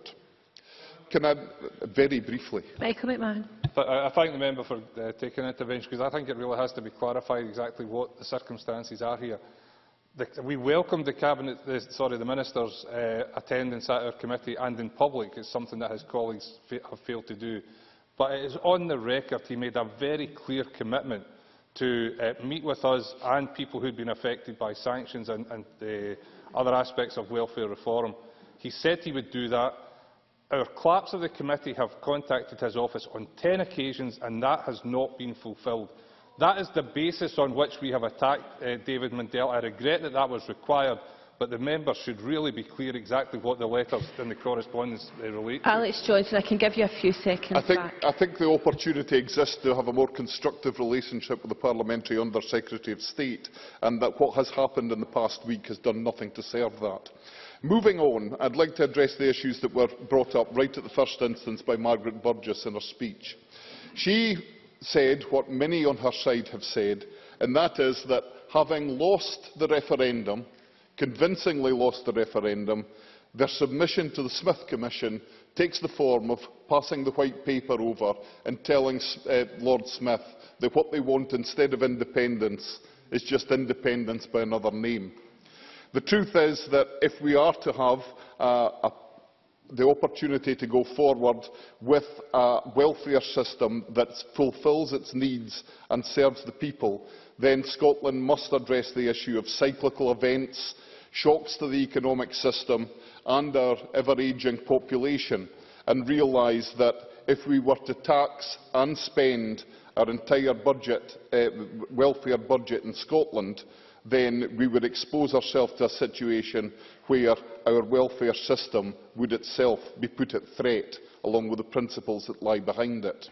Can I, very briefly... Michael McMahon. I thank the member for uh, taking intervention, because I think it really has to be clarified exactly what the circumstances are here. The, we welcomed the cabinet, the, sorry, the minister's uh, attendance at our committee and in public. It's something that his colleagues fa have failed to do. But it is on the record he made a very clear commitment to uh, meet with us and people who had been affected by sanctions and, and uh, other aspects of welfare reform. He said he would do that. Our clerks of the committee have contacted his office on ten occasions, and that has not been fulfilled. That is the basis on which we have attacked uh, David Mundell. I regret that that was required, but the members should really be clear exactly what the letters and the correspondence uh, relate to. Alex Johnson, I can give you a few seconds I think, back. I think the opportunity exists to have a more constructive relationship with the Parliamentary Under-Secretary of State, and that what has happened in the past week has done nothing to serve that. Moving on, I would like to address the issues that were brought up right at the first instance by Margaret Burgess in her speech. She said what many on her side have said, and that is that having lost the referendum, convincingly lost the referendum, their submission to the Smith Commission takes the form of passing the white paper over and telling uh, Lord Smith that what they want instead of independence is just independence by another name. The truth is that if we are to have uh, a, the opportunity to go forward with a welfare system that fulfils its needs and serves the people, then Scotland must address the issue of cyclical events, shocks to the economic system and our ever-ageing population, and realise that if we were to tax and spend our entire budget, uh, welfare budget in Scotland, then we would expose ourselves to a situation where our welfare system would itself be put at threat, along with the principles that lie behind it.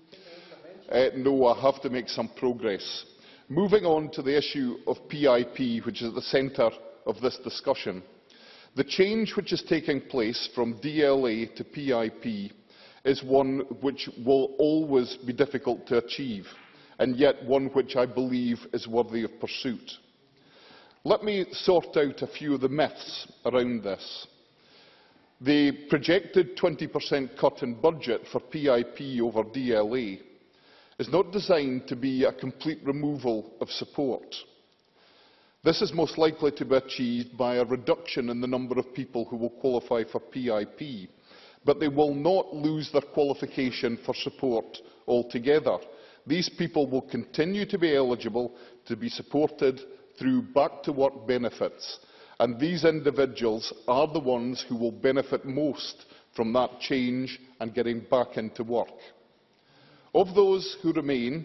Uh, no, I have to make some progress. Moving on to the issue of P I P, which is at the centre of this discussion. The change which is taking place from D L A to P I P is one which will always be difficult to achieve, and yet one which I believe is worthy of pursuit. Let me sort out a few of the myths around this. The projected twenty percent cut in budget for P I P over D L A is not designed to be a complete removal of support. This is most likely to be achieved by a reduction in the number of people who will qualify for P I P, but they will not lose their qualification for support altogether. These people will continue to be eligible to be supported through back-to-work benefits, and these individuals are the ones who will benefit most from that change and getting back into work. Of those who remain,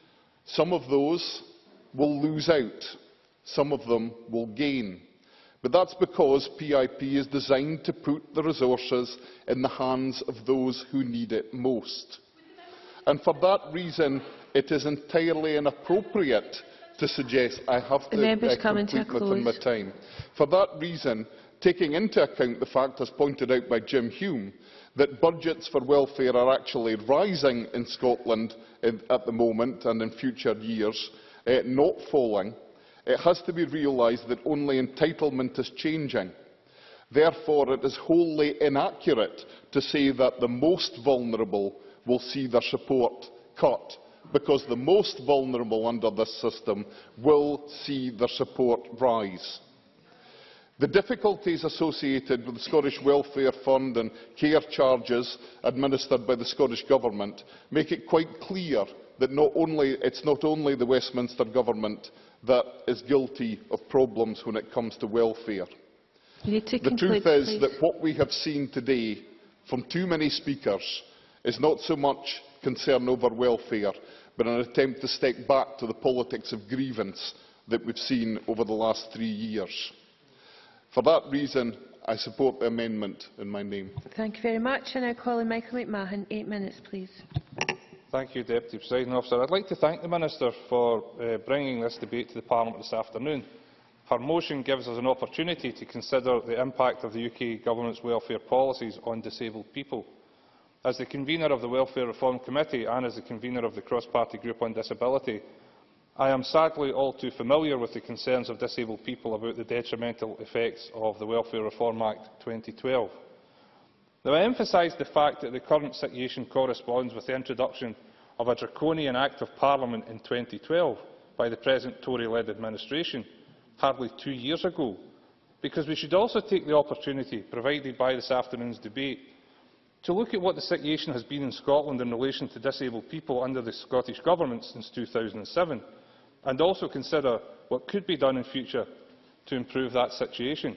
some of those will lose out, some of them will gain. But that's because P I P is designed to put the resources in the hands of those who need it most. And for that reason, it is entirely inappropriate to suggest I have to uh, complete within my time. For that reason, taking into account the fact, as pointed out by Jim Hume, that budgets for welfare are actually rising in Scotland in, at the moment and in future years, uh, not falling, it has to be realised that only entitlement is changing. Therefore, it is wholly inaccurate to say that the most vulnerable will see their support cut, because the most vulnerable under this system will see their support rise. The difficulties associated with the Scottish Welfare Fund and care charges administered by the Scottish Government make it quite clear that not only, it's not only the Westminster Government that is guilty of problems when it comes to welfare. The truth conclude, is please. that what we have seen today from too many speakers is not so much concern over welfare, but an attempt to step back to the politics of grievance that we've seen over the last three years. For that reason, I support the amendment in my name. Thank you very much. And I call on Michael McMahon. Eight minutes, please. Thank you, Deputy Presiding Officer. I'd like to thank the Minister for uh, bringing this debate to the Parliament this afternoon. Her motion gives us an opportunity to consider the impact of the U K Government's welfare policies on disabled people. As the convener of the Welfare Reform Committee and as the convener of the cross-party group on disability, I am sadly all too familiar with the concerns of disabled people about the detrimental effects of the Welfare Reform Act twenty twelve. Now, I emphasise the fact that the current situation corresponds with the introduction of a draconian Act of Parliament in twenty twelve by the present Tory-led administration, hardly two years ago, because we should also take the opportunity provided by this afternoon's debate to look at what the situation has been in Scotland in relation to disabled people under the Scottish Government since two thousand seven, and also consider what could be done in future to improve that situation.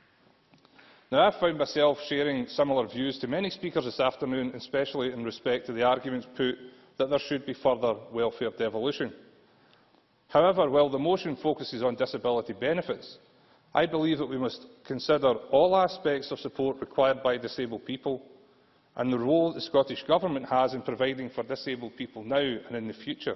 Now, I have found myself sharing similar views to many speakers this afternoon, especially in respect to the arguments put that there should be further welfare devolution. However, while the motion focuses on disability benefits, I believe that we must consider all aspects of support required by disabled people and the role the Scottish Government has in providing for disabled people now and in the future.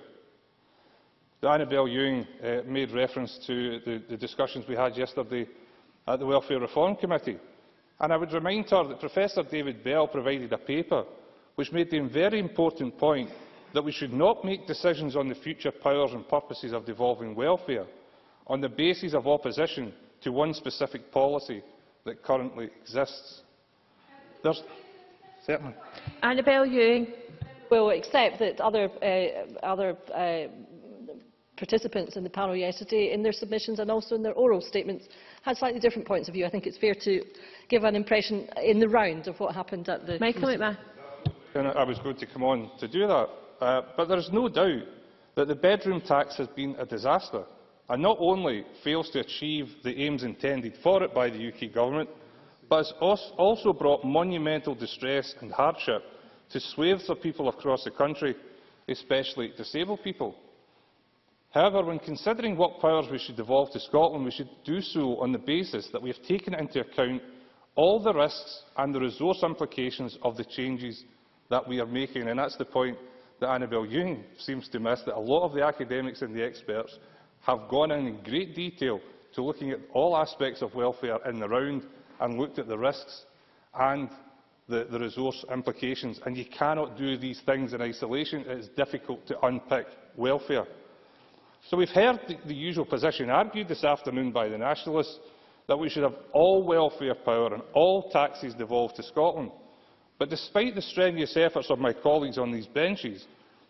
Annabel Ewing uh, made reference to the, the discussions we had yesterday at the Welfare Reform Committee, and I would remind her that Professor David Bell provided a paper which made the very important point that we should not make decisions on the future powers and purposes of devolving welfare on the basis of opposition to one specific policy that currently exists. There's Certainly. Annabel Ewing. Will accept that other, uh, other uh, participants in the panel yesterday, in their submissions and also in their oral statements, had slightly different points of view. I think it's fair to give an impression in the round of what happened at the... Michael McMahon. I was going to come on to do that, uh, but there is no doubt that the bedroom tax has been a disaster and not only fails to achieve the aims intended for it by the U K Government, but has also brought monumental distress and hardship to swathes of people across the country, especially disabled people. However, when considering what powers we should devolve to Scotland, we should do so on the basis that we have taken into account all the risks and the resource implications of the changes that we are making. And that's the point that Annabel Ewing seems to miss, that a lot of the academics and the experts have gone in in great detail to looking at all aspects of welfare in the round and looked at the risks and the, the resource implications. And you cannot do these things in isolation. It is difficult to unpick welfare. So we've heard the, the usual position argued this afternoon by the Nationalists, that we should have all welfare power and all taxes devolved to Scotland. But despite the strenuous efforts of my colleagues on these benches,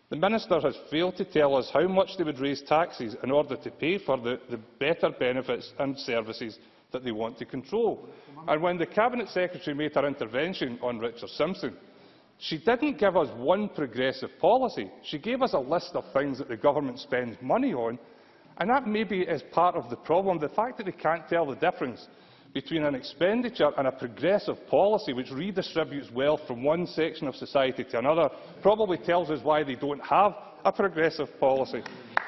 The Minister has failed to tell us how much they would raise taxes in order to pay for the, the better benefits and services that they want to control. And when the Cabinet Secretary made her intervention on Richard Simpson, she didn't give us one progressive policy. She gave us a list of things that the government spends money on, and that maybe is part of the problem. The fact that they can't tell the difference between an expenditure and a progressive policy which redistributes wealth from one section of society to another probably tells us why they don't have a progressive policy.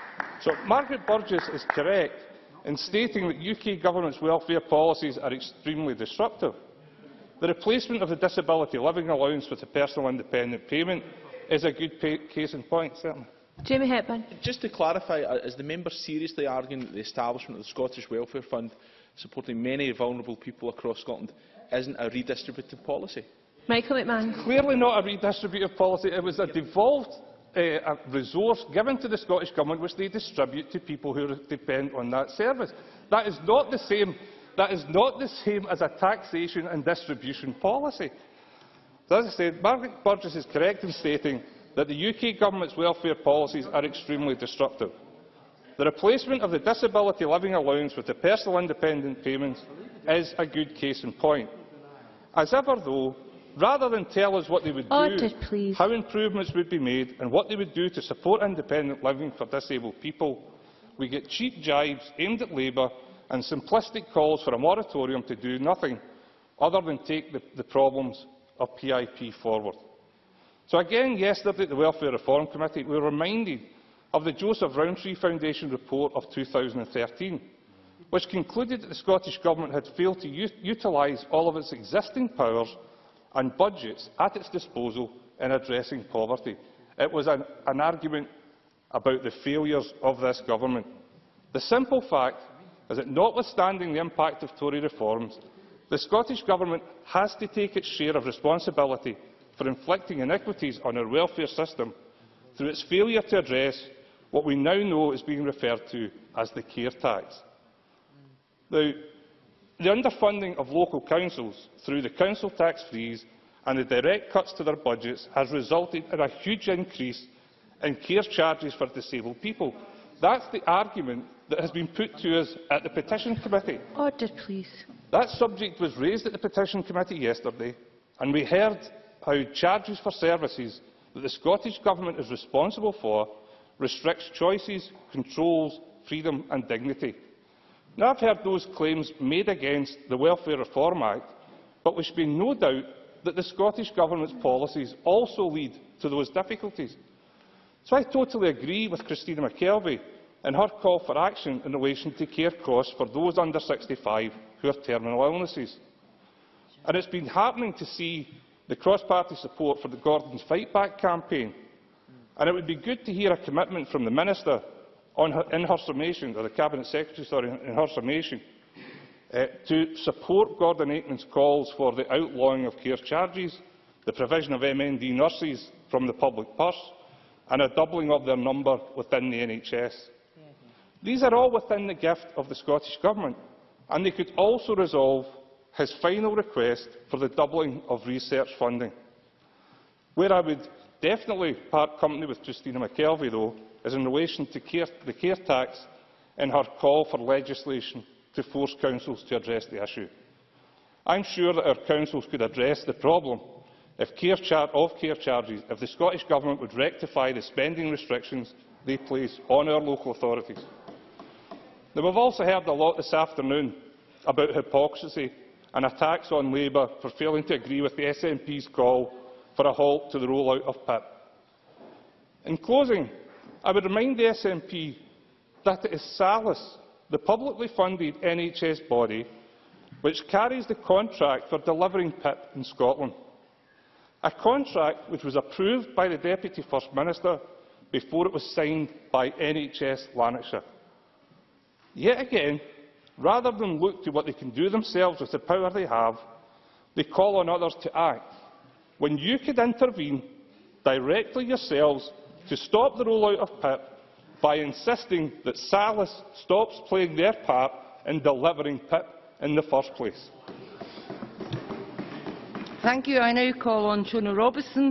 So Margaret Burgess is correct in stating that U K government's welfare policies are extremely disruptive. The replacement of the disability living allowance with a personal independent payment is a good case in point, certainly. Jamie Hepburn. Just to clarify, is the member seriously arguing that the establishment of the Scottish Welfare Fund, supporting many vulnerable people across Scotland, isn't a redistributive policy? Michael McMahon. Clearly not a redistributive policy. It was a devolved uh, a resource given to the Scottish Government which they distribute to people who depend on that service. That is not the same, that is not the same as a taxation and distribution policy. So, as I said, Margaret Burgess is correct in stating that the U K Government's welfare policies are extremely disruptive. The replacement of the disability living allowance with the personal independent payments is a good case in point. As ever, though, rather than tell us what they would Order, do, please. how improvements would be made and what they would do to support independent living for disabled people, we get cheap jibes aimed at Labour and simplistic calls for a moratorium to do nothing other than take the, the problems of P I P forward. So again, yesterday at the Welfare Reform Committee, we were reminded of the Joseph Rowntree Foundation report of two thousand thirteen, which concluded that the Scottish Government had failed to utilise all of its existing powers and budgets at its disposal in addressing poverty. It was an, an argument about the failures of this Government. The simple fact is that, notwithstanding the impact of Tory reforms, the Scottish Government has to take its share of responsibility for inflicting iniquities on our welfare system through its failure to address what we now know is being referred to as the care tax. Now, the underfunding of local councils through the council tax freeze and the direct cuts to their budgets has resulted in a huge increase in care charges for disabled people. That's the argument that has been put to us at the Petition Committee. Order, please. That subject was raised at the Petition Committee yesterday, and we heard how charges for services that the Scottish Government is responsible for restricts choices, controls, freedom and dignity. Now, I've heard those claims made against the Welfare Reform Act, but there should be no doubt that the Scottish Government's policies also lead to those difficulties. So I totally agree with Christina McKelvey in her call for action in relation to care costs for those under sixty-five who have terminal illnesses. And it's been heartening to see the cross-party support for the Gordon's Fight Back campaign. And it would be good to hear a commitment from the Minister on her, in her summation, or the Cabinet Secretary, sorry, in her summation, uh, to support Gordon Aitman's calls for the outlawing of care charges, the provision of M N D nurses from the public purse, and a doubling of their number within the N H S. These are all within the gift of the Scottish Government, and they could also resolve his final request for the doubling of research funding. Where I would definitely part company with Christina McKelvey, though, is in relation to care, the care tax and her call for legislation to force councils to address the issue. I am sure that our councils could address the problem if care of care charges if the Scottish Government would rectify the spending restrictions they place on our local authorities. Now, we've also heard a lot this afternoon about hypocrisy and attacks on Labour for failing to agree with the S N P's call for a halt to the rollout of P I P. In closing, I would remind the S N P that it is SALIS, the publicly funded N H S body, which carries the contract for delivering P I P in Scotland, a contract which was approved by the Deputy First Minister before it was signed by N H S Lanarkshire. Yet again, rather than look to what they can do themselves with the power they have, they call on others to act, when you could intervene directly yourselves to stop the rollout of P I P by insisting that SALIS stops playing their part in delivering P I P in the first place. Thank you. I now call on Shona Robertson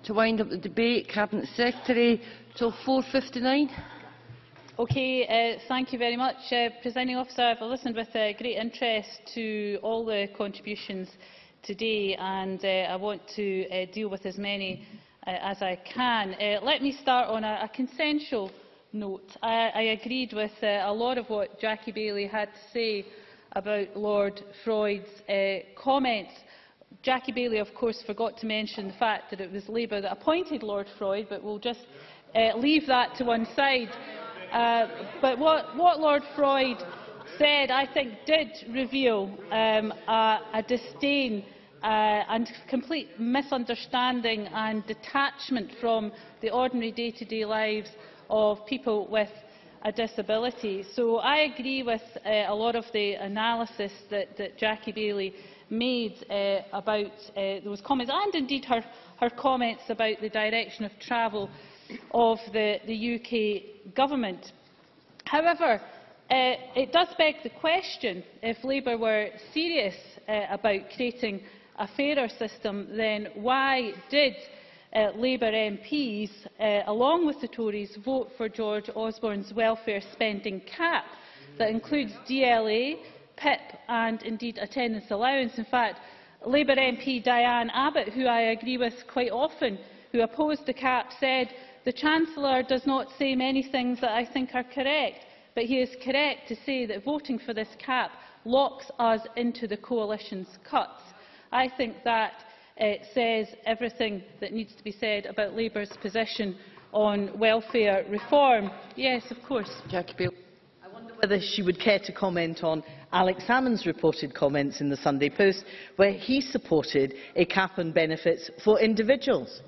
to wind up the debate. Cabinet Secretary till four fifty-nine. Okay, uh, thank you very much, uh, Presiding Officer. I've listened with uh, great interest to all the contributions today, and uh, I want to uh, deal with as many uh, as I can. Uh, let me start on a, a consensual note. I, I agreed with uh, a lot of what Jackie Baillie had to say about Lord Freud's uh, comments. Jackie Baillie, of course, forgot to mention the fact that it was Labour that appointed Lord Freud, but we'll just uh, leave that to one side. Uh, but what, what Lord Freud said, I think, did reveal um, a, a disdain uh, and complete misunderstanding and detachment from the ordinary day-to-day lives of people with a disability. So I agree with uh, a lot of the analysis that, that Jackie Baillie made uh, about uh, those comments, and indeed her, her comments about the direction of travel of the, the U K Government. However, uh, it does beg the question, if Labour were serious uh, about creating a fairer system, then why did uh, Labour M Ps, uh, along with the Tories, vote for George Osborne's welfare spending cap that includes D L A, P I P and indeed attendance allowance? In fact, Labour M P Diane Abbott, who I agree with quite often, who opposed the cap, said, "The Chancellor does not say many things that I think are correct, but he is correct to say that voting for this cap locks us into the coalition's cuts." I think that uh, says everything that needs to be said about Labour's position on welfare reform. Yes, of course. Jackie Baillie. I wonder whether she would care to comment on Alex Salmond's reported comments in the Sunday Post, where he supported a cap on benefits for individuals.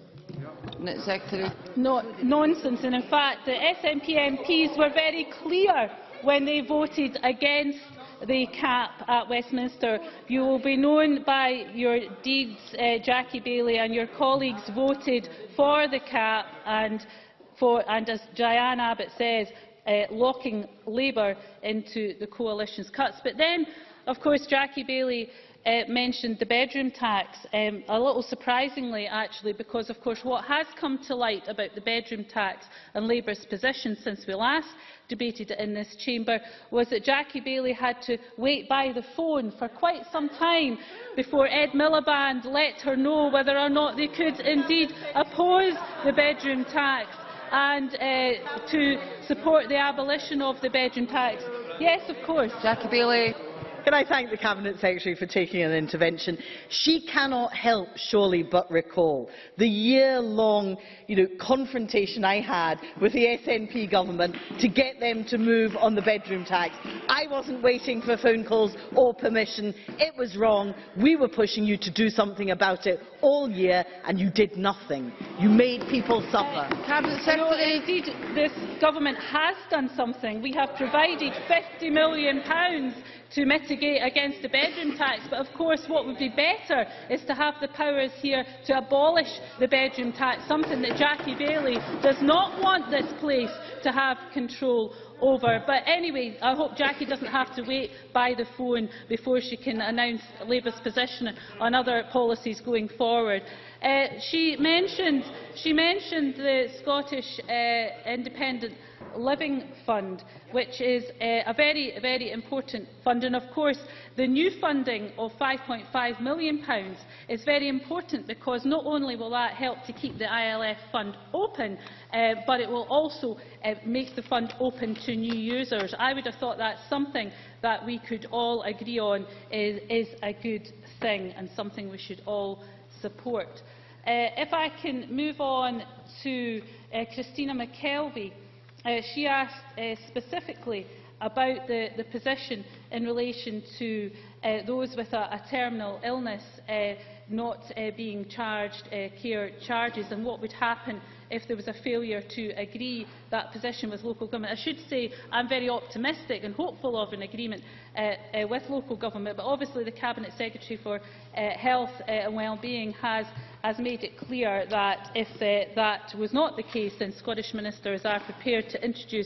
No, nonsense. And in fact, the S N P M Ps were very clear when they voted against the cap at Westminster. You will be known by your deeds, uh, Jackie Baillie, and your colleagues voted for the cap and, for, and as Diane Abbott says, uh, locking Labour into the coalition's cuts. But then, of course, Jackie Baillie Uh, mentioned the bedroom tax, um, a little surprisingly actually, because of course what has come to light about the bedroom tax and Labour's position since we last debated it in this chamber was that Jackie Baillie had to wait by the phone for quite some time before Ed Miliband let her know whether or not they could indeed oppose the bedroom tax and uh, to support the abolition of the bedroom tax. Yes, of course. Jackie Baillie. Can I thank the Cabinet Secretary for taking an intervention? She cannot help, surely, but recall the year-long you know, confrontation I had with the S N P government to get them to move on the bedroom tax. I wasn't waiting for phone calls or permission. It was wrong. We were pushing you to do something about it all year, and you did nothing. You made people suffer. Uh, Cabinet Secretary. No, indeed, this government has done something. We have provided fifty million pounds to mitigate against the bedroom tax, but of course what would be better is to have the powers here to abolish the bedroom tax, something that Jackie Baillie does not want this place to have control over. But anyway, I hope Jackie doesn't have to wait by the phone before she can announce Labour's position on other policies going forward. Uh, she, mentioned, she mentioned the Scottish uh, Independent Living Fund, which is uh, a very, very important fund. And of course, the new funding of five point five million pounds is very important because not only will that help to keep the I L F fund open, uh, but it will also uh, make the fund open to new users. I would have thought that's something that we could all agree on is, is a good thing and something we should all support. Uh, if I can move on to uh, Christina McKelvey. Uh, she asked uh, specifically about the, the position in relation to uh, those with a, a terminal illness uh, not uh, being charged uh, care charges and what would happen if there was a failure to agree that position with local government. I should say I'm very optimistic and hopeful of an agreement uh, uh, with local government, but obviously the Cabinet Secretary for uh, Health uh, and Wellbeing has, has made it clear that if uh, that was not the case, then Scottish ministers are prepared to introduce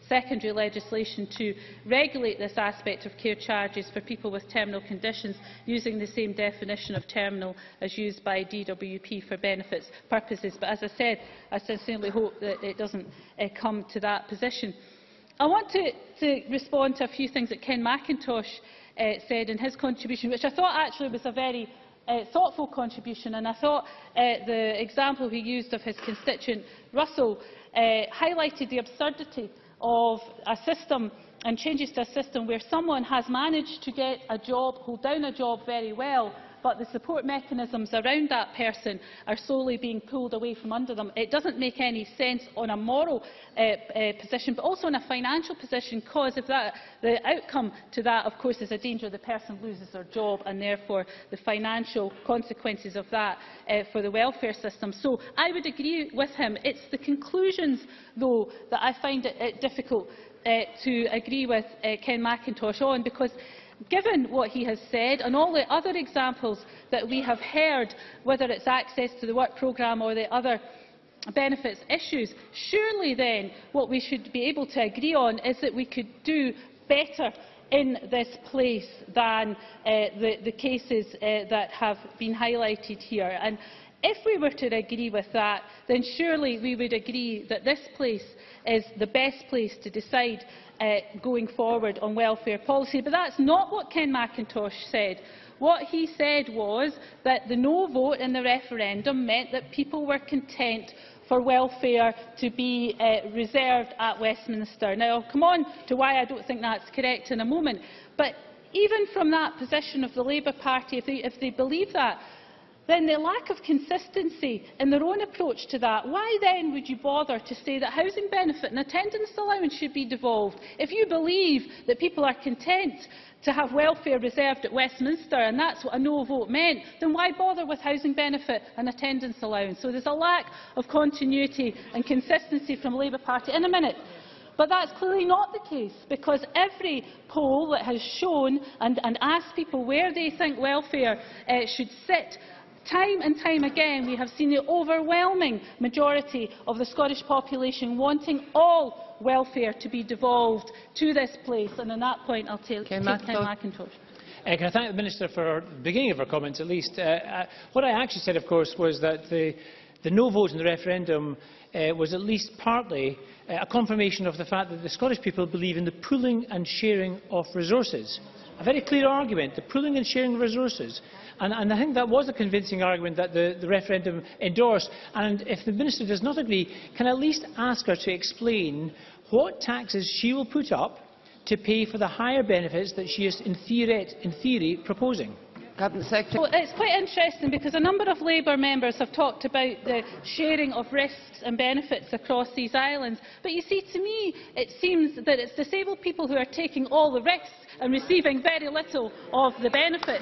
secondary legislation to regulate this aspect of care charges for people with terminal conditions using the same definition of terminal as used by D W P for benefits purposes. But as I said, I sincerely hope that it doesn't uh, come to that position. I want to, to respond to a few things that Ken Macintosh uh, said in his contribution, which I thought actually was a very uh, thoughtful contribution, and I thought uh, the example he used of his constituent Russell uh, highlighted the absurdity of a system and changes to a system where someone has managed to get a job, hold down a job very well, but the support mechanisms around that person are slowly being pulled away from under them. It doesn't make any sense on a moral uh, uh, position, but also on a financial position, because if that, the outcome to that, of course, is a danger the person loses their job, and therefore the financial consequences of that uh, for the welfare system. So I would agree with him. It's the conclusions, though, that I find it, it difficult uh, to agree with uh, Ken Macintosh on, because given what he has said and all the other examples that we have heard, whether it's access to the work programme or the other benefits issues, surely then what we should be able to agree on is that we could do better in this place than uh, the, the cases uh, that have been highlighted here. And if we were to agree with that, then surely we would agree that this place is the best place to decide uh, going forward on welfare policy. But that's not what Ken Macintosh said. What he said was that the no vote in the referendum meant that people were content for welfare to be uh, reserved at Westminster. Now, I'll come on to why I don't think that's correct in a moment. But even from that position of the Labour Party, if they, if they believe that, then the lack of consistency in their own approach to that, why then would you bother to say that housing benefit and attendance allowance should be devolved? If you believe that people are content to have welfare reserved at Westminster, and that's what a no vote meant, then why bother with housing benefit and attendance allowance? So there's a lack of continuity and consistency from the Labour Party. In a minute. But that's clearly not the case, because every poll that has shown and, and asked people where they think welfare uh, should sit, time and time again we have seen the overwhelming majority of the Scottish population wanting all welfare to be devolved to this place. And on that point I'll take Ken Macintosh. Uh, can I thank the Minister for the beginning of her comments at least. Uh, uh, what I actually said, of course, was that the, the no vote in the referendum uh, was at least partly uh, a confirmation of the fact that the Scottish people believe in the pooling and sharing of resources. A very clear argument, the pooling and sharing of resources. And, and I think that was a convincing argument that the, the referendum endorsed. And if the Minister does not agree, can I at least ask her to explain what taxes she will put up to pay for the higher benefits that she is in theory, in theory proposing? Cabinet Secretary. Well, it's quite interesting because a number of Labour members have talked about the sharing of risks and benefits across these islands. But you see, to me, it seems that it's disabled people who are taking all the risks and receiving very little of the benefits.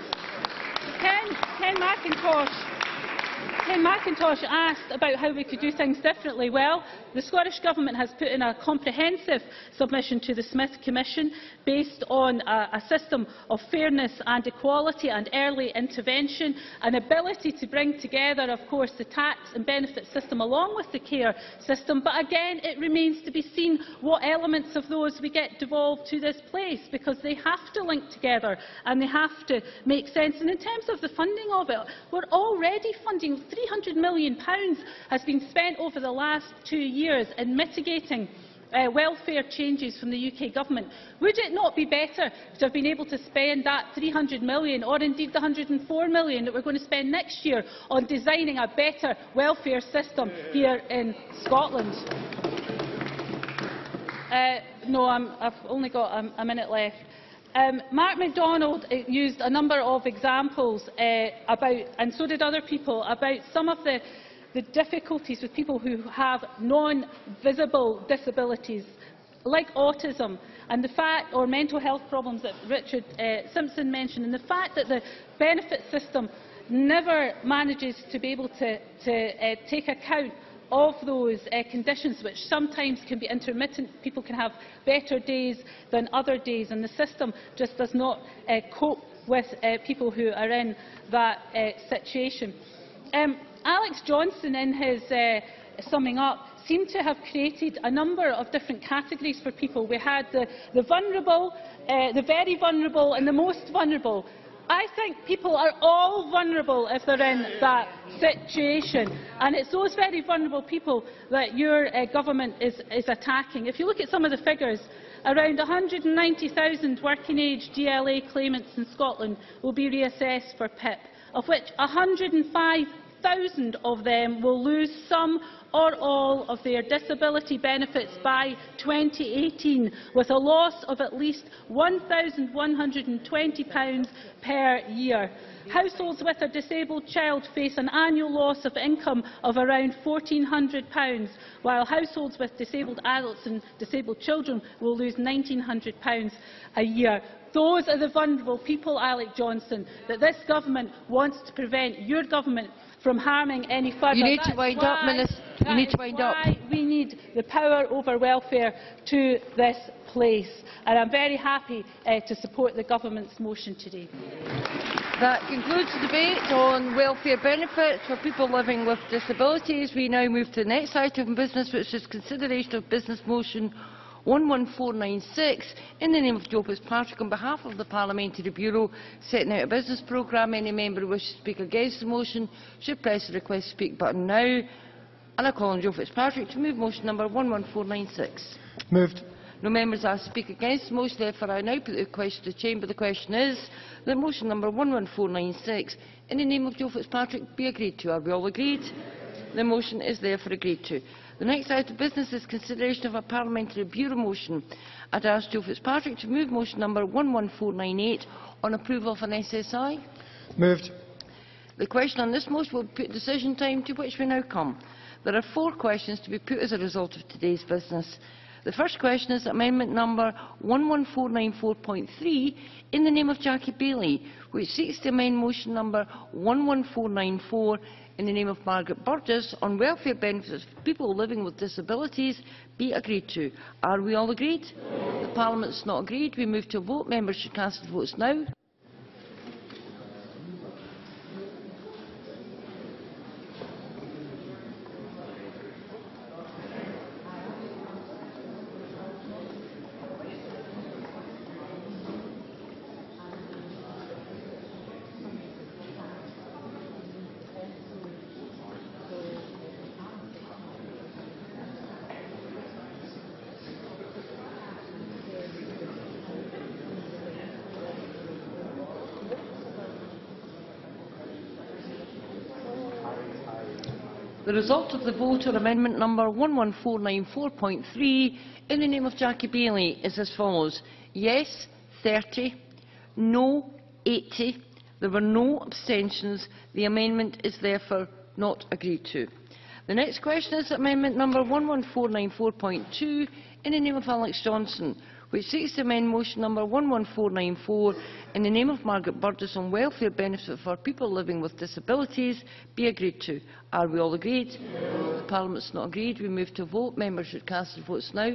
Ken, Ken Macintosh, Ken Macintosh asked about how we could do things differently. Well, the Scottish Government has put in a comprehensive submission to the Smith Commission based on a, a system of fairness and equality and early intervention, an ability to bring together, of course, the tax and benefit system along with the care system. But again, it remains to be seen what elements of those we get devolved to this place, because they have to link together and they have to make sense. And in terms of the funding of it, we're already funding three hundred million pounds has been spent over the last two years in mitigating Uh, welfare changes from the U K Government. Would it not be better to have been able to spend that three hundred million, or indeed the one hundred and four million that we are going to spend next year, on designing a better welfare system here in Scotland? Uh, no, I'm, I've only got a, a minute left. Um, Mark MacDonald uh, used a number of examples uh, about, and so did other people, about some of the the difficulties with people who have non-visible disabilities, like autism, and the fact, or mental health problems that Richard uh, Simpson mentioned, and the fact that the benefit system never manages to be able to, to uh, take account of those uh, conditions, which sometimes can be intermittent. People can have better days than other days, and the system just does not uh, cope with uh, people who are in that uh, situation. Um, Alex Johnson, in his uh, summing up, seem to have created a number of different categories for people. We had the, the vulnerable, uh, the very vulnerable and the most vulnerable. I think people are all vulnerable if they're in that situation, and it's those very vulnerable people that your uh, government is, is attacking. If you look at some of the figures, around one hundred and ninety thousand working age D L A claimants in Scotland will be reassessed for P I P, of which one hundred and five thousand of them will lose some or all of their disability benefits by twenty eighteen, with a loss of at least one thousand one hundred and twenty pounds per year. Households with a disabled child face an annual loss of income of around one thousand four hundred pounds, while households with disabled adults and disabled children will lose one thousand nine hundred pounds a year. Those are the vulnerable people, Alec Johnson, that this government wants to prevent your government from harming any further. You need That's to wind why, up, Minister. You need to wind up. Why we need the power over welfare to this place, and I'm very happy uh, to support the government's motion today. That concludes the debate on welfare benefits for people living with disabilities. We now move to the next item of business, which is consideration of business motion one one four nine six in the name of Joe Fitzpatrick on behalf of the Parliamentary Bureau setting out a business programme. Any member who wishes to speak against the motion should press the request to speak button now. And I call on Joe Fitzpatrick to move motion number one one four nine six. Moved. No members asked to speak against the motion, therefore I now put the question to the Chamber. The question is that motion number one one four nine six in the name of Joe Fitzpatrick be agreed to. Are we all agreed? The motion is therefore agreed to. The next item of business is consideration of a Parliamentary Bureau motion. I'd ask Joe Fitzpatrick to move motion number one one four nine eight on approval of an S S I. Moved. The question on this motion will put decision time, to which we now come. There are four questions to be put as a result of today's business. The first question is amendment number one one four nine four point three in the name of Jackie Bailey, which seeks to amend motion number one one four nine four in the name of Margaret Burgess on welfare benefits for people living with disabilities be agreed to. Are we all agreed? The Parliament is not agreed. We move to a vote. Members should cast their votes now. The result of the vote on amendment number one one four nine four point three in the name of Jackie Bailey is as follows. Yes, thirty. No, eighty. There were no abstentions. The amendment is therefore not agreed to. The next question is amendment number one one four nine four point two in the name of Alex Johnson, which seeks to amend motion number one one four nine four in the name of Margaret Burgess on welfare benefit for people living with disabilities be agreed to. Are we all agreed? The Parliament is not agreed. We move to a vote. Members should cast their votes now.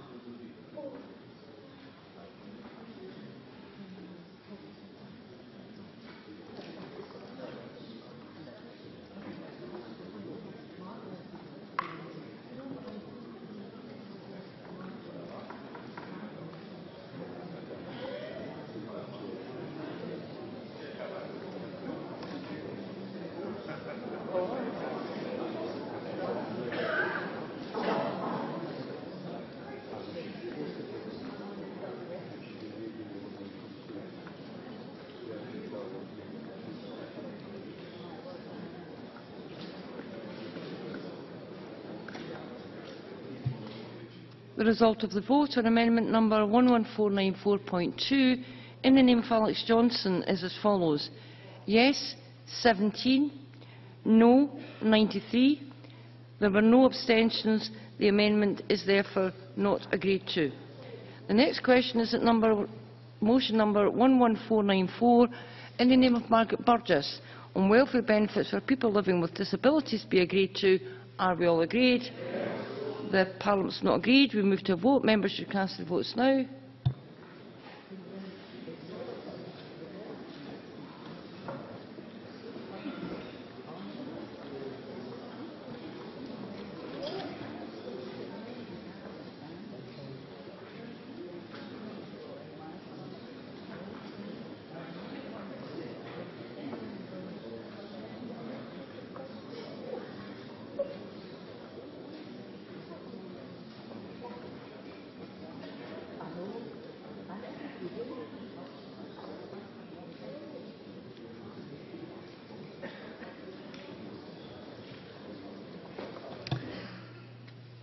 The result of the vote on amendment number one one four nine four point two in the name of Alex Johnson is as follows. Yes, seventeen. No, ninety-three. There were no abstentions. The amendment is therefore not agreed to. The next question is at number, motion number one one four nine four in the name of Margaret Burgess on welfare benefits for people living with disabilities be agreed to. Are we all agreed? Yes. The Parliament is not agreed. We move to a vote. Members should cast their votes now.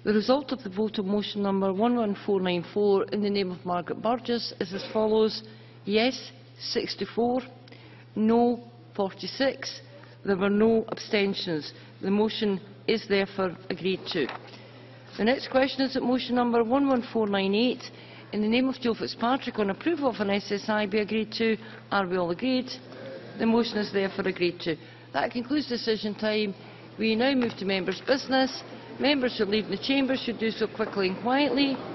The result of the vote on motion number one one four nine four in the name of Margaret Burgess is as follows: yes sixty-four, no forty-six. There were no abstentions. The motion is therefore agreed to. The next question is that motion number one one four nine eight in the name of Joe Fitzpatrick on approval of an S S I be agreed to. Are we all agreed? The motion is therefore agreed to. That concludes decision time. We now move to members' business. Members who leave the chamber should do so quickly and quietly.